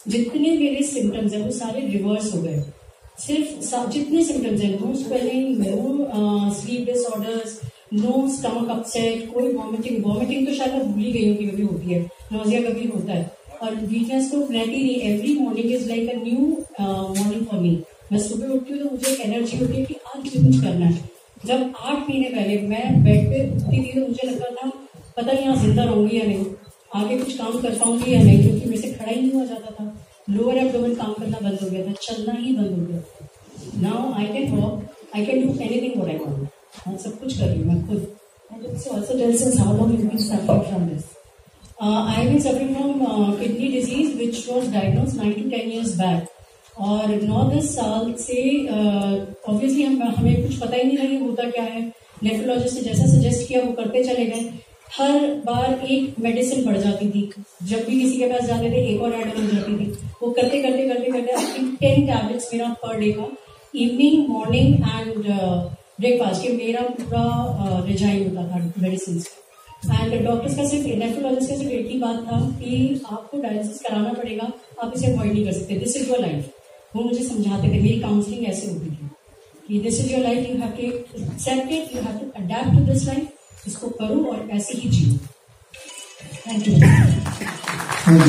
Speaker 11: जितने मेरे सिम्टम्स हैं वो सारे रिवर्स हो गए। सिर्फ जितने सिम्टम्स हैं, no swelling, no sleep disorders, no stomach upset, कोई वॉमिटिंग वॉमिटिंग तो शायद मैं भूल ही गई हूँ कि कभी होती है, नोजिया कभी होता है, और वीकनेस तो रहती नहीं। Every morning is like a new morning for me. मैं सुबह उठती हूँ तो मुझे एक एनर्जी होती है कि आज मुझे कुछ करना है। जब आठ महीने पहले मैं बेड पे उठती थी तो मुझे लगता था पता नहीं यहाँ जिंदा रहूंगी या नहीं, आगे कुछ काम कर पाऊंगी या नहीं, क्योंकि मेरे से खड़ा ही नहीं हुआ जाता था। लोअर एब्डोमेन काम करना बंद हो गया था, चलना ही बंद हो गया। Now I can walk, I can do anything what I want. मैं सब कुछ कर रही हूँ मैं खुद। Also tell since how long you been suffering from this? I have been suffering from kidney disease which was diagnosed nine to ten years back, और नौ दस साल से ऑब्वियसली uh, हम हमें कुछ पता ही नहीं लगे होता क्या है। नेफ्रोलॉजिस्ट ने जैसा सजेस्ट किया वो करते चले गए। हर बार एक मेडिसिन बढ़ जाती थी, जब भी किसी के पास जाते थे एक और ऐड हो जाती थी। वो करते करते करते करते आई थिंक टेन टैबलेट्स मेरा पर डे का, इवनिंग, मॉर्निंग एंड ब्रेकफास्ट, के मेरा पूरा रिजाइन होता था मेडिसिन से। एंड डॉक्टर्स का सिर्फ, नेफ्रोलॉजिस्ट का सिर्फ एक ही बात था कि आपको डायलिसिस कराना पड़ेगा, आप इसे अवॉइड नहीं कर सकते, दिस इज योर लाइफ। वो मुझे समझाते थे, मेरी काउंसलिंग ऐसे होती थी कि this is your life, you have to accept it, you have to adapt to this life, इसको करो और ऐसे ही जियो। Thank you.
Speaker 5: Thank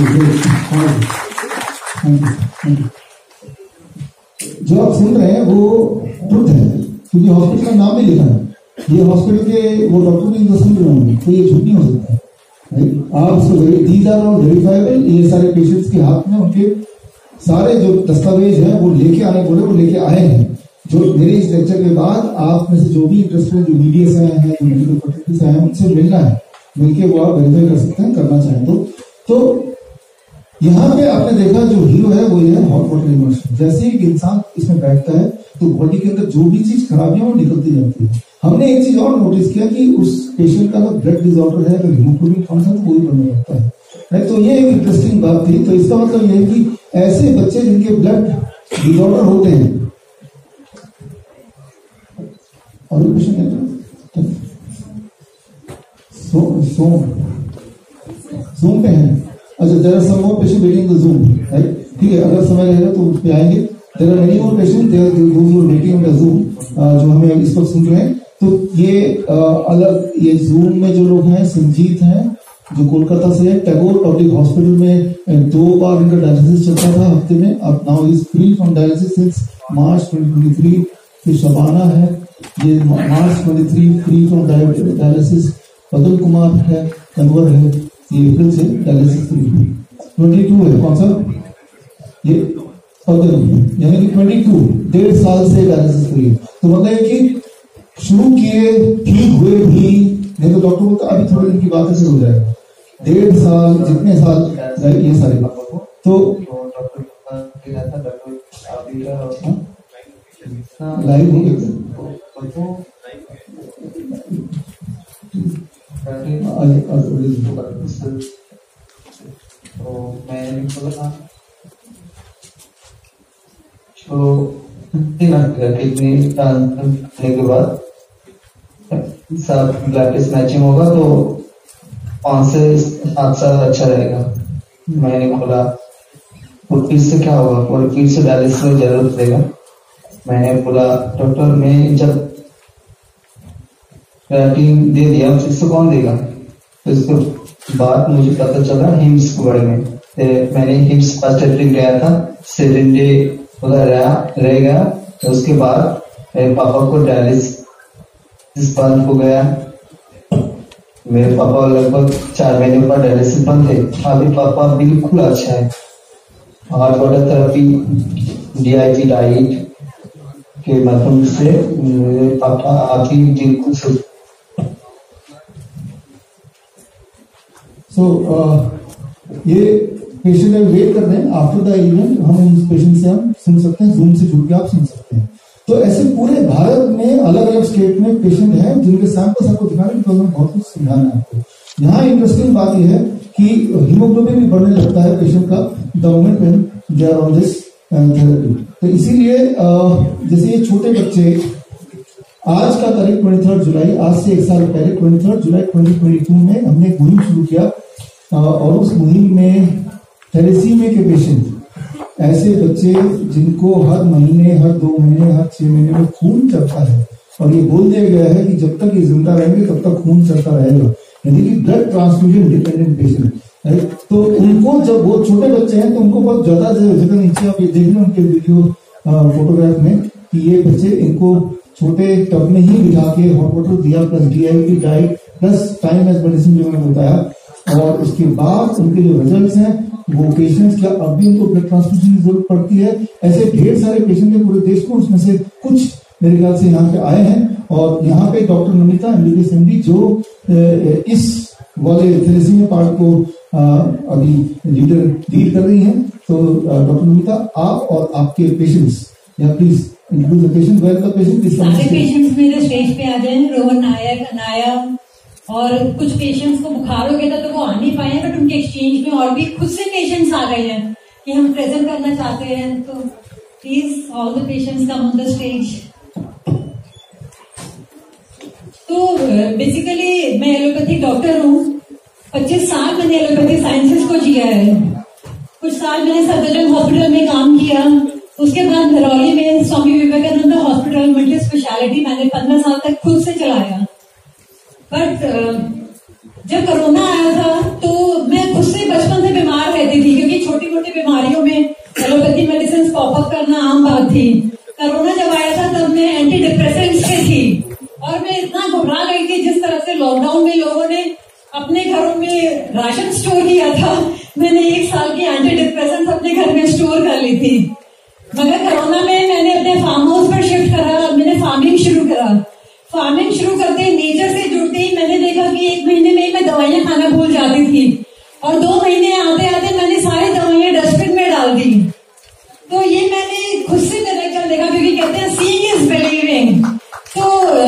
Speaker 5: you thank you. जो आप सुन रहे हैं वो ट्रुथ है, क्योंकि हॉस्पिटल का नाम भी लिखा है। ये हॉस्पिटल के वो डॉक्टर भी इंडस्ट्री में होंगे, तो ये झूठ नहीं हो सकता है। आप दीज आर नॉट वेरीफाइबल। ये सारे पेशेंट्स के हाथ में उनके सारे जो दस्तावेज हैं वो लेके आने बोले, वो लेके आए हैं। जो मेरे इस लेक्चर के बाद आप में से जो भी इंटरेस्टेड, जो मीडिया से आए हैं, जो मेडिकल फैकल्टी से आए हैं, उनसे मिलना है, मिलके वो आप वेरीफाई कर सकते हैं, करना चाहें तो। तो यहाँ पे आपने देखा जो हीरो है वो ये है हॉट वाटर इमर्शन। जैसे ही इंसान इसमें बैठता है तो बॉडी के अंदर जो भी चीज खराब है वो निकलती जाती है। हमने एक चीज और नोटिस किया कि उस पेशेंट का अगर ब्लड डिसऑर्डर है, अगर हीमोग्लोबिन कम है तो वो भी बढ़ने लगता है। राइट, तो ये एक इंटरेस्टिंग बात थी। तो इसका मतलब ये है कि ऐसे बच्चे जिनके ब्लड डिसऑर्डर होते हैं, और पेशेंट है सो सोम जूम पे हैं। अच्छा, there are some more patient waiting the Zoom, right, ठीक है। अगर समय रहेगा तो उस पे आएंगे। There are many more patient, there those who are waiting the Zoom, जो हमें इस वक्त सुन रहे हैं। तो ये uh, अलग, ये जूम में जो लोग हैं, संजीत हैं जो कोलकाता से है, टैगोर पब्लिक हॉस्पिटल में दो बार इनका डायलिसिस चलता था हफ्ते में, अब now is free from dialysis since March twenty twenty three. फिर शबाना है, ये March twenty three free from dialysis. Badal Kumar है, कन्वर है, ये अप्रैल से डायलिसिस फ्री। ट्वेंटी टू है, कौन सा ये बदल, यानी कि ट्वेंटी टू डेढ़ साल से डायलिसिस फ्री है। तो मतलब कि शुरू किए, ठीक हुए भी, नहीं तो डॉक्टर को अभी थोड़े दिन की बात ऐसे हो जाएगा। डेढ़ साल, जितने साल ये सारे तो लाइव हो गए।
Speaker 20: के बाद सब ब्लड टेस्ट मैचिंग होगा तो पाँच से सात साल अच्छा रहेगा। मैंने बोला और फिर से क्या होगा, और फिर से डायलिसिस में जरूरत पड़ेगा। मैंने बोला डॉक्टर, मैं जब क्रिएटिन दे दिया फिर से कौन देगा? तो इसके बाद मुझे पता चला हिम्स के बारे में। मैंने हिम्स फर्स्ट एप्रिल गया था, सेकेंड डे उधर रहा रह गया। तो उसके बाद मेरे पापा को डायलिसिस बंद हो गया। मेरे पापा लगभग चार महीने बाद डायलिसिस बंद थे। अभी पापा बिल्कुल अच्छा है। Hot water therapy, DIT diet के माध्यम से मेरे पापा अभी बिल्कुल सुध।
Speaker 5: सो ये पेशेंट अभी वेट कर रहे हैं। आफ्टर द इवेंट हम उस पेशेंट से हम सुन सकते हैं, जूम से जुड़ के आप सुन सकते हैं। तो ऐसे पूरे भारत में अलग अलग स्टेट में पेशेंट हैं जिनके सैंपल्स आपको दिखाने की बहुत कुछ समझाना है आपको। यहाँ इंटरेस्टिंग बात यह है कि हीमोग्लोबिन भी बढ़ने लगता है पेशेंट का the moment when they are on this therapy. तो इसीलिए जैसे ये छोटे बच्चे, आज का तारीख ट्वेंटी थर्ड जुलाई, आज से एक साल पहले twenty third July twenty twenty two में हमने एक मुहिम शुरू किया और उस मुहिम में थैलेसीमिया के पेशेंट ऐसे बच्चे जिनको हर महीने, हर दो महीने, हर छह महीने में खून चलता है, और ये बोल दिया गया है कि जब तक ये जिंदा रहेंगे तब तक खून चलता रहेगा, यानी कि ब्लड ट्रांसफ्यूजन डिपेंडेंट पेशेंट है। तो उनको जब वो छोटे बच्चे हैं तो उनको बहुत ज्यादा जगह नीचे आप ये देख लें उनके वीडियो फोटोग्राफ में कि ये बच्चे, इनको छोटे टब में ही बिठा के हॉट वाटर दिया plus DIP diet plus time as medicine जो मैंने बताया, और उसके बाद उनके जो रिजल्ट्स हैं वो पेशेंट्स क्या अब भी उनको ब्लड ट्रांसफ्यूजन की जरूरत पड़ती है। ऐसे ढेर सारे पेशेंट हैं पूरे देश को, उसमें से कुछ मेरे ख्याल से यहाँ पे आए हैं, और यहाँ पे डॉक्टर नमिता एमबीबीएस एमडी जो इस वाले थैलेसीमिया पार्ट को अभी लीडर लीड कर रही हैं। तो डॉक्टर नमिता, आप और आपके पेशेंट्स, या please introduce the patient, where the patient is
Speaker 11: सारे पेशेंट्स मेरे स्टेज पे आ जाए। रोहन नायक, अनाया, और कुछ पेशेंट्स को बुखार हो गया था तो वो आ नहीं पाए, बट उनके एक्सचेंज में और भी खुद से पेशेंट्स आ गए हैं कि हम प्रेजेंट करना चाहते हैं। तो please all the patients come on the stage. तो बेसिकली मैं एलोपैथिक डॉक्टर हूँ। पच्चीस साल मैंने एलोपैथिक साइंसेस को जिया है। कुछ साल मैंने सफदरजंग हॉस्पिटल में काम किया, उसके बाद धरौली में Swami Vivekananda hospital multi speciality मैंने पंद्रह साल तक खुद से चलाया। बट जब कोरोना आया था तो मैं खुद से बचपन से बीमार रहती थी, क्योंकि छोटी मोटी बीमारियों में एलोपैथी मेडिसिन पॉपअप करना आम बात थी। कोरोना जब आया था तब मैं एंटी डिप्रेसेंट्स पे थी, और मैं इतना घबरा गई थी। जिस तरह से लॉकडाउन में लोगों ने अपने घरों में राशन स्टोर किया था, मैंने एक साल की एंटी डिप्रेसेंट्स अपने घर में स्टोर कर ली थी। मगर कोरोना में मैंने अपने फार्म हाउस पर शिफ्ट करा, मैंने फार्मिंग शुरू करा। फार्मिंग शुरू करते नेचर से जुड़ते ही मैंने देखा कि एक महीने में ही मैं दवाइयां खाना भूल जाती थी, और दो महीने आते आते मैंने सारी दवाइयां डस्टबिन में डाल दी। तो ये मैंने खुद से कनेक्ट देखा, क्योंकि कहते हैं सीइंग इज बिलीविंग। तो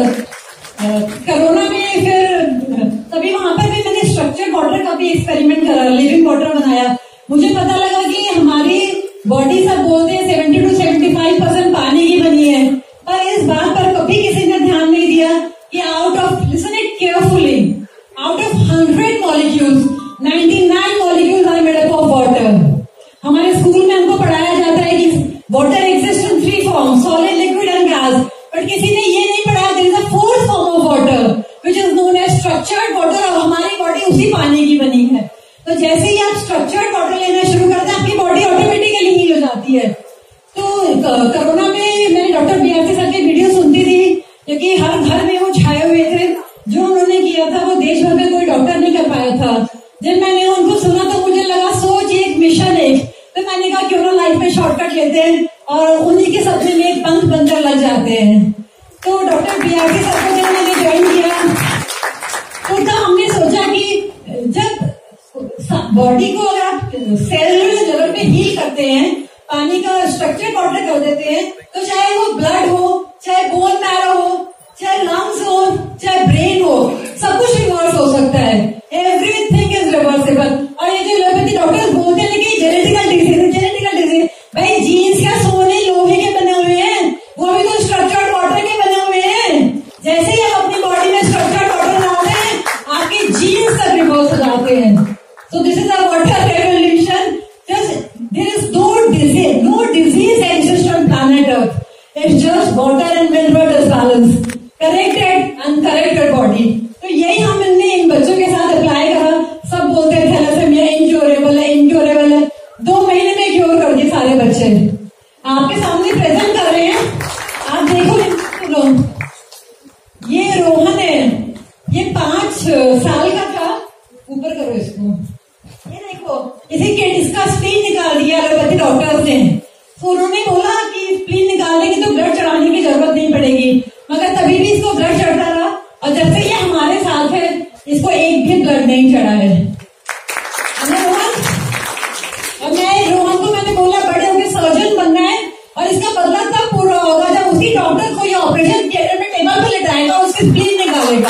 Speaker 11: कोरोना में फिर तभी वहां पर भी मैंने स्ट्रक्चर्ड वाटर का भी एक्सपेरिमेंट करा, लिविंग वाटर बनाया। मुझे पता लगा कि हमारी बॉडी, सब बोलते हैं seventy two seventy five percent पानी की बनी है, पर इस बात पर कभी किसी ने ध्यान नहीं दिया कि out of, listen it carefully, out of hundred molecules ninety nine molecules are made up of water. हमारे स्कूल में हमको पढ़ाया जाता है कि water exist in three form, solid, liquid and gas, but किसी ने ये नहीं पढ़ाया there is a fourth form of water which is known as structured water, और हमारी बॉडी उसी पानी की बनी है। तो जैसे ही आप स्ट्रक्चर्ड वाटर लेना शुरू करते हैं, आपकी बॉडी ऑटोमेटिकली हील हो जाती है। तो कोरोना में मैंने डॉक्टर बीआरसी सर की वीडियो सुनती थी, क्योंकि हर घर में वो छाए हुए थे। जो उन्होंने किया था वो देश भर में कोई डॉक्टर नहीं कर पाया था। जब मैंने उनको सुना तो मुझे लगा सोच एक मिशन एक, तो मैंने कहा क्यों ना लाइफ में शॉर्टकट लेते हैं और उन्हीं के सपने में एक पंख बनकर लग जाते हैं। तो डॉक्टर बीआरसी सर को जब मैंने ज्वाइन किया तो तब हमने सोचा कि जब बॉडी को अगर आप सेलुलर लेवल पे हील करते हैं, पानी का स्ट्रक्चर वाटर कर देते हैं, तो चाहे वो ब्लड हो, चाहे बोन मैरो हो, चाहे लंग्स हो, चाहे ब्रेन हो, सब कुछ रिवर्स हो सकता है। Everything is reversible. और ये जो एलोपैथी डॉक्टर्स बोलते हैं कि जेनेटिकल डिजीज है, जेनेटिकल डिजीज, भाई जीन्स क्या सोने लोहे के बने हुए हैं, वो भी तो स्ट्रक्चर्ड वाटर के बने हुए हैं। जैसे ही आप अपनी बॉडी में स्ट्रक्चर्ड वाटर डालते हैं, आपके जीन्स तक रिवर्स हो जाते हैं। So this is a water revolution. Just there is no disease, no disease exists on planet Earth. It's just water and mineral disbalance, corrected, uncorrected body. तो यही हमने इन बच्चों के साथ अप्लाई करा। सब बोलते थे थैलेसीमिया इनक्योरेबल है, इनक्योरेबल है। दो महीने में क्योर कर दिए सारे बच्चे। आपके सामने प्रेजेंट कर रहे हैं, आप देखो। ये रोहन है, ये पांच साल का था। ऊपर करो इसको। ये देखो, इसी के इसका स्प्लीन निकाल दिया एलोपैथी डॉक्टर्स ने। तो उन्होंने बोला कि स्प्लीन निकालेंगे तो ब्लड चढ़ाने की जरूरत नहीं पड़ेगी, मगर तभी भी इसको ब्लड चढ़ता रहा। और जब से ये हमारे साथ है, इसको एक भी ब्लड नहीं चढ़ा है। रोहन, और मैं रोहन को मैंने बोला बड़े होकर सर्जन बनना है, और इसका बदला तब पूरा होगा जब उसी डॉक्टर को ये ऑपरेशन थिएटर में टेबल पर लेटाएगा और उसकी स्प्लीन निकालेगा।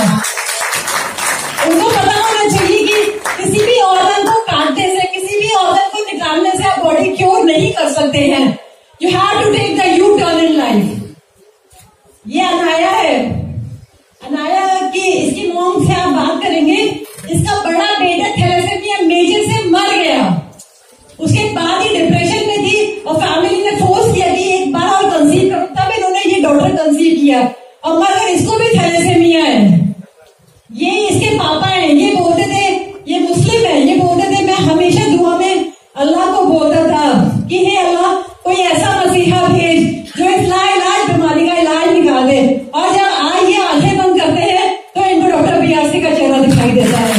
Speaker 11: उनको पता होना चाहिए कि किसी भी ऑर्गन को काटने से, किसी भी ऑर्गन को निकालने से आप बॉडी क्योर नहीं कर सकते हैं। You have to take the U turn in life. ये अनाया है, अनाया की इसकी मॉम से आप बात करेंगे। इसका बड़ा बेटा थैलेसीमिया मेजर से मर गया, उसके बाद ही डिप्रेशन में थी,
Speaker 21: और फैमिली ने फोर्स किया कि एक बार और कंसीव करो, तब इन्होंने ये डॉटर कंसीव किया। और मगर इसको भी थैलेसेमिया है। ये इसके पापा हैं, ये बोलते थे, ये मुस्लिम है, ये बोलते थे, मैं हमेशा दुआ में अल्लाह को बोलता था कि हे अल्लाह कोई ऐसा मसीहा भेज जो इस लाइलाज बीमारी का इलाज निकाल दे। और जब आज ये आंखें बंद करते हैं तो इनको डॉक्टर बियासी का चेहरा दिखाई देता है।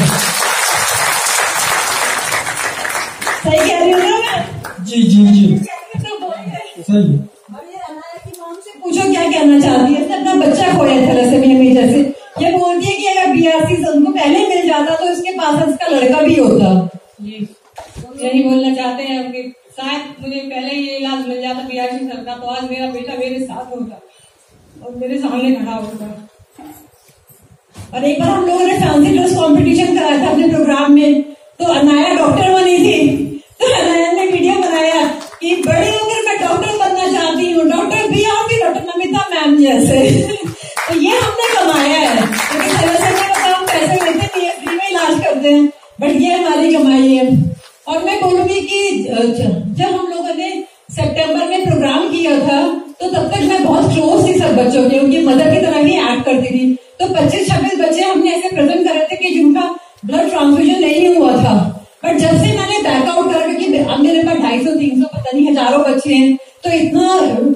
Speaker 21: सही कह रही हूँ ना मैं?
Speaker 14: जी जी जी सही।
Speaker 21: पूछो क्या कहना चाहती है। अपना बच्चा खोया थैलेसेमिया में जैसे ये बोलती है कि अगर बीआरसी उनको पहले मिल जाता तो इसके पास इसका लड़का भी होता।
Speaker 11: यही बोलना चाहते हैं कि शायद मुझे पहले ये इलाज मिल जाता बीआरसी सर का, तो आज मेरा बेटा मेरे साथ होता और मेरे सामने खड़ा होता।
Speaker 21: और एक बार हम लोगों ने फैंसी ड्रेस कंपटीशन कराया था अपने प्रोग्राम में, तो अनाया डॉक्टर बनी थी। तो अनाया ने वीडियो बनाया कि बड़ी उम्र में डॉक्टर बनना चाहती हूँ, डॉक्टर भी आऊंगी डॉक्टर नमिता मैम जैसे। तो ये हमने कमाया है, क्योंकि थैलेसेमिया का काम पैसे लेते नहीं है, फ्री में इलाज करते हैं, बट ये हमारी कमाई है। और मैं बोलूंगी कि जब हम लोगों ने सितंबर में प्रोग्राम किया था तो तब तक मैं बहुत क्लोज थी सब बच्चों के, उनकी मदर की तरह ही एक्ट करती थी। तो पच्चीस छब्बीस बच्चे हमने ऐसे प्रेजेंट करे थे कि जिनका ब्लड ट्रांसफ्यूजन नहीं हुआ था। बट जब से मैंने बैकआउट करा, क्योंकि अब मेरे पास ढाई सौ तीन सौ पता नहीं हजारों बच्चे हैं, तो इतना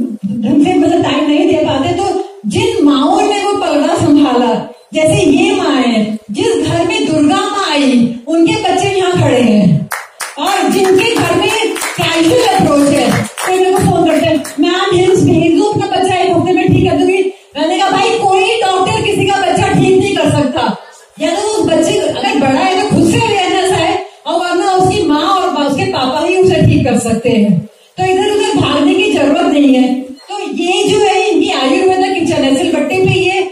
Speaker 21: ढंग से मतलब टाइम नहीं दे पाते। तो जिन माओ ने वो पलड़ा संभाला, जैसे ये माँ है, जिस घर में दुर्गा माँ आई उनके बच्चे यहाँ खड़े हैं, और जिनके घर में कैजुअल अप्रोच है तो मेरे को फोन करते हैं, मैम हिम्स भेज दो अपना बच्चा एक हफ्ते में ठीक कर दूंगी। मैंने कहा भाई कोई डॉक्टर किसी का बच्चा ठीक नहीं कर सकता, या तो उस बच्चे अगर बड़ा है तो खुद से अवेयरनेस है, और वरना उसकी माँ और उसके पापा ही उसे ठीक कर सकते हैं। तो इधर उधर भागने की जरूरत नहीं है। तो ये जो है इनकी आयुर्वेदा किचन है, सिलबट्टे पे ये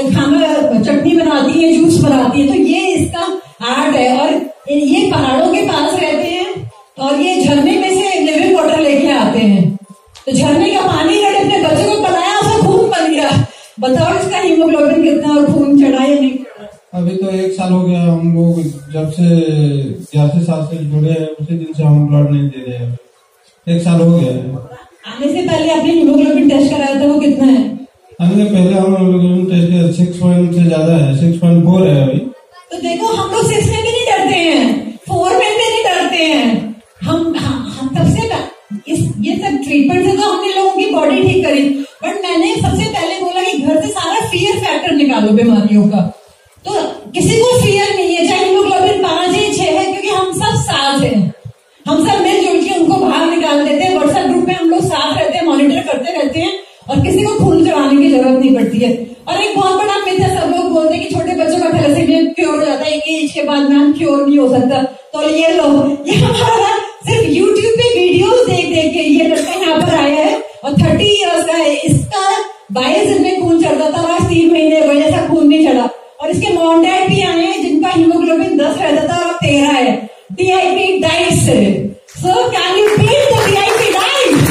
Speaker 21: खाना चटनी बनाती है, जूस बनाती है, तो ये इसका आर्ट है। और ये पहाड़ों के पास रहते हैं और ये झरने में से लिविंग वाटर लेके आते हैं, तो झरने का पानी लड़े अपने बच्चों को पिलाया, उसका खून बन गया। बताओ इसका हीमोग्लोबिन कितना और खून चढ़ा या नहीं चढ़ा?
Speaker 14: अभी तो एक साल हो गया, हम लोग जब से ग्यारह साल से जुड़े हैं उसी दिन से हम ब्लड नहीं दे रहे हैं, एक साल हो गया है।
Speaker 21: आने से पहले आपने हीमोग्लोबिन टेस्ट कराया था, वो कितना है?
Speaker 14: आने से पहले हम हीमोग्लोबिन टेस्ट किया सिक्स पॉइंट से ज्यादा है, सिक्स पॉइंट फोर है अभी।
Speaker 21: तो देखो हम लोग सिक्स में भी नहीं डरते हैं, फोर में भी नहीं डरते हैं। हम हम सबसे इस ये सब ट्रीटमेंट से तो हमने लोगों की बॉडी ठीक करी, बट मैंने सबसे पहले बोला कि घर से सारा फियर फैक्टर निकालो बीमारियों का। तो किसी को फियर नहीं है, चाहे हीमोग्लोबिन पांच है छह है, क्योंकि हम सब साथ हैं, हम सब मिलजुल के उनको बाहर निकाल देते हैं। व्हाट्सएप ग्रुप में हम लोग साथ रहते हैं, मॉनिटर करते रहते हैं, और किसी को खून चढ़ाने की जरूरत नहीं पड़ती है। और एक बहुत बड़ा मिथ है, सब लोग बोलते हैं कि छोटे बच्चों का थैलेसेमिया क्योर हो जाता है, एक एज के बाद मैम क्योर नहीं हो सकता। तो ये लो, ये हमारा सिर्फ यूट्यूब पे वीडियोस देख देख के ये लड़का यहाँ पर आया है और थर्टी इयर्स का है, इसका बाईस दिन में खून चढ़ता था, आज तीन महीने हो गए जैसा खून नहीं चढ़ा। और इसके मॉम डैड भी आए हैं जिनका हीमोग्लोबिन दस रहता था और अब तेरह है, डीआईपी डाइट से। So can you beat the DIP diet?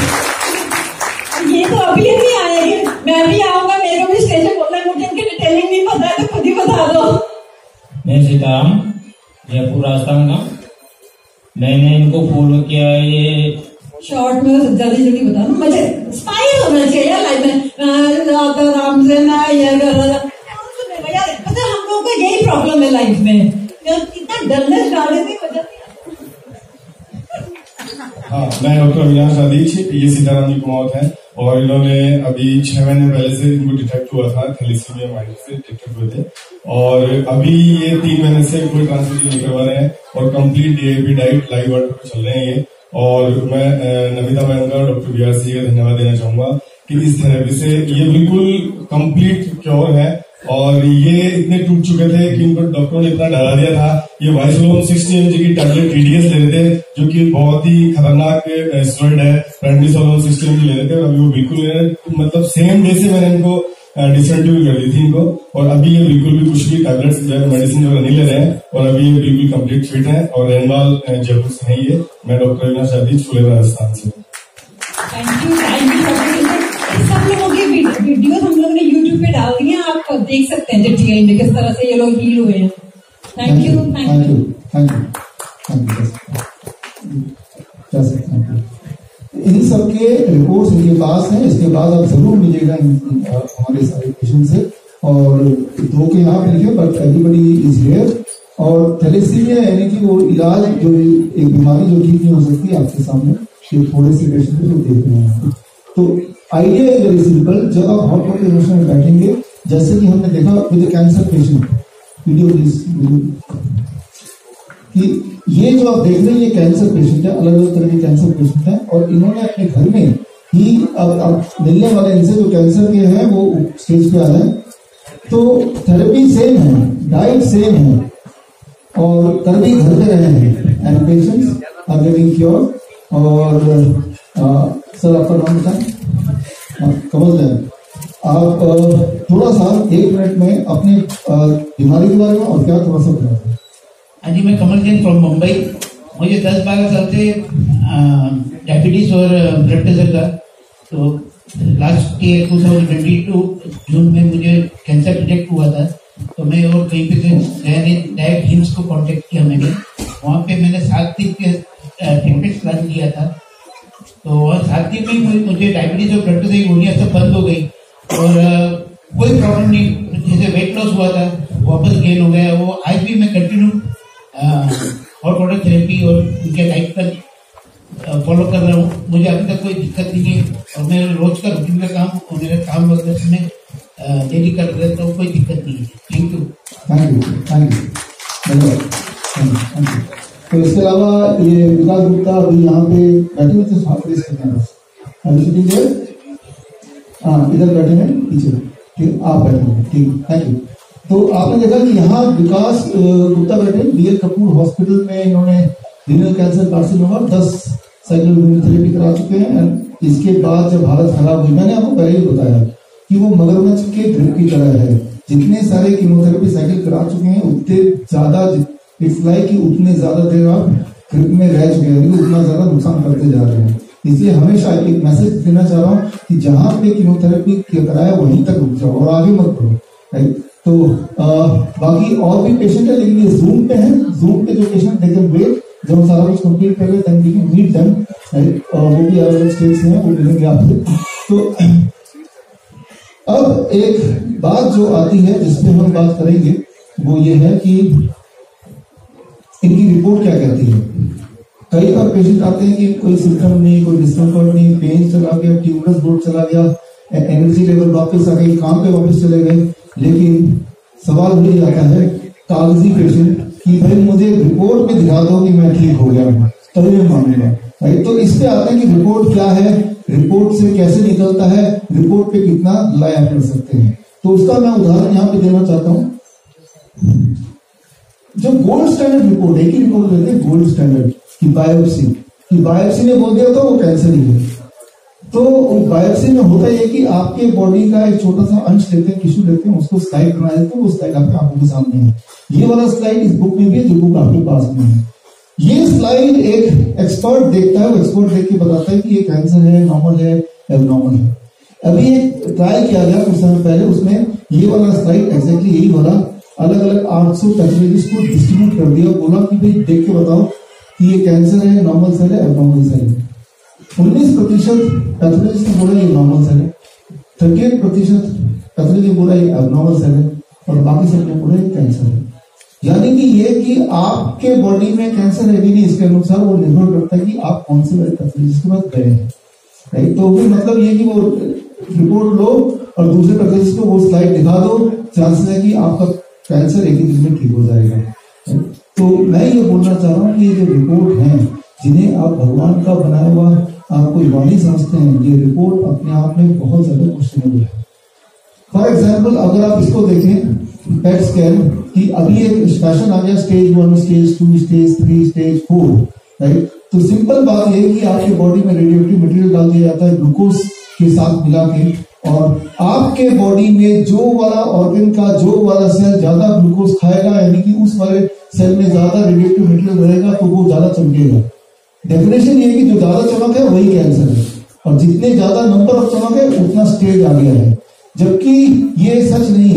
Speaker 21: ये तो अभी अभी आएगी, मैं भी आऊंगा, मेरे को भी स्टेज पे बोलना है, मुझे इनकी डिटेलिंग नहीं पता है तो खुद ही बता दो।
Speaker 22: मैं सीताराम, जयपुर राजस्थान का। मैंने इनको फॉलो किया, ये
Speaker 21: शॉर्ट में जल्दी जल्दी बता दो, मुझे स्पाइस होना चाहिए लाइफ में। राम से ना ये पता हम लोगों का यही प्रॉब्लम है लाइफ में, इतना डलनेस डाल देते वजह से।
Speaker 23: हाँ, मैं डॉक्टर अविनाश आदिश, ये सीताराम जी कुमावत है, और इन्होंने अभी छह महीने पहले से इनको डिटेक्ट हुआ था, थैलेसीमिया माइल्ड से डिटेक्ट हुए थे, और अभी ये तीन महीने से कोई ट्रांसफ्यूजन नहीं करवा रहे हैं और complete DIP diet live water पे चल रहे हैं ये। और मैं नमिता मैम का, डॉक्टर बीआरसी का धन्यवाद देना चाहूंगा कि इस थेरेपी से ये बिल्कुल कंप्लीट क्योर है। और ये इतने टूट चुके थे कि इनको डॉक्टरों ने इतना डरा दिया था, ये वाइसलोन सिक्सटी एमजी की टैबलेट टीडीएस ले रहे थे, जो कि बहुत ही खतरनाक स्टेरॉइड है, प्रेडनिसोलोन सिक्सटी एमजी ले रहे थे, और अभी वो बिल्कुल मतलब सेम डे से मैंने इनको डिसकंटिन्यू कर दी थी इनको, और अभी ये बिल्कुल भी कुछ भी टैबलेट्स मेडिसिन वगैरह नहीं ले रहे हैं, और अभी ये बिल्कुल कंप्लीट फिट है। और रेनवाल जयपुर से है ये, मैं डॉक्टर अविनाश आदिश, फुलेर राजस्थान से।
Speaker 21: Thank you, thank you. सब लोगों की वीडियो हम लोगों ने यूट्यूब पे डाल दी है, आप देख सकते हैं डिटेल में किस तरह से ये लोग हील हुए हैं। Thank you, thank you,
Speaker 5: thank you, thank you, thank you. इन सबके रिपोर्ट्स इनके पास हैं। इसके बाद आप जरूर मिलेगा हमारे सारे पेशेंट से, और दो के यहाँ पे लिखे बट एवरीबडी इज हियर। और थैलेसीमिया यानी कि वो इलाज जो एक बीमारी जो ठीक नहीं हो सकती, आपके सामने ये थोड़े से पेशेंट जो देख रहे हैं। तो आइडिया इज वेरी सिंपल। जब आप हॉट वाटर इमोशन में बैठेंगे, जैसे कि हमने देखा with cancer patient, video please, कि ये जो आप देख रहे हैं ये कैंसर पेशेंट है, अलग अलग तरह के कैंसर पेशेंट है, और इन्होंने अपने घर में ही अब अब मिलने वाले इनसे जो कैंसर के हैं वो स्टेज पे आ रहे हैं। तो थेरेपी सेम है, डाइट सेम है, और कर भी घर पे रहे हैं, and patients are getting cure. और सर आपका नाम बताएं? कमल जैन। आप आ, थोड़ा सा एक मिनट में अपनी बीमारी के बारे में और क्या थोड़ा सा बताएं।
Speaker 1: हाँ जी, मैं कमल जैन फ्रॉम मुंबई। मुझे दस बारह साल से डायबिटीज और ब्लड प्रेशर का, तो last year two thousand twenty two June में मुझे कैंसर डिटेक्ट हुआ था। तो मैं और कहीं पे डायरेक्ट हिम्स को कांटेक्ट किया मैंने। वहाँ पे मैंने सात दिन के ट्रीटमेंट प्लान किया था। तो वहाँ सात दिन में मुझे डायबिटीज और ब्लड प्रेशर की गोलियाँ सब बंद हो गई, और uh, कोई प्रॉब्लम नहीं। जैसे वेट लॉस हुआ था वापस गेन हो गया। वो आज भी मैं कंटिन्यू हॉट वाटर थेरेपी और उनके डाइट पर फॉलो कर रहा हूँ। मुझे अभी तक कोई दिक्कत नहीं है, और मैं रोज का रूटीन का काम और मेरा काम वगैरह में डेली कर रहता हूँ, कोई दिक्कत नहीं है। Thank you
Speaker 5: thank you thank you धन्यवाद। तो इसके अलावा ये विकास गुप्ता अभी यहाँ पे बैठे हुए थे, हाँ इधर बैठे हैं पीछे, ठीक आप बैठे हैं, ठीक थैंक यू। तो आपने देखा कि यहाँ विकास गुप्ता बैठे बी एल कपूर हॉस्पिटल में, इन्होंने रीनल कैंसर कार्सिनोमा दस साइकिल कीमोथेरेपी करा चुके हैं। इसके बाद जब हालत खराब हुई, मैंने आपको पहले ही बताया कि वो मगरमच्छ के ड्रिप की तरह है, जितने सारे कीमोथेरेपी साइकिल करा चुके हैं उतने ज्यादा इट्स लाइक कि उतने ज्यादा देर आप ग्रिप में रह चुके हैं, उतना ज्यादा नुकसान करते जा रहे हैं। इसलिए हमेशा एक मैसेज देना चाह रहा हूँ कि जहां पे कीमोथेरेपी कराया वहीं तक रुक जाओ और आगे मत बढ़ो, राइट। तो आ, बाकी और भी पेशेंट है, लेकिन ये जूम पे है। जूम पे जो पेशेंट दे कैन वेट, जब हम सारा कुछ कंप्लीट कर रहे हैं, then we can meet them, right. और वो भी अलग अलग स्टेज से हैं, वो मिलेंगे आपसे। तो अब एक बात जो आती है जिसपे हम बात करेंगे वो ये है कि इनकी रिपोर्ट क्या कहती है। कई बार पेशेंट आते हैं कि कोई सिम्टम नहीं, कोई डिस्कम्फर्ट नहीं, पेन चला गया, ट्यूमरस बोर्ड चला गया, एनर्जी लेवल वापस आ गई, काम पे वापस चले गए, लेकिन सवाल वही आता है कागजी पेशेंट कि भाई मुझे रिपोर्ट में दिखा दो कि मैं ठीक हो गया हूँ, तभी मैं मानूंगा, राइट। तो इस पे आते हैं कि रिपोर्ट क्या है, रिपोर्ट से कैसे निकलता है, रिपोर्ट पे कितना लाई आप कर सकते हैं। तो उसका मैं उदाहरण यहाँ पे देना चाहता हूँ। जो गोल्ड स्टैंडर्ड रिपोर्ट है, एक ही रिपोर्ट देते हैं गोल्ड स्टैंडर्ड की बायोप्सी की बायोप्सी ने बोल दिया तो वो कैंसर ही है। तो बायोप्सी में होता है कि आपके बॉडी का एक छोटा सा अंश लेते हैं, टिश्यू लेते हैं, उसको स्लाइड बना देते हैं, वो स्लाइड आपके आंखों के सामने है। ये वाला स्लाइड इस बुक में भी है, जो बुक आपके पास में है। ये स्लाइड एक एक्सपर्ट देखता है, वो एक्सपर्ट देख के बताता है कि ये कैंसर है, नॉर्मल है, एबनॉर्मल है। अभी एक ट्रायल किया गया कुछ समय पहले, उसमें ये वाला स्लाइड एग्जैक्टली यही वाला अलग अलग आठ सौ पैथोलॉजिस्ट को डिस्ट्रीब्यूट कर दिया, बोला कि भाई देख के बताओ कि ये कैंसर है, नॉर्मल सेल है, एबनॉर्मल सेल है। उन्नीस प्रतिशत पैथोलॉजिस्ट ने बोला ये नॉर्मल सेल है, थर्टी एट प्रतिशत पैथोलॉजी ने बोला ये एबनॉर्मल सेल है, और बाकी सब ने बोला ये कैंसर है। यानी कि ये कि आपके बॉडी में कैंसर है कि नहीं, इसके अनुसार वो निर्भर करता है कि आप कौन से वाले पैथोलॉजिस्ट के पास गए हैं, राइट। तो भी मतलब ये कि वो रिपोर्ट लो और दूसरे पैथोलॉजिस्ट को वो स्लाइड दिखा दो, चांसेस है कि आपका कैंसर एक ही दिन में ठीक हो जाएगा। तो मैं ये बोलना चाह रहा हूँ कि ये जो रिपोर्ट है, जिन्हें आप भगवान का बनाया हुआ आप कोई बॉडी समझते हैं, ये रिपोर्ट अपने आप में बहुत ज्यादा क्वेश्चनेबल है। फॉर एग्जाम्पल अगर आप इसको देखें पेट स्कैन की, अभी एक फैशन आ गया stage one, stage two, stage three, stage four, right. तो सिंपल बात यह है कि आपकी बॉडी में रेडियोएक्टिव मटेरियल डाल दिया जाता है ग्लूकोज के साथ मिला के, और आपके बॉडी में जो वाला ऑर्गन का जो वाला सेल ज्यादा ग्लूकोज खाएगा, यानी कि उस वाले सेल में ज्यादा रेडियोएक्टिव मटेरियल रहेगा, तो वो ज्यादा चमकेगा। डेफिनेशन ये है कि जो ज्यादा चमक है वही कैंसर है, और जितने ज्यादा नंबर ऑफ चमक है उतना स्टेज आ गया है। जबकि ये सच नहीं है।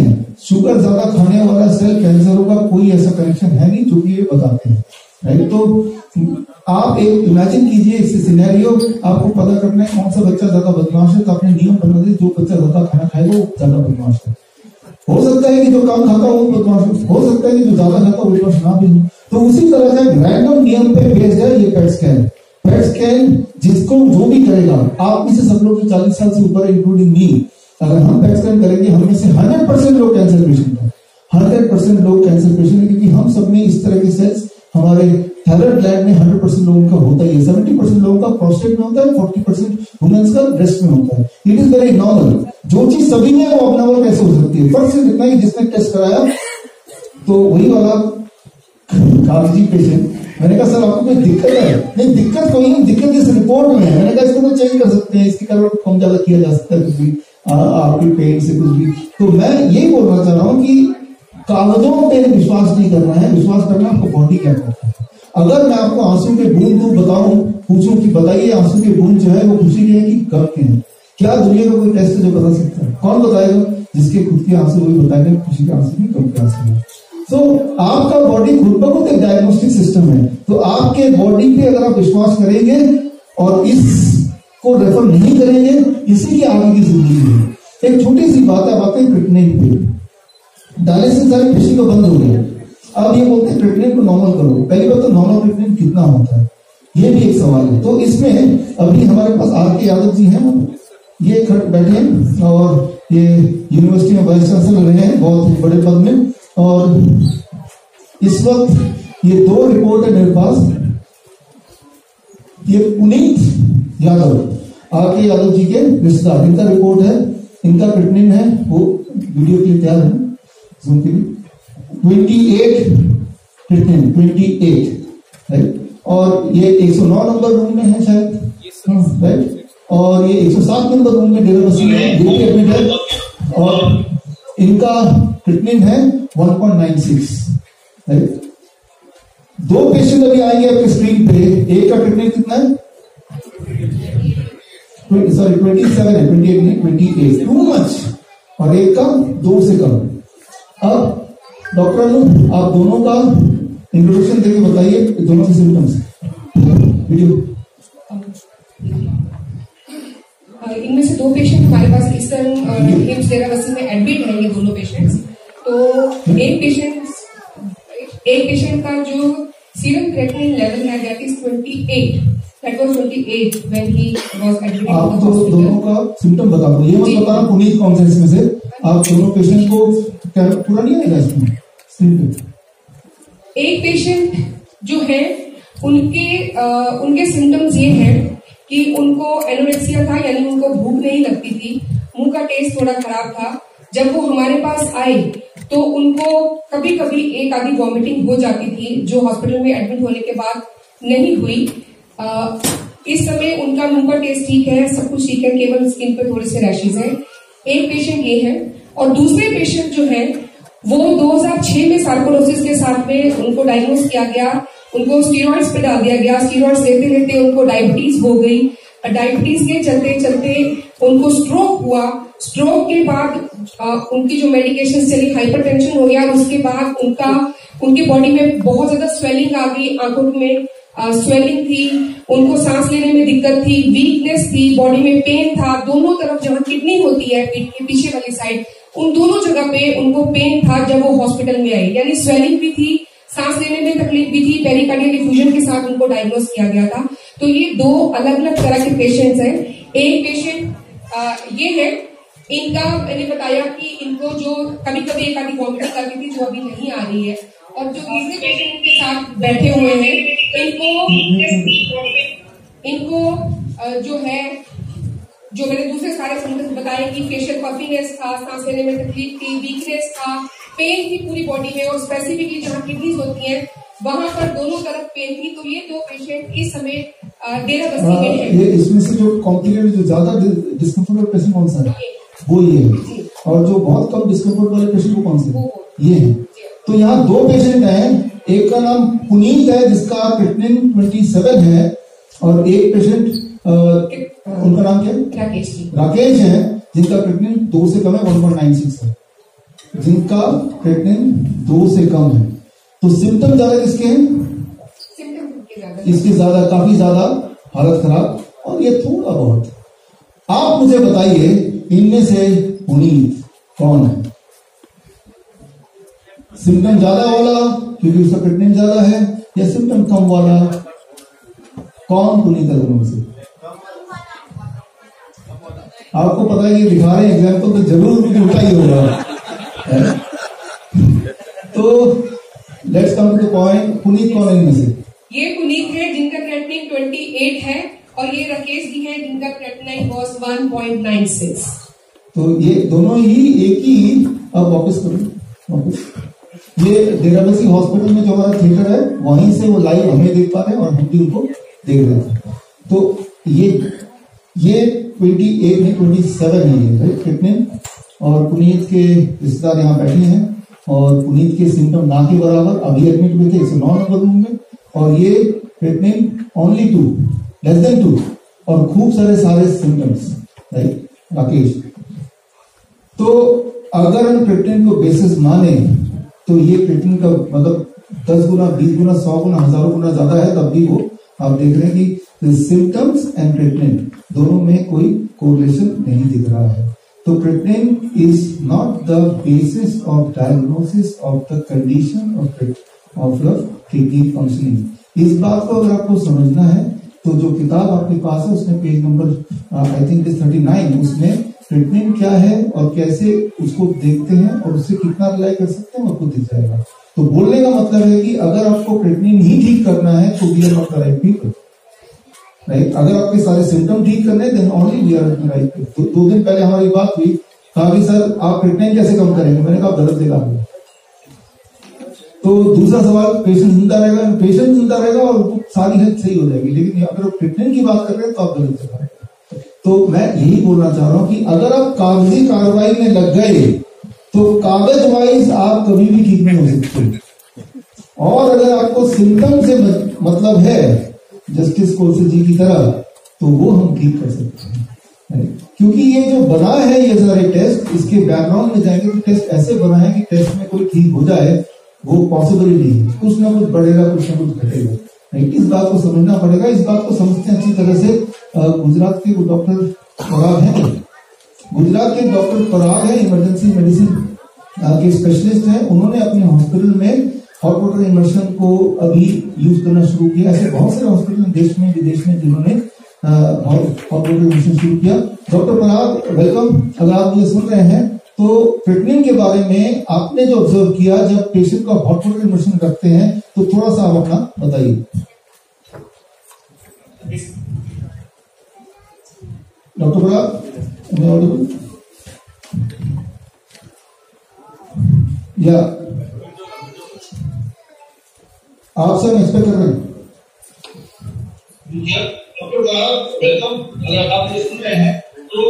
Speaker 5: शुगर ज्यादा खाने वाला सेल कैंसरों का कोई ऐसा कनेक्शन है नहीं जो कि ये बताते हैं, राइट। तो आप एक इमेजिन कीजिए इस सिनेरियो, आपको पता करना है कौन सा बच्चा ज्यादा बदमाश है, तो आपने नियम बना दिए जो बच्चा ज्यादा खाना खाएगा वो ज्यादा बदमाश है। हो सकता है कि जो कम खाता हो वो बदमाश हो सकता है कि जो ज्यादा खाता हो वो बदमाश ना भी हो। तो उसी तरह से रैंडम नियम पे बेस्ड है ये पेट स्कैन। पेट स्कैन जिसको जो भी करेगा, आप में से सब लोग जो चालीस साल से ऊपर इंक्लूडिंग मी, अगर हम पेट स्कैन करेंगे हम में से हंड्रेड परसेंट लोग कैंसर पेशेंट है, हंड्रेड परसेंट लोग कैंसर पेशेंट है, क्योंकि हम सब में इस तरह के सेल्स हमारे थायराइड ग्लैंड में हंड्रेड परसेंट लोगों का होता ही है, सेवेंटी परसेंट लोगों का प्रोस्टेट में होता है, फोर्टी परसेंट वुमेन्स का ब्रेस्ट में होता है। It is very normal. जो चीज सभी में वो अपना कैसे हो सकती है? फर्क सिर्फ इतना ही, जिसने टेस्ट कराया तो वही वाला कागजी पेशेंट, मैंने कहा सर आपको कोई दिक्कत है? नहीं दिक्कत कोई नहीं, दिक्कत इस रिपोर्ट में है। मैंने कहा इसको तो चेंज कर सकते हैं, इसके कारण कम ज्यादा किया जा सकता है कुछ भी, आपकी पेन से कुछ भी। तो मैं यही बोलना चाह रहा हूँ कि कागजों पे विश्वास नहीं करना है, विश्वास करना आपको बॉडी क्या करता है। अगर मैं आपको आंसू के बूंद दूं, बताऊं, पूछूं कि बताइए आंसू के बूंद जो है वो खुशी के हैं कि गम के हैं, क्या दुनिया का कोई टेस्ट जो बता सकता है? कौन बताएगा? जिसके खुद के आंसू वही बताएगा खुशी के आंसू भी, गम के आंसू है। तो आपका बॉडी खुद ब खुद एक डायग्नोस्टिक सिस्टम है। तो आपके बॉडी पे अगर आप विश्वास करेंगे और इसको रेफर नहीं करेंगे, इसी की आगे की जिंदगी है। एक छोटी सी बात है, बातें ट्रीटमेंट पे डायलिसिस सारी पेशेंट को बंद हो गई, अब ये बोलते हैं ट्रीटमेंट को नॉर्मल करो। पहली बात तो नॉर्मल ट्रीटमेंट कितना होता है ये भी एक सवाल है। तो इसमें अभी हमारे पास आर के यादव जी हैं, ये खड़े बैठे हैं और ये यूनिवर्सिटी में वाइस चांसलर रहे हैं बहुत बड़े पद में, और इस वक्त ये दो रिपोर्ट है मेरे पास। ये पुनीत यादव, आर के यादव जी के रिश्तेदार, इनका रिपोर्ट है, इनका ट्रीटमेंट है, वो वीडियो के लिए तैयार है जूम के लिए। अट्ठाईस ट्रीटमेंट अट्ठाईस, राइट। और ये एक सौ नौ नंबर रूम में है शायद, राइट। और ये एक सौ सात नंबर रूम में डेरा बस्सी में एडमिट है, और इनका ट्रीटमेंट है one point nine six, right. दो पेशेंट अभी आएंगे आपके स्क्रीन पे, एक का ट्रीटमेंट कितना है? सॉरी ट्वेंटी सेवन है, ट्वेंटी एट नहीं, ट्वेंटी एट, टू मच। और एक का दो से कम। अब डॉक्टर आप दोनों का इंट्रोडक्शन देके बताइए दोनों के सिम्टम्स। वीडियो
Speaker 9: इनमें से दो पेशेंट हमारे पास ईस्टर्न हिम्स डेरा बस्सी में एडमिट है, ये दोनों पेशेंट्स। तो एक पेशेंट एक पेशेंट का जो सीरम क्रेटिनिन लेवल है that is twenty eight, that was twenty eight when he was admitted.
Speaker 5: आप तो दोनों का सिम्टम बता दो, ये मत बताना पुनीत कौन से इसमें से। आप दोनों पेशेंट को पूरा नहीं आएगा इसमें स्क्रीन पे।
Speaker 9: एक पेशेंट जो है उनके आ, उनके सिम्टम्स ये हैं कि उनको एनोरेक्सिया था, यानी उनको भूख नहीं लगती थी, मुंह का टेस्ट थोड़ा खराब था। जब वो हमारे पास आए तो उनको कभी कभी एक आधी वॉमिटिंग हो जाती थी, जो हॉस्पिटल में एडमिट होने के बाद नहीं हुई। आ, इस समय उनका मुंह का टेस्ट ठीक है, सब कुछ ठीक है, केवल स्किन पे थोड़े से रैशेज हैं। एक पेशेंट ये है, और दूसरे पेशेंट जो है वो दो हज़ार छह में सार्कोलोसिस के साथ में उनको डायग्नोस किया गया, उनको स्टीरॉइड्स पे डाल दिया गया। स्टीरॉइड्स लेते लेते उनको डायबिटीज हो गई, डायबिटीज के चलते चलते उनको स्ट्रोक हुआ। स्ट्रोक के बाद आ, उनकी जो मेडिकेशन चली, हाइपरटेंशन हो गया, और उसके बाद उनका उनकी बॉडी में बहुत ज्यादा स्वेलिंग आ गई, आंखों में स्वेलिंग थी, उनको सांस लेने में दिक्कत थी, वीकनेस थी, बॉडी में पेन था, दोनों तरफ जहां किडनी होती है पीठ के पीछे वाली साइड, उन दोनों जगह पे उनको पेन था जब वो हॉस्पिटल में आई। यानी स्वेलिंग भी थी, सांस लेने में तकलीफ भी थी, पेरिकार्डियल डिफ्यूजन के साथ उनको डायग्नोस किया गया था। तो ये दो अलग अलग तरह के पेशेंट्स हैं। एक पेशेंट ये है, इनका मैंने बताया कि इनको जो कभी कभी एक आधी वॉमिटिंग करती थी जो अभी नहीं आ रही है, और जो दूसरे पेशेंट के साथ बैठे हुए हैं इनको इनको जो है जो मैंने दूसरे सारे सिम्टम्स बताए कि फेशियल पफीनेस था, सांस लेने में तकलीफ थी, वीकनेस था, पेन थी पूरी बॉडी में, और स्पेसिफिकली जहाँ किडनीज होती हैं वहां पर दोनों तरफ पेन थी। तो ये दो पेशेंट इस समय डेरा बस्सी में हैं।
Speaker 5: ये इसमें से जो कॉम्प्लिकेटेड जो ज्यादा डिस्कम्फर्ट पेशेंट कौन सा है? वो ये है। और जो बहुत कम डिस्कम्फर्ट वाले पेशेंट को कौन से? ये है। तो यहाँ दो पेशेंट हैं, एक का नाम पुनीत है जिसका ट्रीटमेंट ट्वेंटी सेवन है, और एक पेशेंट उनका नाम क्या है?
Speaker 9: राकेश जी।
Speaker 5: राकेश है जिनका ट्रीटमेंट दो से कम है, वन पॉइंट नाइन सिक्स है। जिनका क्रिएटिनिन दो से कम है। तो सिम्टम ज्यादा किसके हैं? इसके ज्यादा, काफी ज्यादा हालत खराब, और ये थोड़ा बहुत। आप मुझे बताइए इनमें से पुनीत कौन है? सिम्टम ज्यादा वाला क्योंकि उसका क्रिएटिनिन ज्यादा है, या सिम्टम कम वाला? कौन पुनीत है दोनों से? आपको पता है ये दिखा रहे एग्जाम्पल तो जरूर कुछ उल्टा ही होगा। तो let's come to the point. Puneet कौन है इनमें से?
Speaker 9: ये पुनीत है जिनका क्रिएटिनिन अट्ठाईस है, और ये राकेश जी है जिनका creatinine was one point nine six.
Speaker 5: तो ये दोनों ही एक ही। अब वापस करो वापस। ये डेराबसी हॉस्पिटल में जो हमारा थिएटर है वहीं से वो लाइव हमें देख पा रहे हैं और हम भी उनको देख रहे हैं। तो ये ये अट्ठाईस में सत्ताईस है ये क्रिएटिनिन, और पुनीत के रिश्तेदार यहाँ बैठे हैं, और पुनीत के सिम्टम ना के बराबर अभी एडमिट हुए थे एक सौ नौ नंबर रूम में, और ये creatinine only two, less than two, और खूब सारे सारे सिम्टम्स, राइट राकेश। तो अगर हम क्रिएटिनिन को बेसिस माने तो ये क्रिएटिनिन का मतलब दस गुना, बीस गुना, सौ गुना, हजारों गुना ज्यादा है, तब भी वो आप देख रहे हैं कि सिम्टम्स एंड क्रिएटिनिन दोनों में कोई कोरिलेशन नहीं दिख रहा है। तो creatinine is not the basis of diagnosis of the condition of of your kidney functioning. इस बात को अगर आपको समझना है तो जो किताब आपके पास है उसमें page number I think is thirty nine, उसमें क्रिएटिनिन क्या है और कैसे उसको देखते हैं और उससे कितना रिलाई कर सकते हैं आपको दिख जाएगा। तो बोलने का मतलब है कि अगर आपको क्रिएटिनिन ही ठीक करना है तो we are not the right people, right. अगर आपके सारे सिम्टम ठीक करने हैं then only we are the right people. दो दिन पहले हमारी बात हुई, कहा कि सर आप क्रिएटिनिन कैसे कम करेंगे? मैंने कहा गलत जगह पे। तो दूसरा सवाल, पेशेंट जिंदा रहेगा? पेशेंट जिंदा रहेगा और सारी हेल्थ सही हो जाएगी, लेकिन अगर आप क्रिएटिनिन की बात कर रहे हैं तो आप गलत जगह। तो मैं यही बोलना चाह रहा हूं कि अगर आप कागजी कार्रवाई में लग गए तो कागज वाइज आप कभी भी ठीक नहीं हो सकते, और अगर आपको सिम्टम से मतलब है जस्टिस कोर्से जी की तरह तो वो हम ठीक कर सकते हैं। क्योंकि ये जो बना है ये सारे टेस्ट, इसके बैकग्राउंड में जाएंगे तो टेस्ट ऐसे बना है कि टेस्ट में कोई ठीक हो जाए वो पॉसिबल ही नहीं है। कुछ ना कुछ बढ़ेगा, कुछ ना कुछ घटेगा, राइट। इस बात को समझना पड़ेगा। इस बात को समझते हैं अच्छी तरह से गुजरात के वो डॉक्टर पराग हैं, गुजरात के डॉक्टर पराग है, इमरजेंसी मेडिसिन के स्पेशलिस्ट हैं। उन्होंने अपने हॉस्पिटल में हॉट वाटर इमर्शन को अभी यूज करना शुरू किया। ऐसे बहुत सारे हॉस्पिटल देश में विदेश में जिन्होंने हॉट वाटर इमर्शन शुरू किया। Doctor Parag welcome. अगर आप मुझे सुन रहे हैं तो क्रिएटिनिन के बारे में आपने जो ऑब्जर्व किया जब पेशेंट का हॉट वाटर इमर्शन करते हैं तो थोड़ा सा आप अपना बताइए। डॉक्टर पराग, या आप सब एक्सपेक्ट कर रहे हैं? Doctor Parag welcome. अगर आप मुझे सुन रहे हैं तो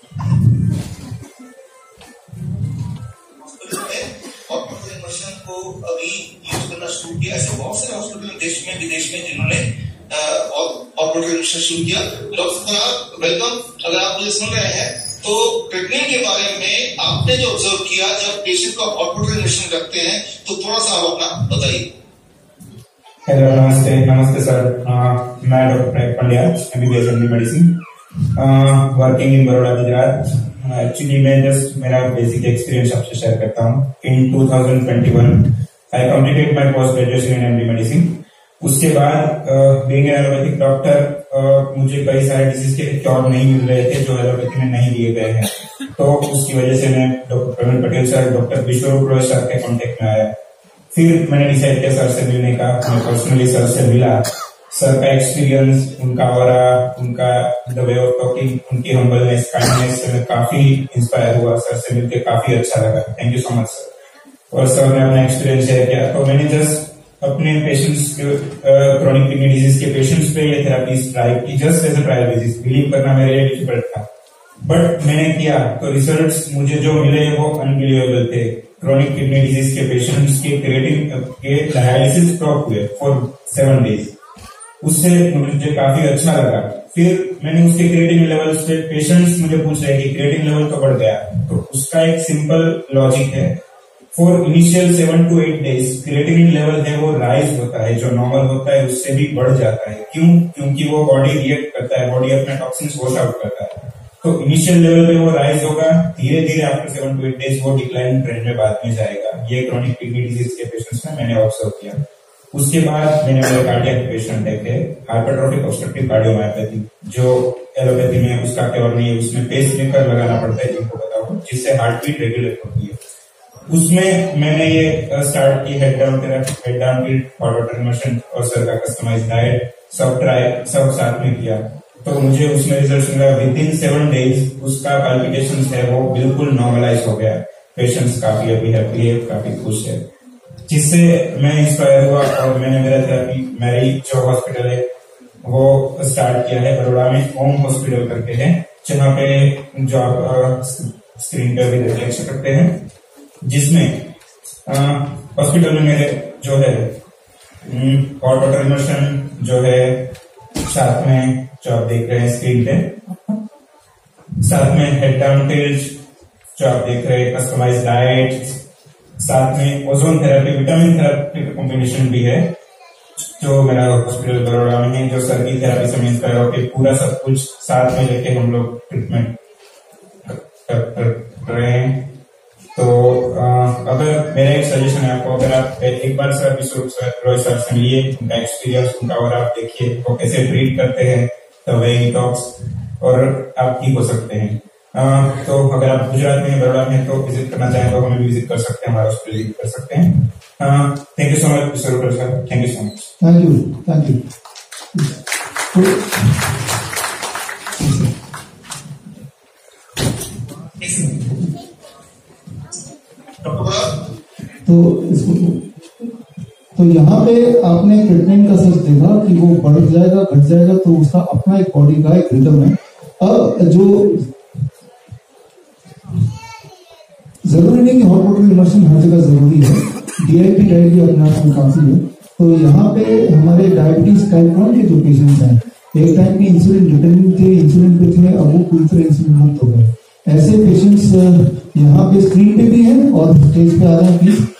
Speaker 5: को अभी यूज करना शुरू किया। ऐसे बहुत सारे हॉस्पिटल देश में विदेश में जिन्होंने हॉट वाटर इमर्शन शुरू किया। Doctor Parag welcome. अगर आप मुझे सुन रहे हैं तो क्रिएटिनिन के बारे में आपने जो ऑब्जर्व किया जब पेशेंट को हॉट वाटर इमर्शन करते हैं तो थोड़ा सा आप अपना बताइए।
Speaker 3: हेलो, नमस्ते। नमस्ते सर, मैं doctor Pandya, MBBS MD medicine, working in Baroda Gujarat. Actually मैं जस्ट मेरा बेसिक एक्सपीरियंस आपसे शेयर करता हूँ। In two thousand twenty one I completed my post graduation in MD medicine. उसके बाद बीइंग एन एलोपैथिक डॉक्टर मुझे कई सारे डिजीज के क्योर नहीं मिल रहे थे जो एलोपैथी में नहीं दिए गए हैं। तो उसकी वजह से मैं doctor Praveen Patel sir, doctor Biswaroop Roy sir के कॉन्टेक्ट में आया। फिर मैंने डिसाइड किया सर से मिलने का। मैं पर्सनली सर से मिला। सर का एक्सपीरियंस, उनका ऑरा, उनका द वे ऑफ टॉकिंग, उनकी हम्बलनेस, काइंडनेस से मैं काफी इंस्पायर हुआ। सर से मिलकर काफी अच्छा लगा। Thank you so much sir. और सर ने अपना एक्सपीरियंस शेयर किया तो मैंने जस्ट अपने पेशेंट्स क्रॉनिक किडनी डिजीज के पेशेंट्स पे ये थेरापीज ट्राई की, just as a trial basis. Believe करना मेरे लिए डिफिकल्ट था, बट मैंने किया तो रिजल्ट्स मुझे जो मिले वो अनबिलीवेबल थे। क्रॉनिक किडनी डिजीज के पेशेंट्स के क्रिएटिनिन के डायलिसिस स्टॉप हुए फॉर सेवन डेज। उससे मुझे काफी अच्छा लगा। फिर मैंने उसके क्रिएटिनिन लेवल्स पे पेशेंट्स मुझे पूछ रहे हैं कि क्रिएटिनिन लेवल तो बढ़ गया, तो उसका एक सिंपल लॉजिक है। For initial seven to eight days creatinine level है वो राइज होता है, जो नॉर्मल होता है उससे भी बढ़ जाता है। क्यों? क्योंकि वो बॉडी रिएक्ट करता है, बॉडी अपने टॉक्सिन्स वॉश आउट करता है। तो इनिशियल लेवल पे वो राइज होगा, धीरे धीरे after seven to eight days वो डिक्लाइन ट्रेंड में बाद में जाएगा। ये क्रॉनिक किडनी डिजीज के पेशेंट्स में मैंने ऑब्जर्व किया। उसके बाद मैंने मेरे कार्डियक पेशेंट देखे, हाइपरट्रोफिक ऑब्स्ट्रक्टिव कार्डियोमायोपैथी, जो एलोपैथी में उसका क्योर नहीं है, उसमें पेस मेकर लगाना पड़ता है जिनको पता हो, जिससे हार्ट बीट रेगुलेट होती है। उसमें मैंने ये स्टार्ट की head down therapy, head down की ऑटोट्रांसमिशन और सर का कस्टमाइज डाइट, सब ट्राई सब साथ में किया। तो मुझे उसमें रिजल्ट मिला। विद इन सेवन डेज उसका पाल्पिटेशन है वो बिल्कुल नॉर्मलाइज हो गया। पेशेंट्स काफी अभी हैप्पी है, काफी खुश है, जिससे मैं इंस्पायर हुआ और मैंने मेरा थेरेपी मेरी जो हॉस्पिटल है वो स्टार्ट किया है बड़ौदा में, होम हॉस्पिटल करके है, जहाँ पे जो आप स्क्रीन पे भी देख सकते हैं, जिसमें हॉस्पिटल में मेरे जो है ऑटोट्रांसमिशन जो है, साथ में जो आप देख रहे हैं स्क्रीन पे, साथ में हेड डाउन टिल्ट जो आप देख रहे हैं, कस्टमाइज्ड डाइट, साथ में ओजोन थेरेपी, विटामिन थेरेपी का कॉम्बिनेशन भी है जो मेरा हॉस्पिटल बड़ौदा में है, जो सर की थेरेपी से इंस्पायर होकर पूरा सब कुछ साथ में लेके हम लोग ट्रीटमेंट कर रहे हैं। तो आ, अगर मेरा एक सजेशन है आपको, अगर आप एक बार सर रोहित सर से मिलिए, उनका एक्सपीरियंस उनका और आप देखिए वो कैसे ट्रीट करते हैं, द वे ही टॉक्स, और आप ठीक हो सकते हैं। आ, तो अगर आप गुजरात में बड़ौदा में तो विजिट करना चाहें तो हमें भी विजिट कर सकते हैं, हमारा हॉस्पिटल विजिट कर सकते हैं। Thank you so much mister sir, thank you so much.
Speaker 5: Thank you, thank you. तो इसको तो यहाँ पे आपने ट्रीटमेंट का सच देखा कि वो बढ़ जाएगा घट जाएगा, तो उसका अपना एक बॉडी का एक रिदम है। अब जो जरूरी नहीं कि हॉट वाटर इमर्शन हर जगह जरूरी है, डीआईपी डाइट भी अपने आप में काफी है। तो यहाँ पे हमारे डायबिटीज टाइप वन के जो पेशेंट्स हैं, एक टाइम में इंसुलिन डिपेंडेंट थे, इंसुलिन पे थे, अब वो पूरी तरह इंसुलिन मुक्त हो गए। ऐसे पेशेंट्स यहाँ पे स्क्रीन पे भी हैं और स्टेज पे आ रहे हैं, प्लीज।